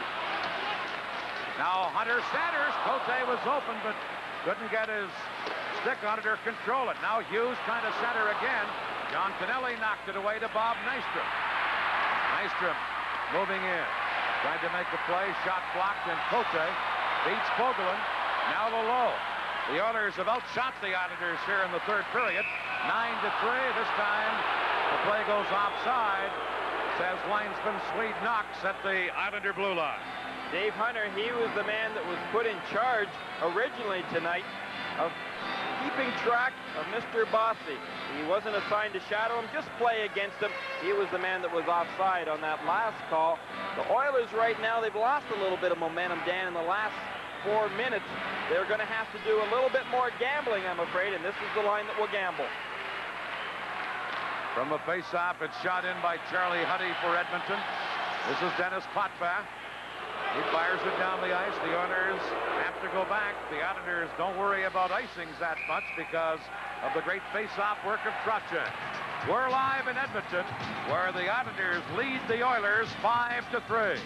now Hunter centers. Cote was open, but couldn't get his stick on it or control it. Now Hughes trying to center again. John Kennelly knocked it away to Bob Nystrom. Nystrom moving in. Tried to make the play. Shot blocked, and Cote beats Fogelin. Now to Lowe. The Oilers have outshot the Islanders here in the third period. Nine to three. This time the play goes offside. Says linesman Swede Knox at the Islander blue line. Dave Hunter, he was the man that was put in charge originally tonight of keeping track of Mister Bossy. He wasn't assigned to shadow him, just play against him. He was the man that was offside on that last call. The Oilers right now, they've lost a little bit of momentum, Dan, in the last four minutes. They're going to have to do a little bit more gambling, I'm afraid, and this is the line that will gamble. From the face-off, it's shot in by Charlie Huddy for Edmonton. This is Dennis Potvin. He fires it down the ice. The Oilers have to go back. The Islanders don't worry about icings that much because of the great face-off work of Trottier. We're live in Edmonton, where the Islanders lead the Oilers five to three.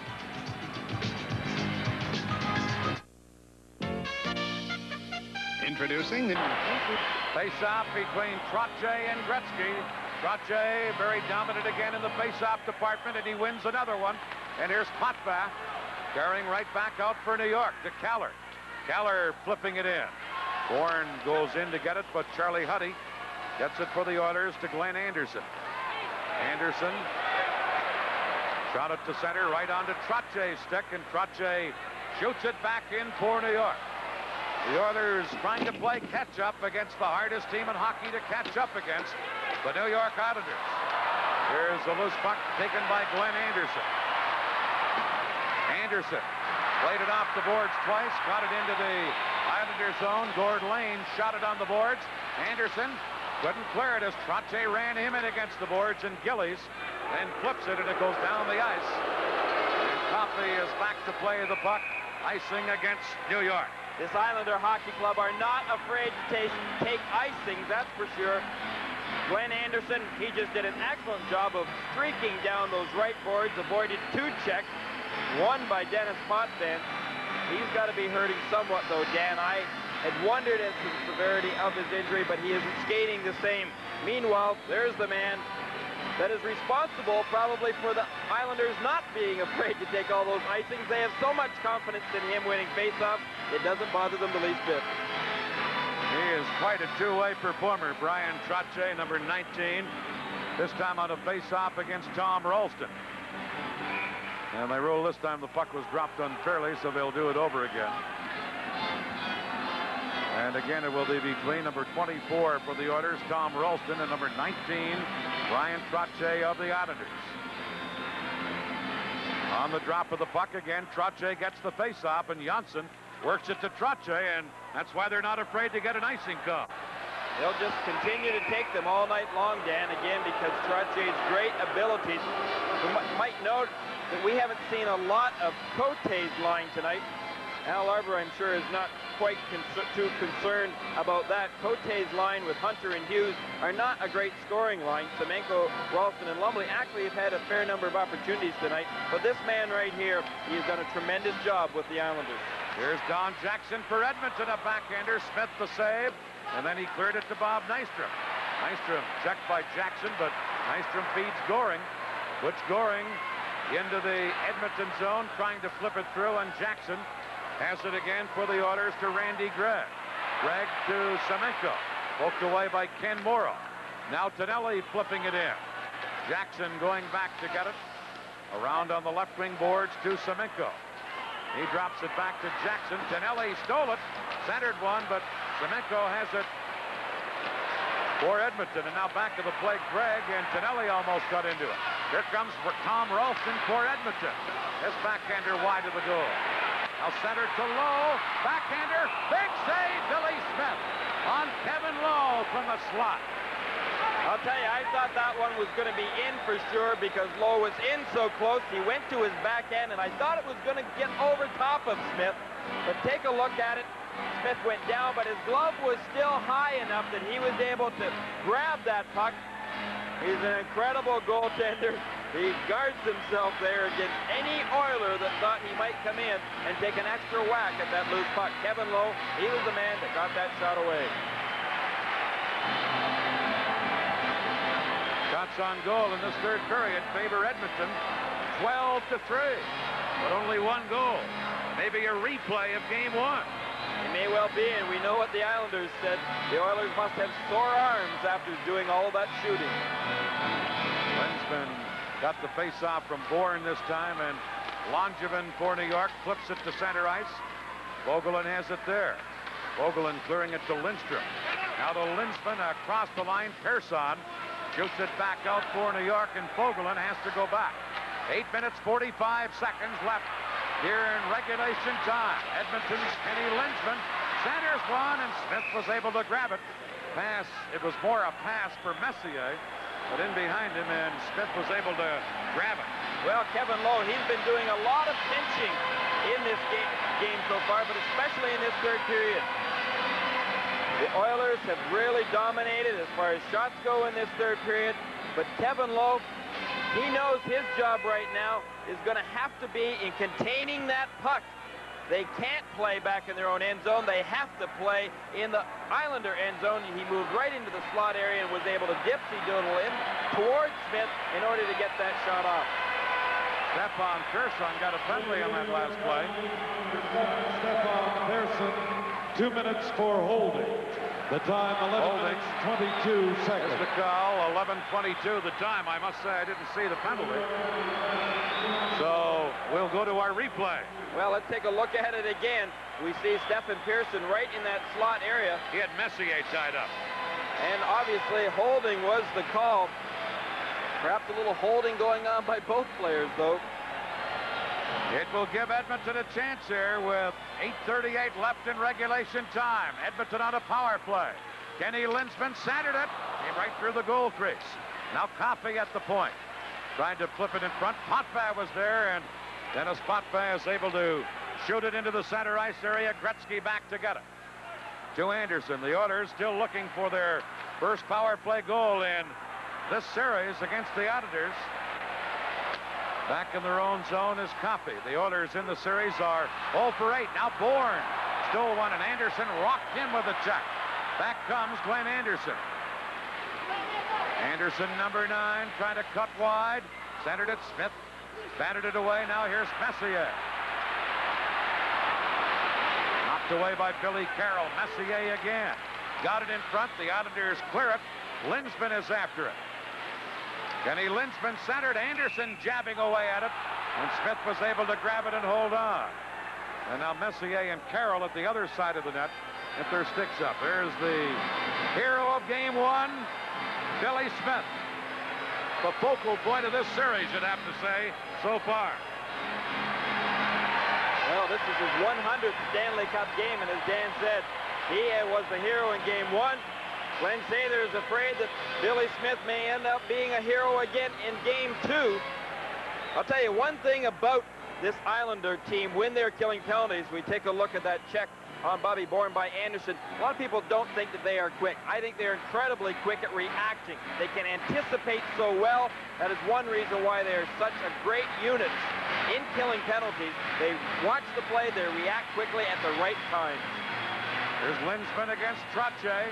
Introducing the face-off between Trottier and Gretzky. Trottier very dominant again in the face-off department, and he wins another one. And here's Potvin carrying right back out for New York to Keller. Keller flipping it in. Bourne goes in to get it, but Charlie Huddy gets it for the Oilers to Glenn Anderson. Anderson shot it to center right onto Trottier's stick, and Trottier shoots it back in for New York. The Oilers trying to play catch-up against the hardest team in hockey to catch up against, the New York Islanders. Here's the loose puck taken by Glenn Anderson. Anderson played it off the boards twice, got it into the Islanders zone. Gord Lane shot it on the boards. Anderson couldn't clear it as Trottier ran him in against the boards, and Gillies then flips it, and it goes down the ice. And Coffey is back to play the puck, icing against New York. This Islander Hockey Club are not afraid to take, take icings, that's for sure. Glenn Anderson, he just did an excellent job of streaking down those right boards, avoided two checks, one by Dennis Potvin. He's got to be hurting somewhat, though, Dan. I had wondered as to the severity of his injury, but he isn't skating the same. Meanwhile, there's the man that is responsible probably for the Islanders not being afraid to take all those icings. They have so much confidence in him winning faceoffs, it doesn't bother them the least bit. He is quite a two-way performer, Brian Trottier, number nineteen. This time on a face-off against Tom Ralston. And they rule this time the puck was dropped unfairly, so they'll do it over again. And And again, it will be between number twenty-four for the Oilers, Tom Ralston, and number nineteen, Brian Trottier of the Islanders. On the drop of the puck again, Trottier gets the face-off, and Janssen works it to Trottier, and that's why they're not afraid to get an icing call. They'll just continue to take them all night long, Dan, again, because Trottier's great abilities. We might note that we haven't seen a lot of Cote's line tonight. Al Arbor, I'm sure, is not quite con- too concerned about that. Cote's line with Hunter and Hughes are not a great scoring line. Semenko, Ralston, and Lumley actually have had a fair number of opportunities tonight. But this man right here, he has done a tremendous job with the Islanders. Here's Don Jackson for Edmonton, a backhander. Smith the save, and then he cleared it to Bob Nystrom. Nystrom checked by Jackson, but Nystrom feeds Goring. Puts Goring into the Edmonton zone, trying to flip it through, and Jackson has it again for the Oilers to Randy Gregg. Gregg to Semenko. Poked away by Ken Morrow. Now Tonelli flipping it in. Jackson going back to get it. Around on the left wing boards to Semenko. He drops it back to Jackson. Tonelli stole it. Centered one, but Semenko has it for Edmonton. And now back to the play, Gregg, and Tonelli almost got into it. Here comes Tom Ralston for Edmonton. His backhander wide of the goal. Now center to Lowe. Backhander. Big save, Billy Smith on Kevin Lowe from the slot. I'll tell you, I thought that one was going to be in for sure because Lowe was in so close. He went to his backhand, and I thought it was going to get over top of Smith. But take a look at it. Smith went down, but his glove was still high enough that he was able to grab that puck. He's an incredible goaltender. He guards himself there against any Oiler that thought he might come in and take an extra whack at that loose puck. Kevin Lowe, he was the man that got that shot away. Shots on goal in this third period favor Edmonton twelve to three, but only one goal. Maybe a replay of game one. It may well be, and we know what the Islanders said. The Oilers must have sore arms after doing all that shooting. Lensman got the face-off from Bourne this time, and Langevin for New York flips it to center ice. Vogelin has it there. Vogelin clearing it to Lindstrom. Now to Linsman across the line. Persson shoots it back out for New York, and Vogelin has to go back. Eight minutes, forty-five seconds left here in regulation time. Edmonton's Kenny Linsman centers one, and Smith was able to grab it. Pass, it was more a pass for Messier, but in behind him, and Smith was able to grab it. Well, Kevin Lowe, he's been doing a lot of pinching in this game, game so far, but especially in this third period. The Oilers have really dominated as far as shots go in this third period, but Kevin Lowe, he knows his job right now is going to have to be in containing that puck. They can't play back in their own end zone. They have to play in the Islander end zone. He moved right into the slot area and was able to dipsy-doodle in towards Smith in order to get that shot off. Stefan Persson got a penalty on that last play. Stefan Persson, two minutes for holding. The time, eleven minutes, twenty-two seconds. Here's the call, eleven twenty-two the time. I must say I didn't see the penalty. So we'll go to our replay. Well, let's take a look at it again. We see Stefan Persson right in that slot area. He had Messier tied up. And obviously holding was the call. Perhaps a little holding going on by both players, though. It will give Edmonton a chance here with eight thirty-eight left in regulation time. Edmonton on a power play. Kenny Linsman centered it. Came right through the goal crease. Now Coffey at the point. Trying to flip it in front. Potvin was there, and Dennis Potvin is able to shoot it into the center ice area. Gretzky back to get it. To Anderson. The Oilers still looking for their first power play goal in this series against the Islanders. Back in their own zone is Coffey. The Oilers in the series are oh for eight. Now Bourne stole one, and Anderson rocked him with a check. Back comes Glenn Anderson. Anderson, number nine, trying to cut wide. Centered it. Smith batted it away. Now here's Messier. Knocked away by Billy Carroll. Messier again. Got it in front. The Islanders clear it. Linsman is after it. Kenny Linsman centered. Anderson jabbing away at it. And Smith was able to grab it and hold on. And now Messier and Carroll at the other side of the net get their sticks up. There's the hero of game one, Billy Smith. The focal point of this series, you'd have to say, so far. Well, this is his one hundredth Stanley Cup game, and as Dan said, he was the hero in game one. Glenn Sather is afraid that Billy Smith may end up being a hero again in game two. I'll tell you one thing about this Islander team when they're killing penalties. We take a look at that check on Bobby Bourne by Anderson. A lot of people don't think that they are quick. I think they're incredibly quick at reacting. They can anticipate so well. That is one reason why they're such a great unit in killing penalties. They watch the play, they react quickly at the right time. Here's Linsman against Trottier.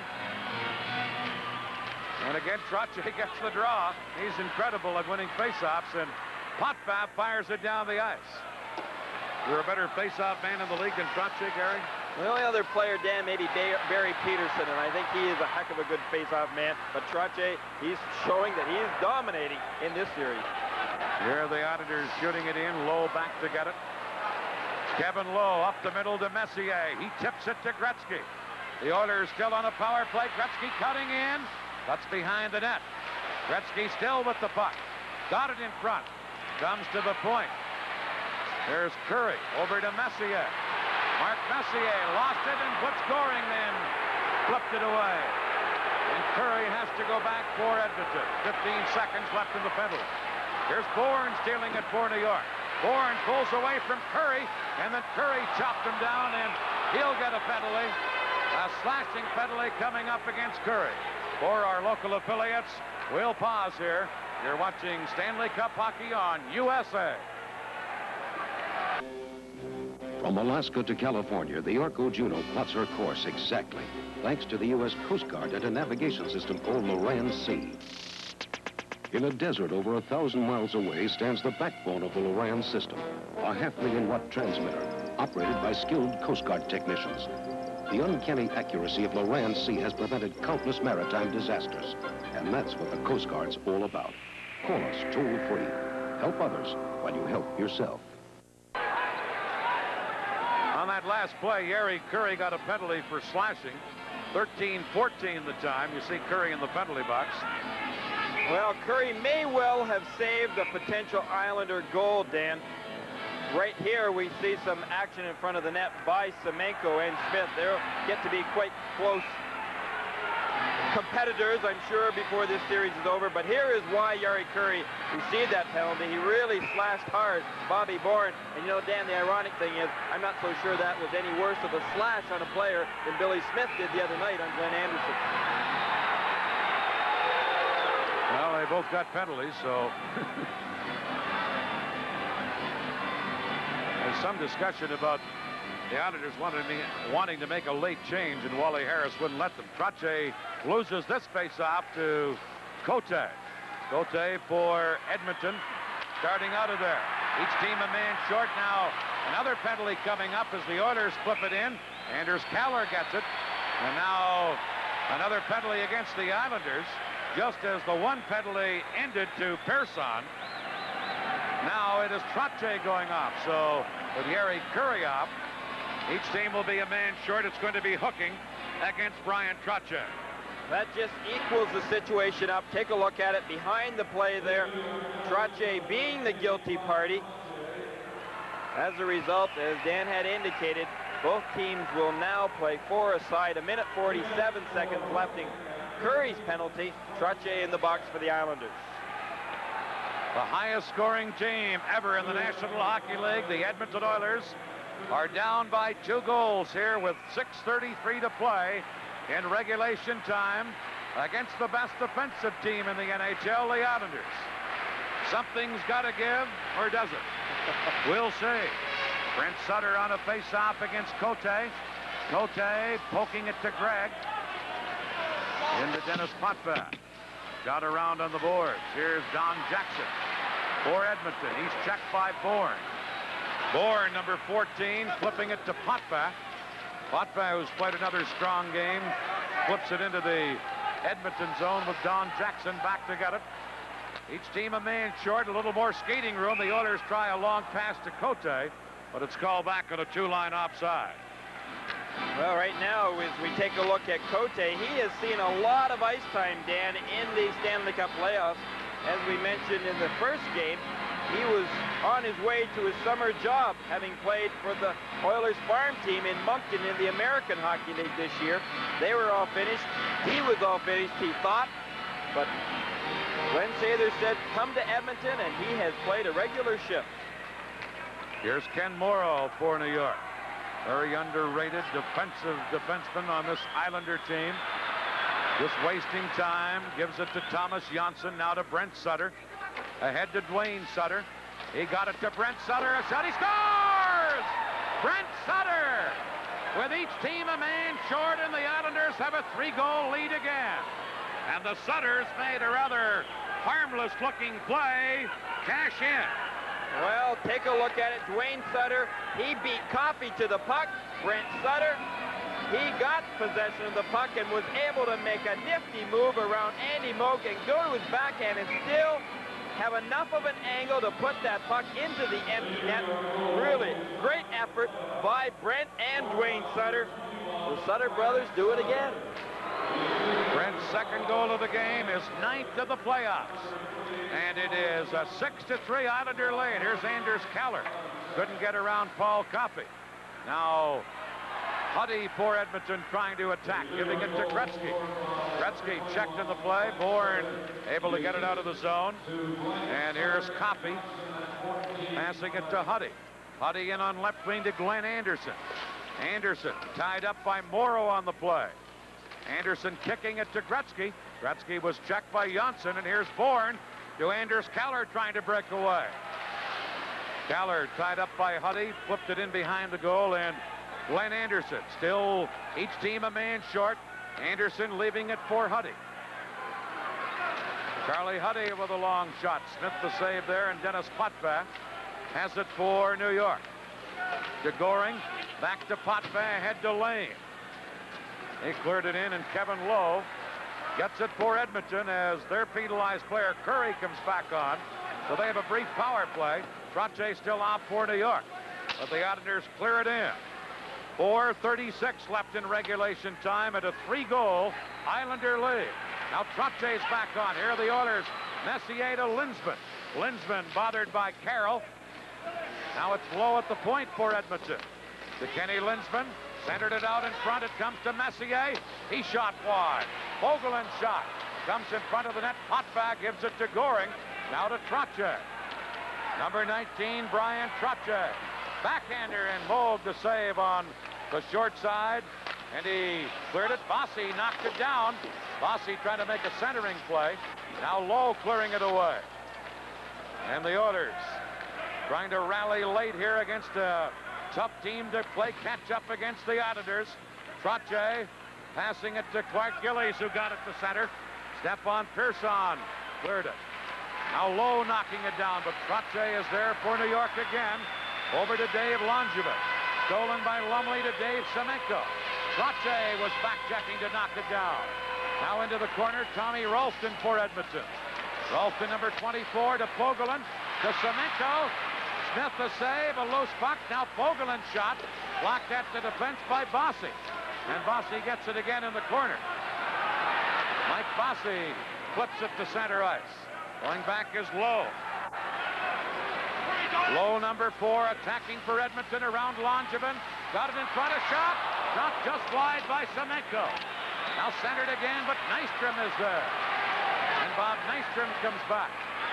And again, Trottier gets the draw. He's incredible at winning faceoffs, and Potvin fires it down the ice. You're a better faceoff man in the league than Trottier, Gary? The only other player, Dan, maybe Barry Peterson, and I think he is a heck of a good face-off man. But Trottier, he's showing that he is dominating in this series. Here are the Islanders shooting it in. Lowe back to get it. Kevin Lowe up the middle to Messier. He tips it to Gretzky. The Oilers still on a power play. Gretzky cutting in. That's behind the net. Gretzky still with the puck. Got it in front. Comes to the point. There's Curry over to Messier. Mark Messier lost it and put scoring, then flipped it away. And Curry has to go back for Edmonton. fifteen seconds left in the penalty. Here's Bourne stealing it for New York. Bourne pulls away from Curry, and then Curry chopped him down, and he'll get a penalty. A slashing penalty coming up against Curry. For our local affiliates, we'll pause here. You're watching Stanley Cup hockey on U S A. From Alaska to California, the Orko Juno plots her course exactly, thanks to the U S Coast Guard and a navigation system called Loran C. In a desert over a thousand miles away stands the backbone of the Loran system, a half-million watt transmitter operated by skilled Coast Guard technicians. The uncanny accuracy of Loran C has prevented countless maritime disasters, and that's what the Coast Guard's all about. Call us toll-free. Help others while you help yourself. On that last play, Yari Curry got a penalty for slashing. thirteen fourteen the time. You see Curry in the penalty box. Well, Curry may well have saved a potential Islander goal, Dan. Right here, we see some action in front of the net by Semenko and Smith. They'll get to be quite close competitors, I'm sure, before this series is over. But here is why Yari Curry received that penalty. He really slashed hard Bobby Bourne. And, you know, Dan, the ironic thing is, I'm not so sure that was any worse of a slash on a player than Billy Smith did the other night on Glenn Anderson. Well, they both got penalties, so... There's some discussion about the Islanders wanting, wanting to make a late change, and Wally Harris wouldn't let them. Trottier loses this face-off to Cote. Cote for Edmonton, starting out of there. Each team a man short now. Another penalty coming up as the Oilers flip it in. Anders Kaller gets it. And now another penalty against the Islanders, just as the one penalty ended to Pearson. Now it is Trottier going off. So with Yari Curry off, each team will be a man short. It's going to be hooking against Brian Trottier. That just equals the situation up. Take a look at it behind the play there. Trottier being the guilty party. As a result, as Dan had indicated, both teams will now play four aside. A minute forty-seven seconds left in Curry's penalty. Trottier in the box for the Islanders. The highest scoring team ever in the National Hockey League, the Edmonton Oilers, are down by two goals here with six thirty-three to play in regulation time against the best defensive team in the N H L, the Islanders. Something's got to give, or does it? We'll see. Brent Sutter on a face-off against Cote. Cote poking it to Gregg. Into Dennis Potvin. Got around on the boards. Here's Don Jackson for Edmonton. He's checked by Bourne. Bourne, number fourteen, flipping it to Potvin. Potvin, who's played another strong game, flips it into the Edmonton zone with Don Jackson back to get it. Each team a man short, a little more skating room. The Oilers try a long pass to Cote, but it's called back on a two-line offside. Well, right now, as we take a look at Cote, he has seen a lot of ice time, Dan, in the Stanley Cup playoffs. As we mentioned in the first game, he was on his way to his summer job, having played for the Oilers farm team in Moncton in the American Hockey League this year. They were all finished. He was all finished, he thought. But Glenn Sather said, come to Edmonton, and he has played a regular shift. Here's Ken Morrow for New York. Very underrated defensive defenseman on this Islander team. Just wasting time. Gives it to Thomas Janssen. Now to Brent Sutter. Ahead to Dwayne Sutter. He got it to Brent Sutter. A shot. He scores! Brent Sutter! With each team a man short, and the Islanders have a three-goal lead again. And the Sutters made a rather harmless-looking play. Cash in. Well, take a look at it. Dwayne Sutter, he beat Coffey to the puck. Brent Sutter, he got possession of the puck and was able to make a nifty move around Andy Moak and go to his backhand and still have enough of an angle to put that puck into the empty net. Really great effort by Brent and Dwayne Sutter. The Sutter brothers do it again. Brent's second goal of the game, is ninth of the playoffs. And it is a six to three Islander lead. Here's Anders Keller. Couldn't get around Paul Coffey. Now, Huddy for Edmonton trying to attack, giving it to Gretzky. Gretzky checked in the play. Bourne able to get it out of the zone. And here's Coffey passing it to Huddy. Huddy in on left wing to Glenn Anderson. Anderson tied up by Morrow on the play. Anderson kicking it to Gretzky. Gretzky was checked by Janssen, and here's Bourne to Anders Keller trying to break away. Keller tied up by Huddy, flipped it in behind the goal, and Glenn Anderson still each team a man short. Anderson leaving it for Huddy. Charlie Huddy with a long shot. Smith the save there, and Dennis Potvin has it for New York. To Goring, back to Potvin, ahead to Lane. He cleared it in, and Kevin Lowe gets it for Edmonton as their penalized player Curry comes back on. So they have a brief power play. Trottier still out for New York, but the Islanders clear it in. four thirty-six left in regulation time at a three-goal Islander lead. Now Trottier's back on. Here are the Oilers. Messier to Linsman. Linsman bothered by Carroll. Now it's Lowe at the point for Edmonton. To Kenny Linsman. Centered it out in front. It comes to Messier. He shot wide. Vogeland shot. Comes in front of the net. Potvin gives it to Goring. Now to Trottier. Number nineteen, Brian Trottier. Backhander, and Moog the save on the short side. And he cleared it. Bossy knocked it down. Bossy trying to make a centering play. Now Lowe clearing it away. And the Oilers trying to rally late here against a tough team to play catch up against the Islanders. Trottier passing it to Clark Gillies, who got it to center. Stephon Pearson cleared it. Now Lowe knocking it down, but Trottier is there for New York again. Over to Dave Langevin. Stolen by Lumley to Dave Semenko. Trottier was back-checking to knock it down. Now into the corner, Tommy Ralston for Edmonton. Ralston, number twenty-four, to Fogelin. To Semenko. Smith the save, a loose puck. Now Fogelin shot. Blocked at the defense by Bossy. And Bossy gets it again in the corner. Mike Bossy flips it to center ice. Going back is Lowe. Lowe, number four, attacking for Edmonton around Langevin. Got it in front of shot. Shot just wide by Semenko. Now centered again, but Nystrom is there. And Bob Nystrom comes back.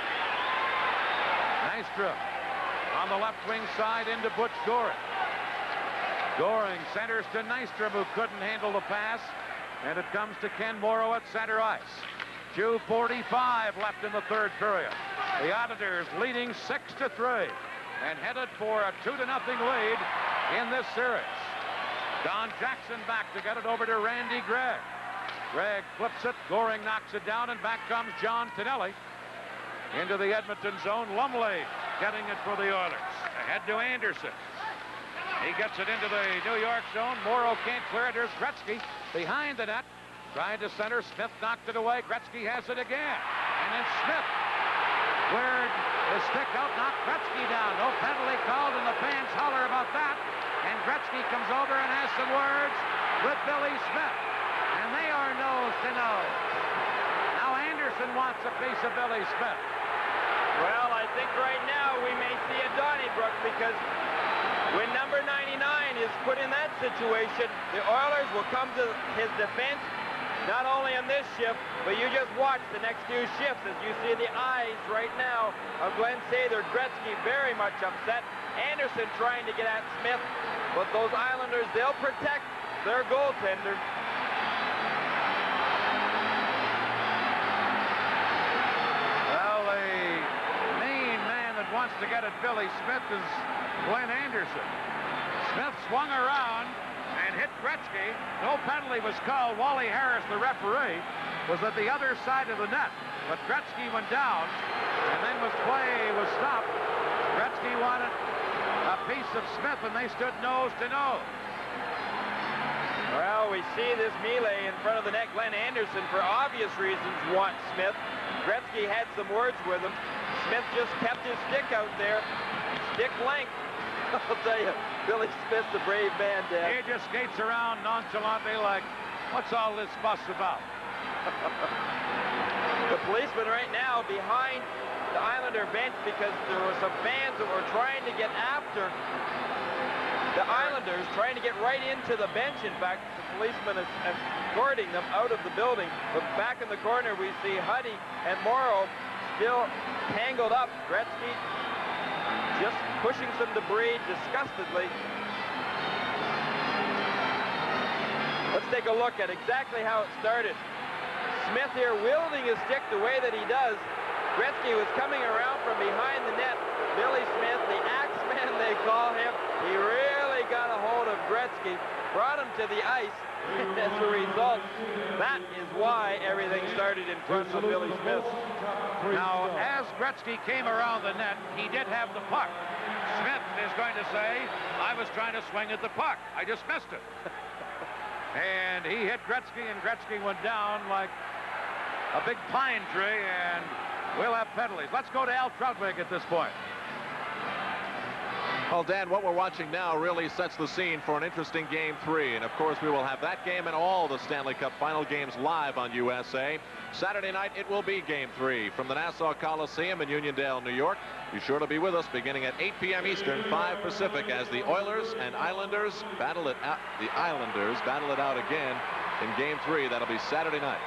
Nystrom on the left wing side into Butch Goring. Goring centers to Nystrom, who couldn't handle the pass. And it comes to Ken Morrow at center ice. two forty-five left in the third period. The Islanders leading six to three and headed for a two to nothing lead in this series. Don Jackson back to get it over to Randy Gregg. Gregg flips it. Goring knocks it down, and back comes John Tonelli into the Edmonton zone. Lumley getting it for the Oilers. Ahead to Anderson. He gets it into the New York zone. Morrow can't clear it. There's Gretzky behind the net. Trying to center. Smith knocked it away. Gretzky has it again. And then Smith cleared his stick out, knocked Gretzky down. No penalty called, and the fans holler about that. And Gretzky comes over and has some words with Billy Smith. And they are nose to nose. Now Anderson wants a piece of Billy Smith. Well, I think right now we may see a Donnybrook, because when number ninety-nine is put in that situation, the Oilers will come to his defense, not only on this shift, but you just watch the next few shifts as you see the eyes right now of Glenn Sather. Gretzky very much upset. Anderson trying to get at Smith, but those Islanders, they'll protect their goaltender. Well, the main man that wants to get at Billy Smith is Glenn Anderson. Smith swung around and hit Gretzky. No penalty was called. Wally Harris, the referee, was at the other side of the net, but Gretzky went down, and then was play was stopped. Gretzky wanted a piece of Smith, and they stood nose to nose. Well, we see this melee in front of the net. Glenn Anderson, for obvious reasons, wants Smith. Gretzky had some words with him. Smith just kept his stick out there, stick length. I'll tell you, Billy Smith's a brave man, Dan. He just skates around nonchalantly like, what's all this fuss about? The policeman right now behind the Islander bench, because there were some fans that were trying to get after the Islanders, trying to get right into the bench. In fact, the policeman is escorting them out of the building. But back in the corner, we see Huddy and Morrow still tangled up. Gretzky just pushing some debris disgustedly. Let's take a look at exactly how it started. Smith here wielding his stick the way that he does. Gretzky was coming around from behind the net. Billy Smith, the Axeman they call him, he really got a hold of Gretzky, brought him to the ice. As a result, that is why everything started in front of Billy Smith. Now, as Gretzky came around the net, he did have the puck. Smith is going to say, I was trying to swing at the puck. I just missed it. And he hit Gretzky, and Gretzky went down like a big pine tree, and we'll have penalties. Let's go to Al Troutwig at this point. Well, Dan, what we're watching now really sets the scene for an interesting game three. And, of course, we will have that game and all the Stanley Cup final games live on U S A. Saturday night, it will be game three from the Nassau Coliseum in Uniondale, New York. Be sure to be with us beginning at eight p m Eastern, five Pacific, as the Oilers and Islanders battle it out. The Islanders battle it out again in game three. That'll be Saturday night.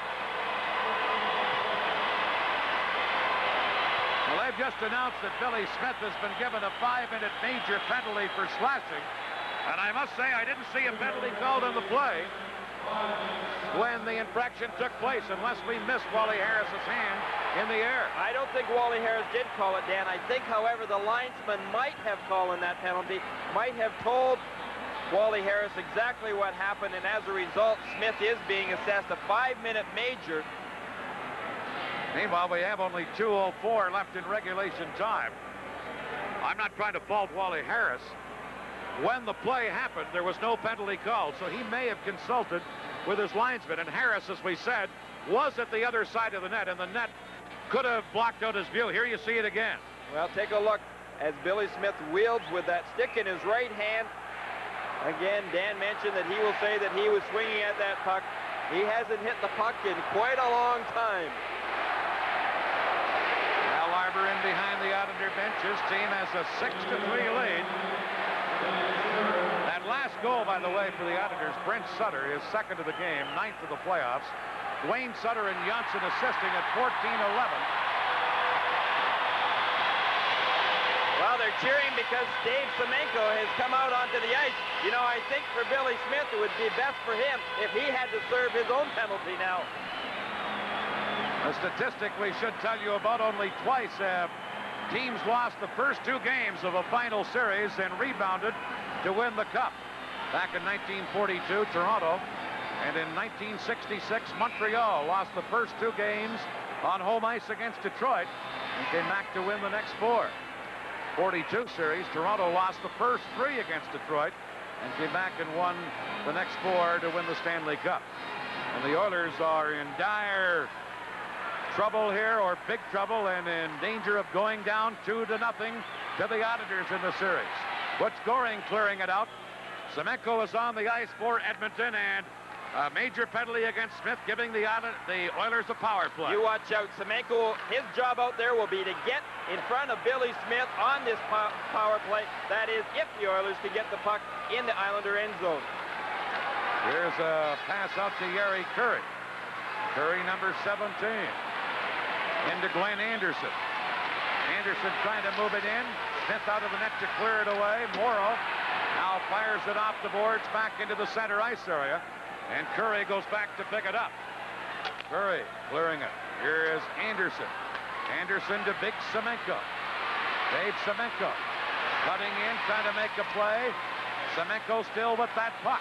Well, they've just announced that Billy Smith has been given a five-minute major penalty for slashing. And I must say, I didn't see a penalty called on the play when the infraction took place, unless we missed Wally Harris's hand in the air. I don't think Wally Harris did call it, Dan. I think, however, the linesman might have called in that penalty, might have told Wally Harris exactly what happened, and as a result, Smith is being assessed a five-minute major. Meanwhile, we have only two oh four left in regulation time. I'm not trying to fault Wally Harris. When the play happened, there was no penalty called, so he may have consulted with his linesman. And Harris, as we said, was at the other side of the net, and the net could have blocked out his view. Here you see it again. Well, take a look as Billy Smith wields with that stick in his right hand. Again, Dan mentioned that he will say that he was swinging at that puck. He hasn't hit the puck in quite a long time. In behind the Islander bench. His team has a six to three lead. That last goal, by the way, for the Islanders, Brent Sutter, is second of the game, ninth of the playoffs. Dwayne Sutter and Johnson assisting at fourteen eleven. Well, they're cheering because Dave Semenko has come out onto the ice. You know, I think for Billy Smith, it would be best for him if he had to serve his own penalty now. A statistic we should tell you about: only twice have teams lost the first two games of a final series and rebounded to win the Cup. Back in nineteen forty-two, Toronto, and in nineteen sixty-six, Montreal lost the first two games on home ice against Detroit and came back to win the next four. forty-two series, Toronto lost the first three against Detroit and came back and won the next four to win the Stanley Cup. And the Oilers are in dire trouble here, or big trouble, and in danger of going down two to nothing to the Islanders in the series. What's Goring clearing it out Semenko is on the ice for Edmonton, and a major penalty against Smith, giving the, the Oilers a power play. You watch out. Semenko, his job out there will be to get in front of Billy Smith on this po power play. That is, if the Oilers can get the puck in the Islander end zone. Here's a pass out to Yari Curry. Curry, number seventeen. Into Glenn Anderson. Anderson trying to move it in. Smith out of the net to clear it away. Morrow now fires it off the boards back into the center ice area. And Curry goes back to pick it up. Curry clearing it. Here is Anderson. Anderson to Big Semenko. Dave Semenko cutting in, trying to make a play. Semenko still with that puck.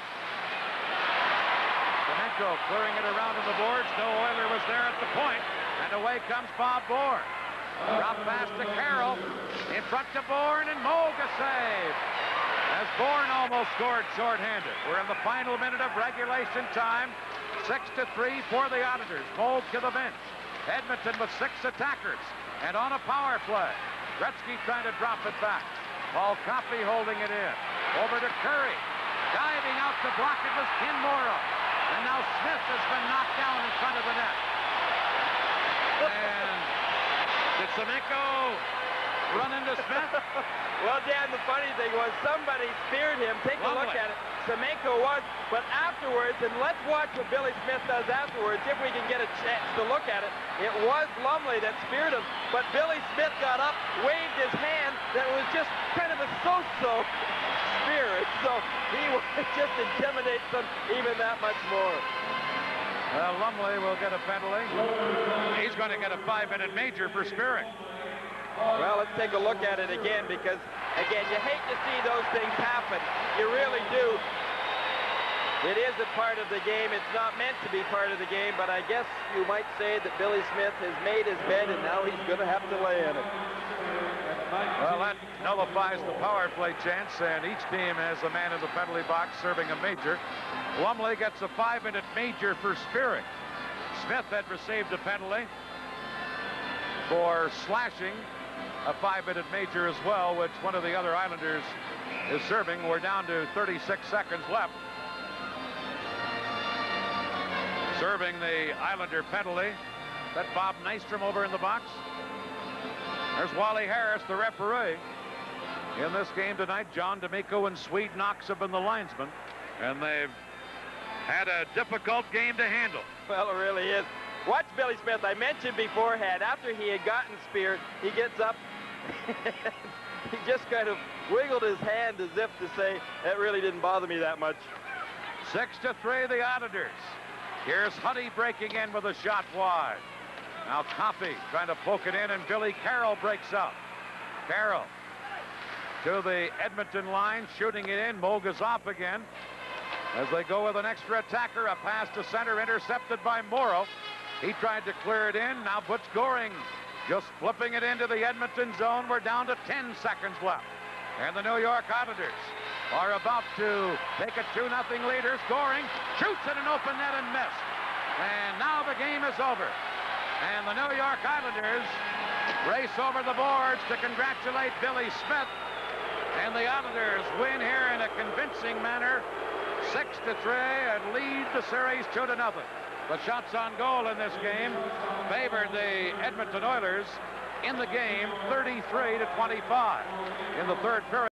Semenko clearing it around on the boards. No Oiler was there at the point. And away comes Bob Bourne. Drop pass to Carroll. In front to Bourne, and Moga save. As Bourne almost scored shorthanded. We're in the final minute of regulation time. Six to three for the Islanders. Mold to the bench. Edmonton with six attackers. And on a power play. Gretzky trying to drop it back. Paul Coffey holding it in. Over to Curry. Diving out to block it was Ken Morrow. And now Smith has been knocked down in front of the net. And did Semenko run into Smith? Well, Dan, the funny thing was somebody speared him. Take a look at it. Semenko was, but afterwards, and let's watch what Billy Smith does afterwards, if we can get a chance to look at it. It was Lumley that speared him, but Billy Smith got up, waved his hand, that was just kind of a so-so spirit. So he just intimidates them even that much more. Well, Lumley will get a penalty. He's going to get a five-minute major for spearing. Well, let's take a look at it again, because, again, you hate to see those things happen. You really do. It is a part of the game. It's not meant to be part of the game, but I guess you might say that Billy Smith has made his bed, and now he's going to have to lay in it. Well, that nullifies the power play chance, and each team has a man in the penalty box serving a major. Lumley gets a five-minute major for spearing. Smith had received a penalty for slashing, a five-minute major as well, which one of the other Islanders is serving. We're down to thirty-six seconds left. Serving the Islander penalty. That Bob Nystrom over in the box. There's Wally Harris, the referee. In this game tonight, John D'Amico and Swede Knox have been the linesmen, and they've had a difficult game to handle. Well, it really is. Watch Billy Smith. I mentioned beforehand, after he had gotten speared, he gets up. He just kind of wiggled his hand as if to say, that really didn't bother me that much. Six to three, the Islanders. Here's Huddy breaking in with a shot wide. Now Coffey trying to poke it in, and Billy Carroll breaks up. Carroll to the Edmonton line, shooting it in. Moga's off again. As they go with an extra attacker, a pass to center, intercepted by Morrow. He tried to clear it in. Now Butch Goring just flipping it into the Edmonton zone. We're down to ten seconds left. And the New York Islanders are about to take a two nothing lead. Here's Goring, shoots at an open net and missed. And now the game is over. And the New York Islanders race over the boards to congratulate Billy Smith. And the Islanders win here in a convincing manner, six to three, and lead the series two to nothing. The shots on goal in this game favored the Edmonton Oilers in the game thirty-three to twenty-five. In the third period.